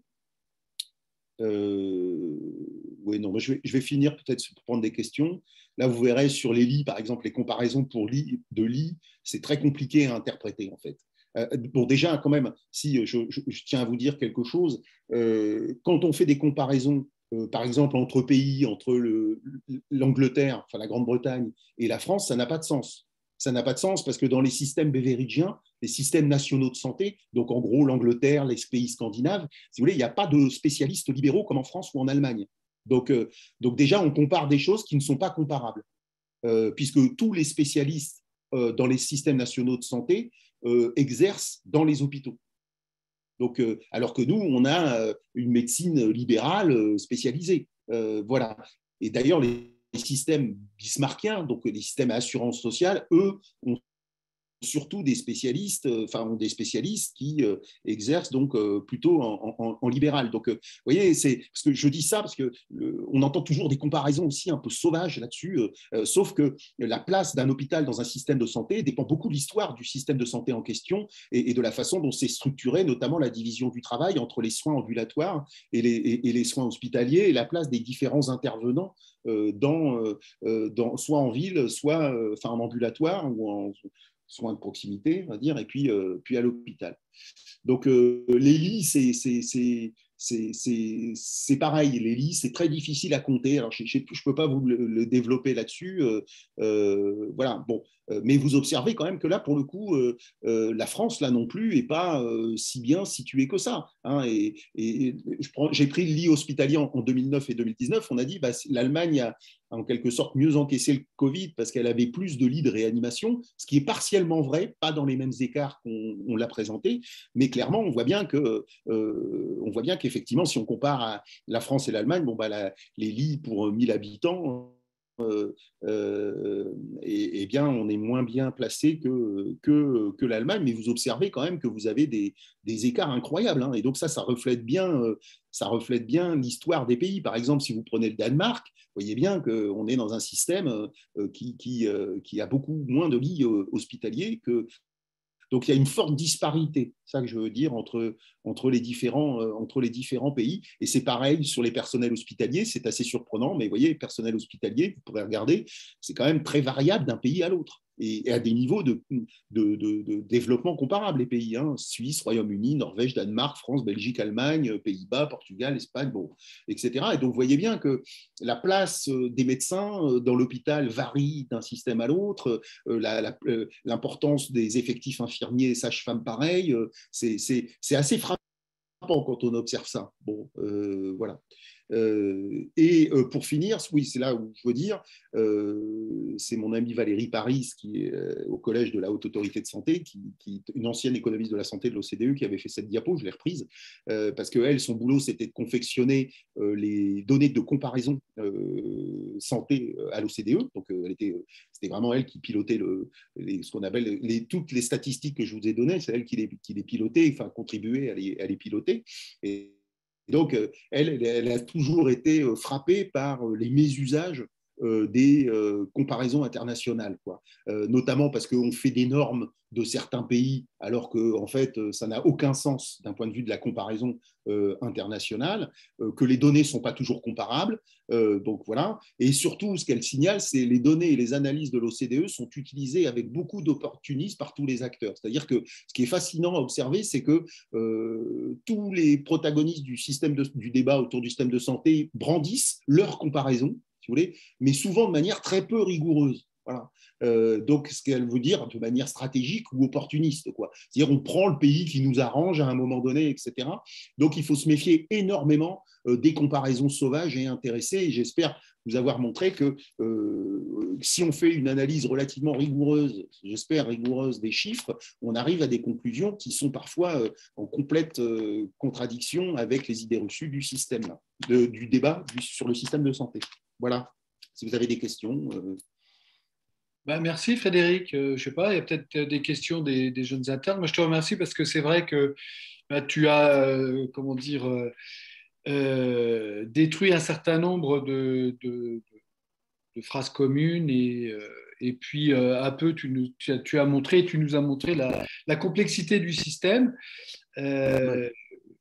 Euh, oui, non, je vais, je vais finir peut-être pour prendre des questions. Là, vous verrez sur les lits, par exemple, les comparaisons pour lit, de lits, c'est très compliqué à interpréter, en fait. Euh, bon, déjà, quand même, si je, je, je tiens à vous dire quelque chose, euh, quand on fait des comparaisons, euh, par exemple, entre pays, entre le, l'Angleterre, enfin la Grande-Bretagne et la France, ça n'a pas de sens. Ça n'a pas de sens parce que dans les systèmes beveridgiens, les systèmes nationaux de santé, donc en gros l'Angleterre, les pays scandinaves, si vous voulez, il n'y a pas de spécialistes libéraux comme en France ou en Allemagne. Donc, euh, donc déjà, on compare des choses qui ne sont pas comparables, euh, puisque tous les spécialistes euh, dans les systèmes nationaux de santé euh, exercent dans les hôpitaux. Donc, euh, alors que nous, on a euh, une médecine libérale euh, spécialisée. Euh, voilà. Et d'ailleurs, les les systèmes bismarckiens, donc les systèmes à assurance sociale, eux, ont surtout des spécialistes, enfin ont des spécialistes qui euh, exercent donc euh, plutôt en, en, en libéral. Donc, euh, vous voyez, c'est parce que je dis ça parce que le, on entend toujours des comparaisons aussi un peu sauvages là-dessus. Euh, sauf que la place d'un hôpital dans un système de santé dépend beaucoup de l'histoire du système de santé en question et, et de la façon dont c'est structuré, notamment la division du travail entre les soins ambulatoires et les, et, et les soins hospitaliers et la place des différents intervenants euh, dans, euh, dans soit en ville, soit euh, enfin en ambulatoire ou en soins de proximité, on va dire, et puis, euh, puis à l'hôpital. Donc, euh, les lits, c'est, c'est, c'est, c'est pareil. Les lits, c'est très difficile à compter. Alors, je ne peux pas vous le, le développer là-dessus. Euh, euh, voilà, bon. Mais vous observez quand même que là, pour le coup, euh, euh, la France, là non plus, n'est pas euh, si bien située que ça. Hein, et et j'ai pris le lit hospitalier en, en deux mille neuf et deux mille dix-neuf. On a dit bah, l'Allemagne a en quelque sorte mieux encaissé le Covid parce qu'elle avait plus de lits de réanimation, ce qui est partiellement vrai, pas dans les mêmes écarts qu'on on l'a présenté, mais clairement, on voit bien que, euh, on voit bien qu'effectivement, si on compare à la France et l'Allemagne, bon, bah, la, les lits pour mille habitants, Euh, euh, et, et bien, on est moins bien placé que, que, que l'Allemagne, mais vous observez quand même que vous avez des, des écarts incroyables. Hein, et donc ça, ça reflète bien, euh, ça reflète bien l'histoire des pays. Par exemple, si vous prenez le Danemark, vous voyez bien qu'on est dans un système euh, qui, qui, euh, qui a beaucoup moins de lits euh, hospitaliers que, donc, il y a une forte disparité, c'est ça que je veux dire, entre, entre, les différents, euh, entre les différents pays. Et c'est pareil sur les personnels hospitaliers, c'est assez surprenant, mais vous voyez, les personnels hospitaliers, vous pourrez regarder, c'est quand même très variable d'un pays à l'autre. Et à des niveaux de, de, de, de développement comparables, les pays, hein, Suisse, Royaume-Uni, Norvège, Danemark, France, Belgique, Allemagne, Pays-Bas, Portugal, Espagne, bon, et cetera. Et donc, vous voyez bien que la place des médecins dans l'hôpital varie d'un système à l'autre, l'importance des effectifs infirmiers et sages-femmes, pareil, c'est assez frappant quand on observe ça. Bon, euh, voilà. Euh, et euh, pour finir, oui, c'est là où je veux dire, euh, c'est mon amie Valérie Paris, qui est euh, au Collège de la Haute Autorité de Santé, qui, qui est une ancienne économiste de la santé de l'O C D E, qui avait fait cette diapo, je l'ai reprise, euh, parce qu'elle, son boulot, c'était de confectionner euh, les données de comparaison euh, santé à l'O C D E. Donc, euh, c'était vraiment elle qui pilotait le, les, ce qu'on appelle les, toutes les statistiques que je vous ai données, c'est elle qui les, qui les pilotait, enfin, contribuait à les, à les piloter. Et donc, elle, elle a toujours été frappée par les mésusages des comparaisons internationales, quoi. Notamment parce qu'on fait des normes de certains pays, alors que en fait, ça n'a aucun sens d'un point de vue de la comparaison euh, internationale, euh, que les données ne sont pas toujours comparables. Euh, donc voilà. Et surtout, ce qu'elle signale, c'est les données et les analyses de l'O C D E sont utilisées avec beaucoup d'opportunisme par tous les acteurs. C'est-à-dire que ce qui est fascinant à observer, c'est que euh, tous les protagonistes du, système de, du débat autour du système de santé brandissent leurs comparaisons, si vous voulez, mais souvent de manière très peu rigoureuse. Voilà. Euh, donc, ce qu'elle veut dire de manière stratégique ou opportuniste, quoi. C'est-à-dire, on prend le pays qui nous arrange à un moment donné, et cetera. Donc, il faut se méfier énormément euh, des comparaisons sauvages et intéressées. Et j'espère vous avoir montré que euh, si on fait une analyse relativement rigoureuse, j'espère rigoureuse des chiffres, on arrive à des conclusions qui sont parfois euh, en complète euh, contradiction avec les idées reçues du système, là, de, du débat du, sur le système de santé. Voilà. Si vous avez des questions. Euh,
Ben, merci Frédéric. Euh, je ne sais pas, il y a peut-être des questions des, des jeunes internes. Moi, je te remercie parce que c'est vrai que ben, tu as, euh, comment dire, euh, euh, détruit un certain nombre de, de, de phrases communes et, euh, et puis euh, un peu, tu, nous, tu, as, tu as montré, tu nous as montré la, la complexité du système. Euh,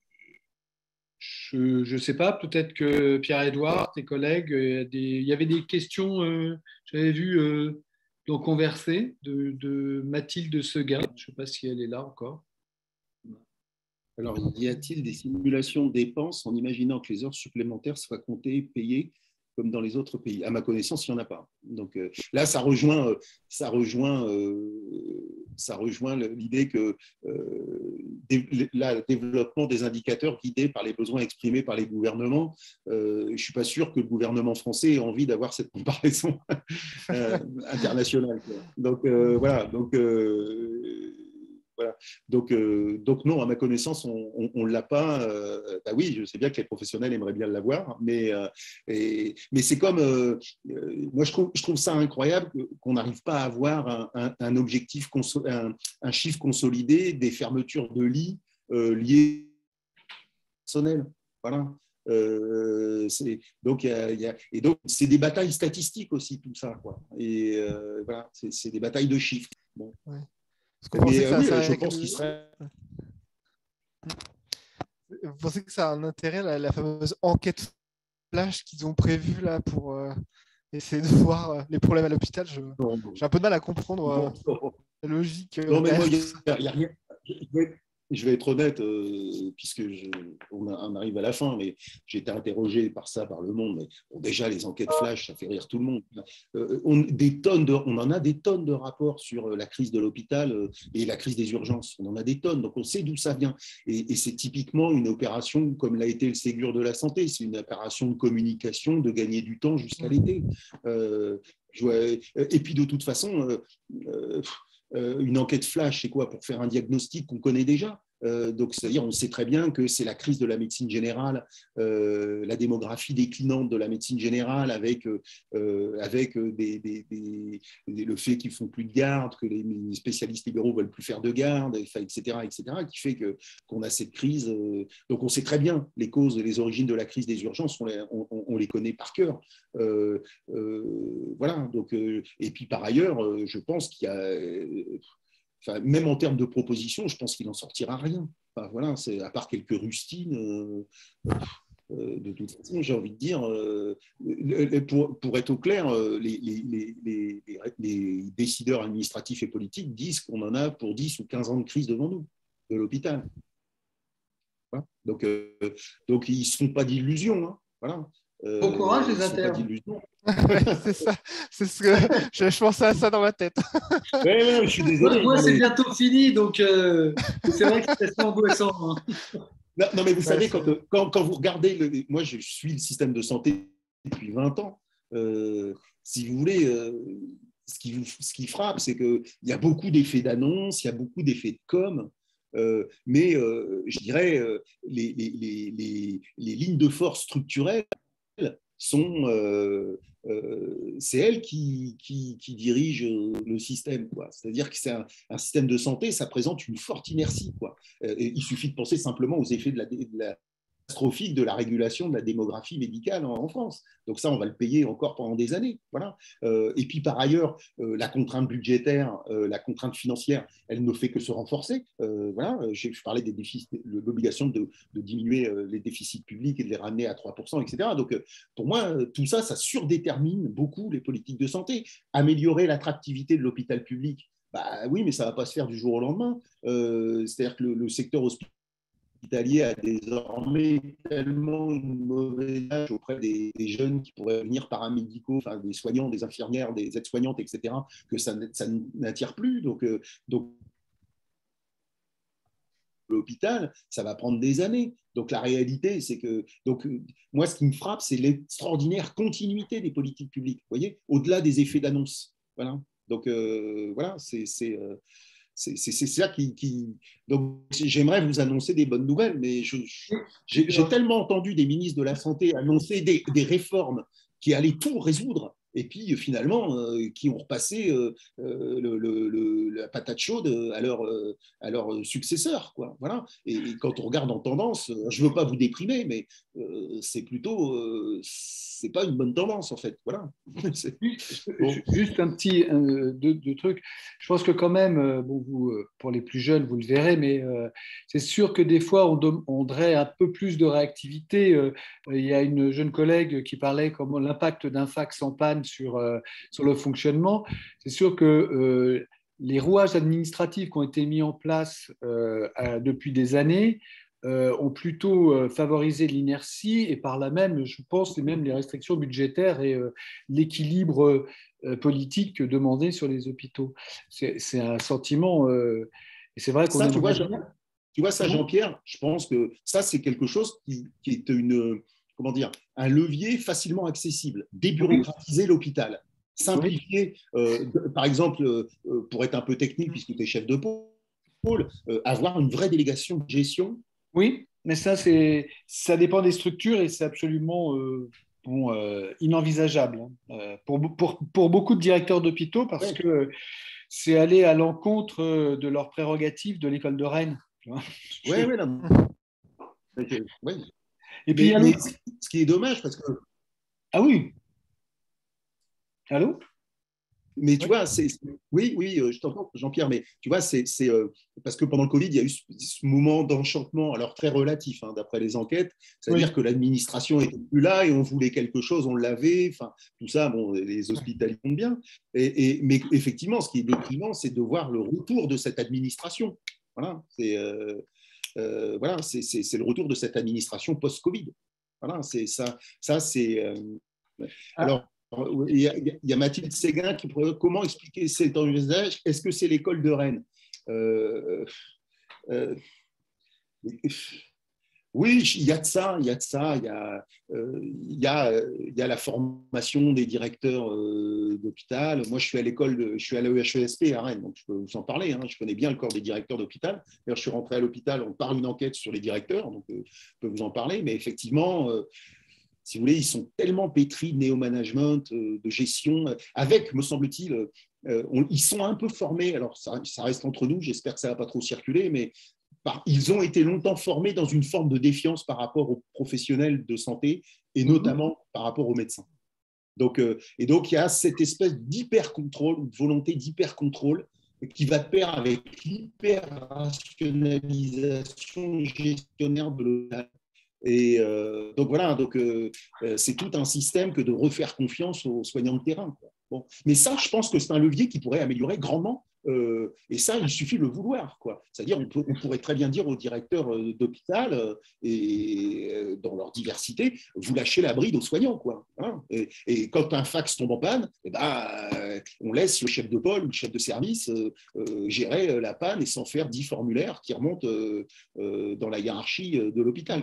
je ne sais pas, peut-être que Pierre-Édouard, tes collègues, euh, des, il y avait des questions, euh, j'avais vu. Euh, Donc, Conversé de, de Mathilde Seguin. Je ne sais pas si elle est là encore.
Alors, y a-t-il des simulations de dépenses en imaginant que les heures supplémentaires soient comptées, payées comme dans les autres pays? À ma connaissance, il n'y en a pas. Donc euh, là, ça rejoint, ça rejoint, euh, ça rejoint l'idée que euh, le développement des indicateurs guidés par les besoins exprimés par les gouvernements, euh, je ne suis pas sûr que le gouvernement français ait envie d'avoir cette comparaison euh, internationale, quoi. Donc euh, voilà. Donc euh, Voilà. Donc, euh, donc non, à ma connaissance, on ne l'a pas. Euh, bah oui, je sais bien que les professionnels aimeraient bien l'avoir, mais, euh, et, mais c'est comme, euh, moi je trouve, je trouve ça incroyable qu'on n'arrive pas à avoir un, un, un objectif, un, un chiffre consolidé des fermetures de lits euh, liées au personnel. Voilà. Euh, donc, y a, y a, et donc, c'est des batailles statistiques aussi, tout ça, quoi. Et euh, voilà, c'est des batailles de chiffres. Bon.
Ouais. Mais
euh, oui, je pense qu'il serait.
Vous pensez que ça a un intérêt, la, la fameuse enquête flash qu'ils ont prévue là pour euh, essayer de voir euh, les problèmes à l'hôpital? J'ai un peu de mal à comprendre euh, la logique.
Non, mais moi, il n'y a, a rien. je vais être honnête, euh, puisque je, on, a, on arrive à la fin, mais j'ai été interrogé par ça, par Le Monde. Mais, bon, déjà, les enquêtes flash, ça fait rire tout le monde. Euh, on, des tonnes de, on en a des tonnes de rapports sur la crise de l'hôpital euh, et la crise des urgences. On en a des tonnes, donc on sait d'où ça vient. Et, et c'est typiquement une opération comme l'a été le Ségur de la santé. C'est une opération de communication, de gagner du temps jusqu'à l'été. Euh, et puis, de toute façon, euh, euh, Euh, une enquête flash, c'est quoi? Pour faire un diagnostic qu'on connaît déjà. Euh, donc, c'est-à-dire, on sait très bien que c'est la crise de la médecine générale, euh, la démographie déclinante de la médecine générale, avec, euh, avec des, des, des, des, le fait qu'ils font plus de garde, que les spécialistes libéraux veulent plus faire de garde, et cetera, et cetera, qui fait que qu'on a cette crise. Euh, donc, on sait très bien les causes et les origines de la crise des urgences, on les, on, on les connaît par cœur. Euh, euh, voilà. Donc, euh, et puis, par ailleurs, euh, je pense qu'il y a Enfin, même en termes de propositions, je pense qu'il n'en sortira rien. Enfin, voilà, c'est, à part quelques rustines, euh, euh, de toute façon, j'ai envie de dire, euh, pour, pour être au clair, les, les, les, les, les décideurs administratifs et politiques disent qu'on en a pour dix ou quinze ans de crise devant nous, de l'hôpital. Voilà. Donc, euh, donc, ils ne se font pas d'illusions. Hein. Voilà.
Euh, bon courage, les internes.
Ouais, c'est ça. C'est ce que je, je pensais à ça dans ma tête.
Ouais, ouais, je suis désolé.
Moi, c'est mais... bientôt fini, donc euh, c'est vrai que c'est assez angoissant. Hein.
Non, non, mais vous ouais, savez, quand, quand, quand vous regardez, le, moi je suis le système de santé depuis vingt ans, euh, si vous voulez, euh, ce, qui vous, ce qui frappe, c'est qu'il y a beaucoup d'effets d'annonce, il y a beaucoup d'effets de com'. Euh, mais euh, je dirais, euh, les, les, les, les, les lignes de force structurelles sont, euh, euh, c'est elles qui, qui, qui dirigent le système. Quoi. C'est-à-dire que c'est un, un système de santé, ça présente une forte inertie. Quoi. Euh, et il suffit de penser simplement aux effets de la, de la catastrophique de la régulation de la démographie médicale en, en France. Donc ça, on va le payer encore pendant des années. Voilà. Euh, et puis par ailleurs, euh, la contrainte budgétaire, euh, la contrainte financière, elle ne fait que se renforcer. Euh, voilà. Je, je parlais des déficits, de l'obligation de, de diminuer euh, les déficits publics et de les ramener à trois pour cent, et cetera. Donc euh, pour moi, tout ça, ça surdétermine beaucoup les politiques de santé. Améliorer l'attractivité de l'hôpital public, bah oui, mais ça ne va pas se faire du jour au lendemain. Euh, c'est-à-dire que le, le secteur hospitalier hospitalier a désormais tellement une mauvaise image auprès des, des jeunes qui pourraient venir paramédicaux, enfin des soignants, des infirmières, des aides-soignantes, et cetera, que ça, ça n'attire plus. Donc, euh, donc l'hôpital, ça va prendre des années. Donc la réalité, c'est que donc, moi, ce qui me frappe, c'est l'extraordinaire continuité des politiques publiques, vous voyez, au-delà des effets d'annonce. Voilà. Donc euh, voilà, c'est... c'est euh, C'est, c'est, c'est ça qui, qui... Donc, j'aimerais vous annoncer des bonnes nouvelles, mais je, je, j'ai, j'ai tellement entendu des ministres de la Santé annoncer des, des réformes qui allaient tout résoudre, et puis finalement, euh, qui ont repassé euh, le, le, le, la patate chaude à leur, à leur successeur. Quoi. Voilà. Et, et quand on regarde en tendance, je ne veux pas vous déprimer, mais euh, c'est plutôt... Euh, c'est pas une bonne tendance, en fait. Voilà.
C'est... Bon. Juste un petit euh, deux, deux trucs. Je pense que quand même, euh, bon, vous, euh, pour les plus jeunes, vous le verrez, mais euh, c'est sûr que des fois, on, do- on voudrait un peu plus de réactivité. Euh, il y a une jeune collègue qui parlait comme l'impact d'un fax en panne sur, euh, sur le fonctionnement. C'est sûr que euh, les rouages administratifs qui ont été mis en place euh, à, depuis des années Euh, ont plutôt euh, favorisé l'inertie et par là même, je pense, et même les restrictions budgétaires et euh, l'équilibre euh, politique demandé sur les hôpitaux. C'est, c'est un sentiment, euh, et c'est vrai qu'on
ça, tu vois,
bien...
tu vois ça, Jean-Pierre, je pense que ça, c'est quelque chose qui, qui est une, comment dire, un levier facilement accessible, débureaucratiser oui. l'hôpital, simplifier, oui. euh, par exemple, euh, pour être un peu technique, puisque tu es chef de pôle, euh, avoir une vraie délégation de gestion.
Oui, mais ça, c'est, ça dépend des structures et c'est absolument euh, bon, euh, inenvisageable hein, euh, pour, pour, pour beaucoup de directeurs d'hôpitaux parce ouais. que c'est aller à l'encontre de leurs prérogatives de l'école de Rennes.
Oui, oui, non. Ouais.
Et puis,
mais, mais ce qui est dommage, parce que...
Ah oui. Allô?
Mais tu oui. vois, c'est, oui, oui, je t'entends, Jean-Pierre, mais tu vois, c'est, c'est euh, parce que pendant le Covid, il y a eu ce, ce moment d'enchantement, alors très relatif, hein, d'après les enquêtes, c'est-à-dire oui. que l'administration n'était plus là et on voulait quelque chose, on l'avait, enfin, tout ça, bon, les hospitaliers vont bien. Et, et, mais effectivement, ce qui est déprimant, c'est de voir le retour de cette administration. Voilà, c'est. Euh, euh, voilà, c'est, c'est, c'est le retour de cette administration post-Covid. Voilà, c'est ça, ça c'est. Euh, alors, il y, a, il y a Mathilde Séguin qui pourrait comment expliquer cet envisage. Est-ce que c'est l'école de Rennes? euh, euh, Oui, il y a de ça, il y a de ça, il y a, euh, il y a, il y a la formation des directeurs euh, d'hôpital. Moi, je suis à l'école, de, je suis à l'E H E S P à Rennes, donc je peux vous en parler. Hein, je connais bien le corps des directeurs d'hôpital. D'ailleurs, je suis rentré à l'hôpital, on part une enquête sur les directeurs, donc euh, je peux vous en parler. Mais effectivement, euh, si vous voulez, ils sont tellement pétris de néo-management, euh, de gestion, euh, avec, me semble-t-il, euh, on, ils sont un peu formés. Alors, ça, ça reste entre nous. J'espère que ça ne va pas trop circuler, mais ils ont été longtemps formés dans une forme de défiance par rapport aux professionnels de santé et notamment mmh. par rapport aux médecins. Donc, euh, et donc, il y a cette espèce d'hyper-contrôle, une volonté d'hyper-contrôle qui va de pair avec l'hyper-rationalisation gestionnaire de l'hôpital. Et euh, donc, voilà, donc, euh, c'est tout un système que de refaire confiance aux soignants de terrain, quoi. Bon. Mais ça, je pense que c'est un levier qui pourrait améliorer grandement. Euh, et ça, il suffit de le vouloir, quoi. C'est-à-dire, on, on pourrait très bien dire aux directeurs d'hôpital euh, et euh, dans leur diversité, vous lâchez la bride aux soignants, quoi. Hein, et, et quand un fax tombe en panne, eh ben, euh, on laisse le chef de pôle ou le chef de service euh, euh, gérer la panne et sans faire dix formulaires qui remontent euh, euh, dans la hiérarchie de l'hôpital.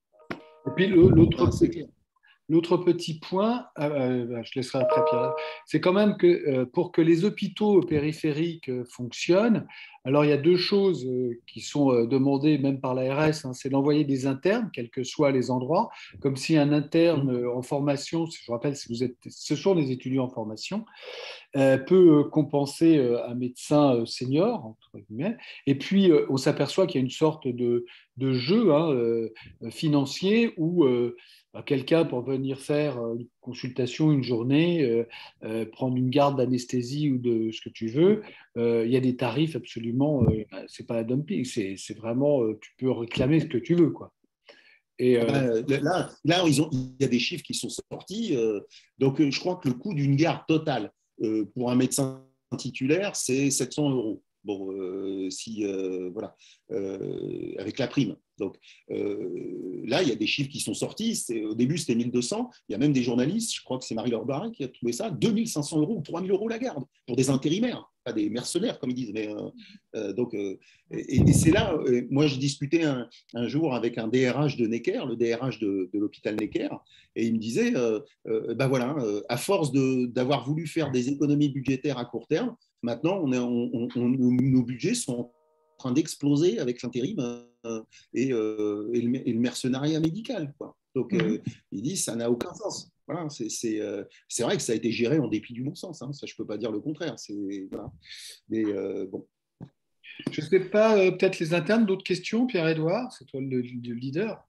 Et puis l'autre ah, c'est clair. L'autre petit point, euh, je laisserai après Pierre, c'est quand même que euh, pour que les hôpitaux périphériques euh, fonctionnent, alors il y a deux choses euh, qui sont euh, demandées même par l'A R S, hein, c'est d'envoyer des internes, quels que soient les endroits, comme si un interne euh, en formation, je rappelle, si vous êtes, ce sont des étudiants en formation, euh, peut euh, compenser euh, un médecin euh, senior, entre guillemets, et puis euh, on s'aperçoit qu'il y a une sorte de, de jeu hein, euh, financier où euh, quelqu'un pour venir faire une consultation une journée, euh, euh, prendre une garde d'anesthésie ou de ce que tu veux, euh, il y a des tarifs absolument, euh, c'est pas un dumping, c'est, c'est vraiment, euh, tu peux réclamer ce que tu veux, quoi.
Et euh... ben, là, là ils ont, il y a des chiffres qui sont sortis. Euh, donc, je crois que le coût d'une garde totale euh, pour un médecin titulaire, c'est sept cents euros. Bon, euh, si, euh, voilà, euh, avec la prime. Donc euh, là, il y a des chiffres qui sont sortis. C'est, au début, c'était mille deux cents. Il y a même des journalistes, je crois que c'est Marie-Laure Barret qui a trouvé ça, deux mille cinq cents euros ou trois mille euros la garde pour des intérimaires, pas des mercenaires, comme ils disent. Mais, euh, euh, donc, euh, et, et c'est là, euh, moi, j'ai discuté un, un jour avec un D R H de Necker, le D R H de, de l'hôpital Necker, et il me disait, euh, euh, ben voilà, euh, à force de, d'avoir voulu faire des économies budgétaires à court terme, maintenant, on est, on, on, on, nos budgets sont en train d'exploser avec l'intérim euh, et, euh, et, le, et le mercenariat médical, quoi. Donc, mmh. euh, il dit ça n'a aucun sens. Voilà, c'est, c'est, euh, c'est vrai que ça a été géré en dépit du bon sens. Hein. Ça, je ne peux pas dire le contraire. C'est, voilà. Mais euh, bon.
Je ne sais pas, euh, peut-être les internes, d'autres questions, Pierre-Édouard, c'est toi le, le leader.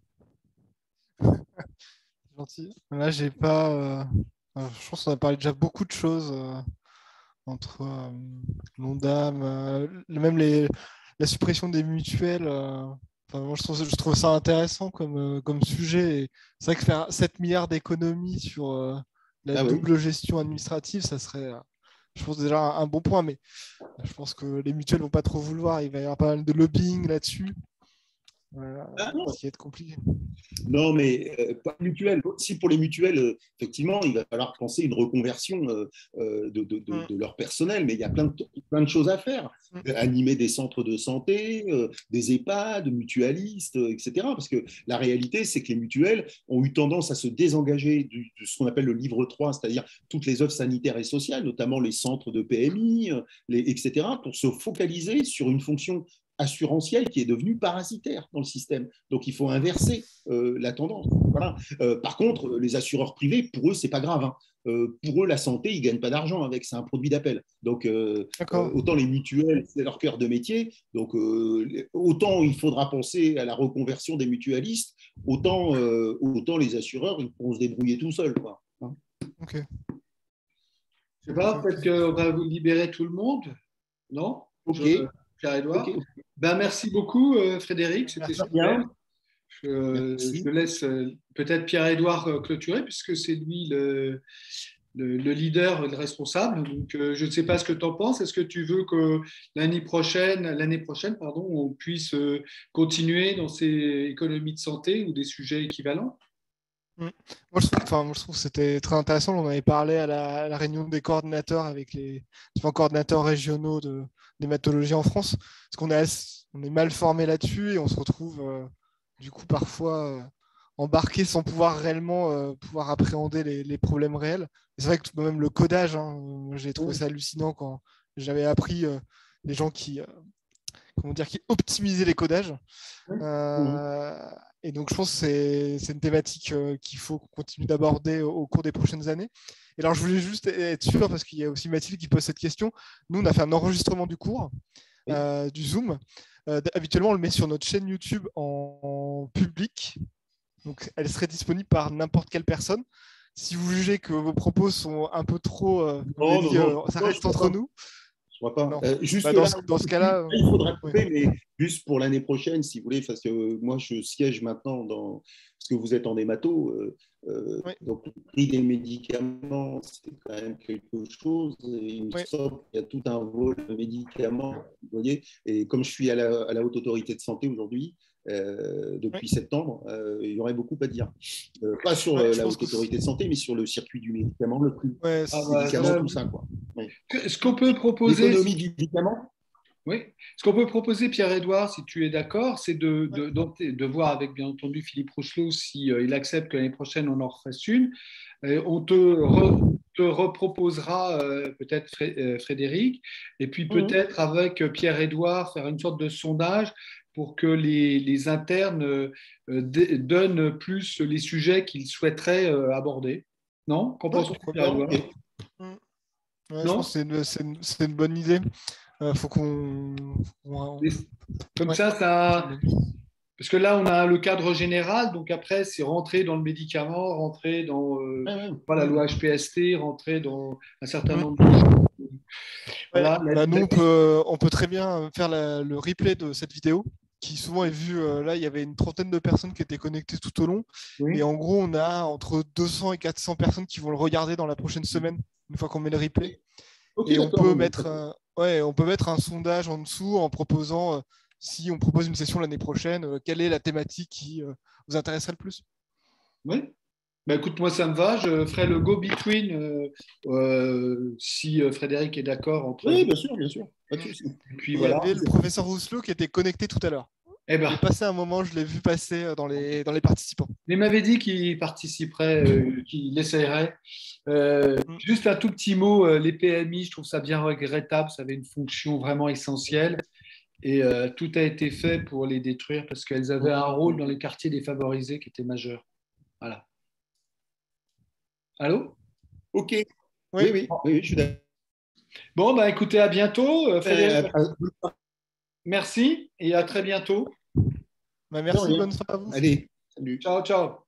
Gentil. Là, j'ai pas. Euh, je pense qu'on a parlé déjà beaucoup de choses euh, entre euh, l'Ondam, euh, même les. La suppression des mutuelles, euh, enfin, moi je trouve, je trouve ça intéressant comme, euh, comme sujet. Et c'est vrai que faire sept milliards d'économies sur euh, la ah, double oui. gestion administrative, ça serait, euh, je pense, déjà un, un bon point. Mais je pense que les mutuelles ne vont pas trop vouloir. Il va y avoir pas mal de lobbying là-dessus. Euh, ah, ça va être compliqué.
Non, mais euh, pas mutuelle. Si pour les mutuelles, euh, effectivement, il va falloir penser une reconversion euh, de, de, de, de leur personnel, mais il y a plein de, plein de choses à faire. Euh, animer des centres de santé, euh, des EHPAD, mutualistes, euh, et cetera. Parce que la réalité, c'est que les mutuelles ont eu tendance à se désengager du, de ce qu'on appelle le livre trois, c'est-à-dire toutes les offres sanitaires et sociales, notamment les centres de P M I, les, et cetera, pour se focaliser sur une fonction assurantielle qui est devenue parasitaire dans le système. Donc, il faut inverser euh, la tendance. Voilà. Euh, par contre, les assureurs privés, pour eux, c'est pas grave. Hein. Euh, pour eux, la santé, ils ne gagnent pas d'argent avec, c'est un produit d'appel. Donc, euh, euh, autant les mutuelles, c'est leur cœur de métier. Donc, euh, autant il faudra penser à la reconversion des mutualistes, autant, euh, autant les assureurs, ils pourront se débrouiller tout seuls. Quoi. Hein.
Ok.
Je sais pas, peut-être qu'on va vous libérer tout le monde, non?
Ok.
Je... Pierre-Édouard. Okay. Ben, merci beaucoup, euh, Frédéric. C'était super. Bien. Je, je laisse euh, peut-être Pierre-Édouard clôturer, puisque c'est lui le, le, le leader, le responsable. Donc, euh, je ne sais pas ce que tu en penses. Est-ce que tu veux que l'année prochaine, l'année prochaine, pardon, on puisse euh, continuer dans ces économies de santé ou des sujets équivalents?
Mm. Moi, je trouve, enfin, moi, je trouve que c'était très intéressant. On avait parlé à la, à la réunion des coordinateurs avec les différents coordinateurs régionaux de, d'hématologie en France, parce qu'on est, assez- on est mal formé là-dessus et on se retrouve euh, du coup parfois euh, embarqué sans pouvoir réellement euh, pouvoir appréhender les, les problèmes réels. Et c'est vrai que tout- même le codage, hein, moi, j'ai trouvé ça hallucinant quand j'avais appris euh, les gens qui, euh, comment dire, qui optimisaient les codages.
Mhm.
Euh, et donc, je pense que c'est, c'est une thématique euh, qu'il faut qu'on continue d'aborder au, au cours des prochaines années. Et alors, je voulais juste être sûr, parce qu'il y a aussi Mathilde qui pose cette question. Nous, on a fait un enregistrement du cours,
Oui.
euh, du Zoom. Euh, habituellement, on le met sur notre chaîne YouTube en, en public. Donc, elle serait disponible par n'importe quelle personne. Si vous jugez que vos propos sont un peu trop, euh, comme on a
Non, non,
dit,
non,
euh, ça
non, je
reste
crois
entre
pas.
nous.
Je crois pas.
Non.
Euh, juste
Bah, dans,
là,
ce, dans ce cas-là,
il faudra
oui.
couper, mais juste pour l'année prochaine, si vous voulez, parce que moi, je siège maintenant dans. Parce que vous êtes en hémato, euh, euh,
Oui,
donc le prix des médicaments, c'est quand même quelque chose. Et il me
oui.
semble qu'il y a tout un vol de médicaments, vous voyez. Et comme je suis à la, à la Haute Autorité de Santé aujourd'hui, euh,
Oui.
depuis septembre, euh, il y aurait beaucoup à dire. Euh, pas sur
Ouais,
euh,
je
la
pense
Haute
que c'est-
Autorité de Santé, mais sur le circuit du médicament, le prix
ouais,
Ah
des
c'est-
bah,
médicaments,
ça,
tout ça, quoi. Oui.
ce qu'on peut proposer,
L'économie du médicament.
oui. Ce qu'on peut proposer, Pierre-Édouard, si tu es d'accord, c'est de,
ouais.
de, de- de voir avec, bien entendu, Philippe Rocheleau si euh, il accepte que l'année prochaine, on en refasse une. Et on te, re- te reproposera euh, peut-être Fré- euh, Frédéric, et puis
Mhm.
peut-être avec euh, Pierre-Édouard, faire une sorte de sondage pour que les, les internes euh, d- donnent plus les sujets qu'ils souhaiteraient euh, aborder. Non? Qu'en
Ouais,
penses-tu,
Pourquoi pas?
Pierre-Édouard?
ok.
Mm. Ouais, je pense
Non?
que c'est une, c'est une- c'est une bonne idée. Euh, faut qu'on. qu'on-
Et Comme
Ouais,
ça,
c'est
ça.
une bonne-
Parce que là, on a le cadre général, donc après, c'est rentrer dans le médicament, rentrer dans euh,
Ouais, ouais.
voilà, la loi H P S T, rentrer dans un certain
Mm.
nombre de choses.
Ouais.
Voilà, la-
Bah, nous,
la-
on peut, on peut très bien faire la- le replay de cette vidéo qui souvent est vue. Euh, là, il y avait une trentaine de personnes qui étaient connectées tout au long. Et
oui.
en gros, on a entre deux cents et quatre cents personnes qui vont le regarder dans la prochaine semaine, une fois qu'on met le replay.
Ok,
Et on
d'accord.
peut
Non, mais
mettre un, ouais, on peut mettre un sondage en dessous en proposant, euh, si on propose une session l'année prochaine, euh, quelle est la thématique qui euh, vous intéresserait le plus?
Oui. Bah, écoute, moi, ça me va. Je ferai le go-between euh, euh, si euh, Frédéric est d'accord entre
oui,
vous.
bien sûr, bien sûr. Pas de
Mm.
souci.
Et puis
Et il y
voilà.
avait le professeur Rousselot qui était connecté tout à l'heure.
Eh
Il
ben,
est passé un moment, je l'ai vu passer euh, dans les, dans les participants.
il m'avait dit qu'il participerait, euh, qu'il essayerait. Euh,
Mm.
juste un tout petit mot, euh, les P M I, je trouve ça bien regrettable. Ça avait une fonction vraiment essentielle. Et euh, tout a été fait pour les détruire parce qu'elles avaient un rôle dans les quartiers défavorisés qui était majeur. Voilà. Allô?
Ok. Oui,
Oui,
oui, oui, je suis d'accord.
Bon, bah écoutez, à bientôt. Euh, Frédéric,
Euh, euh,
merci et à très bientôt.
bah,
de
merci,
rien.
bonne soirée à vous.
Allez, salut.
Ciao, ciao.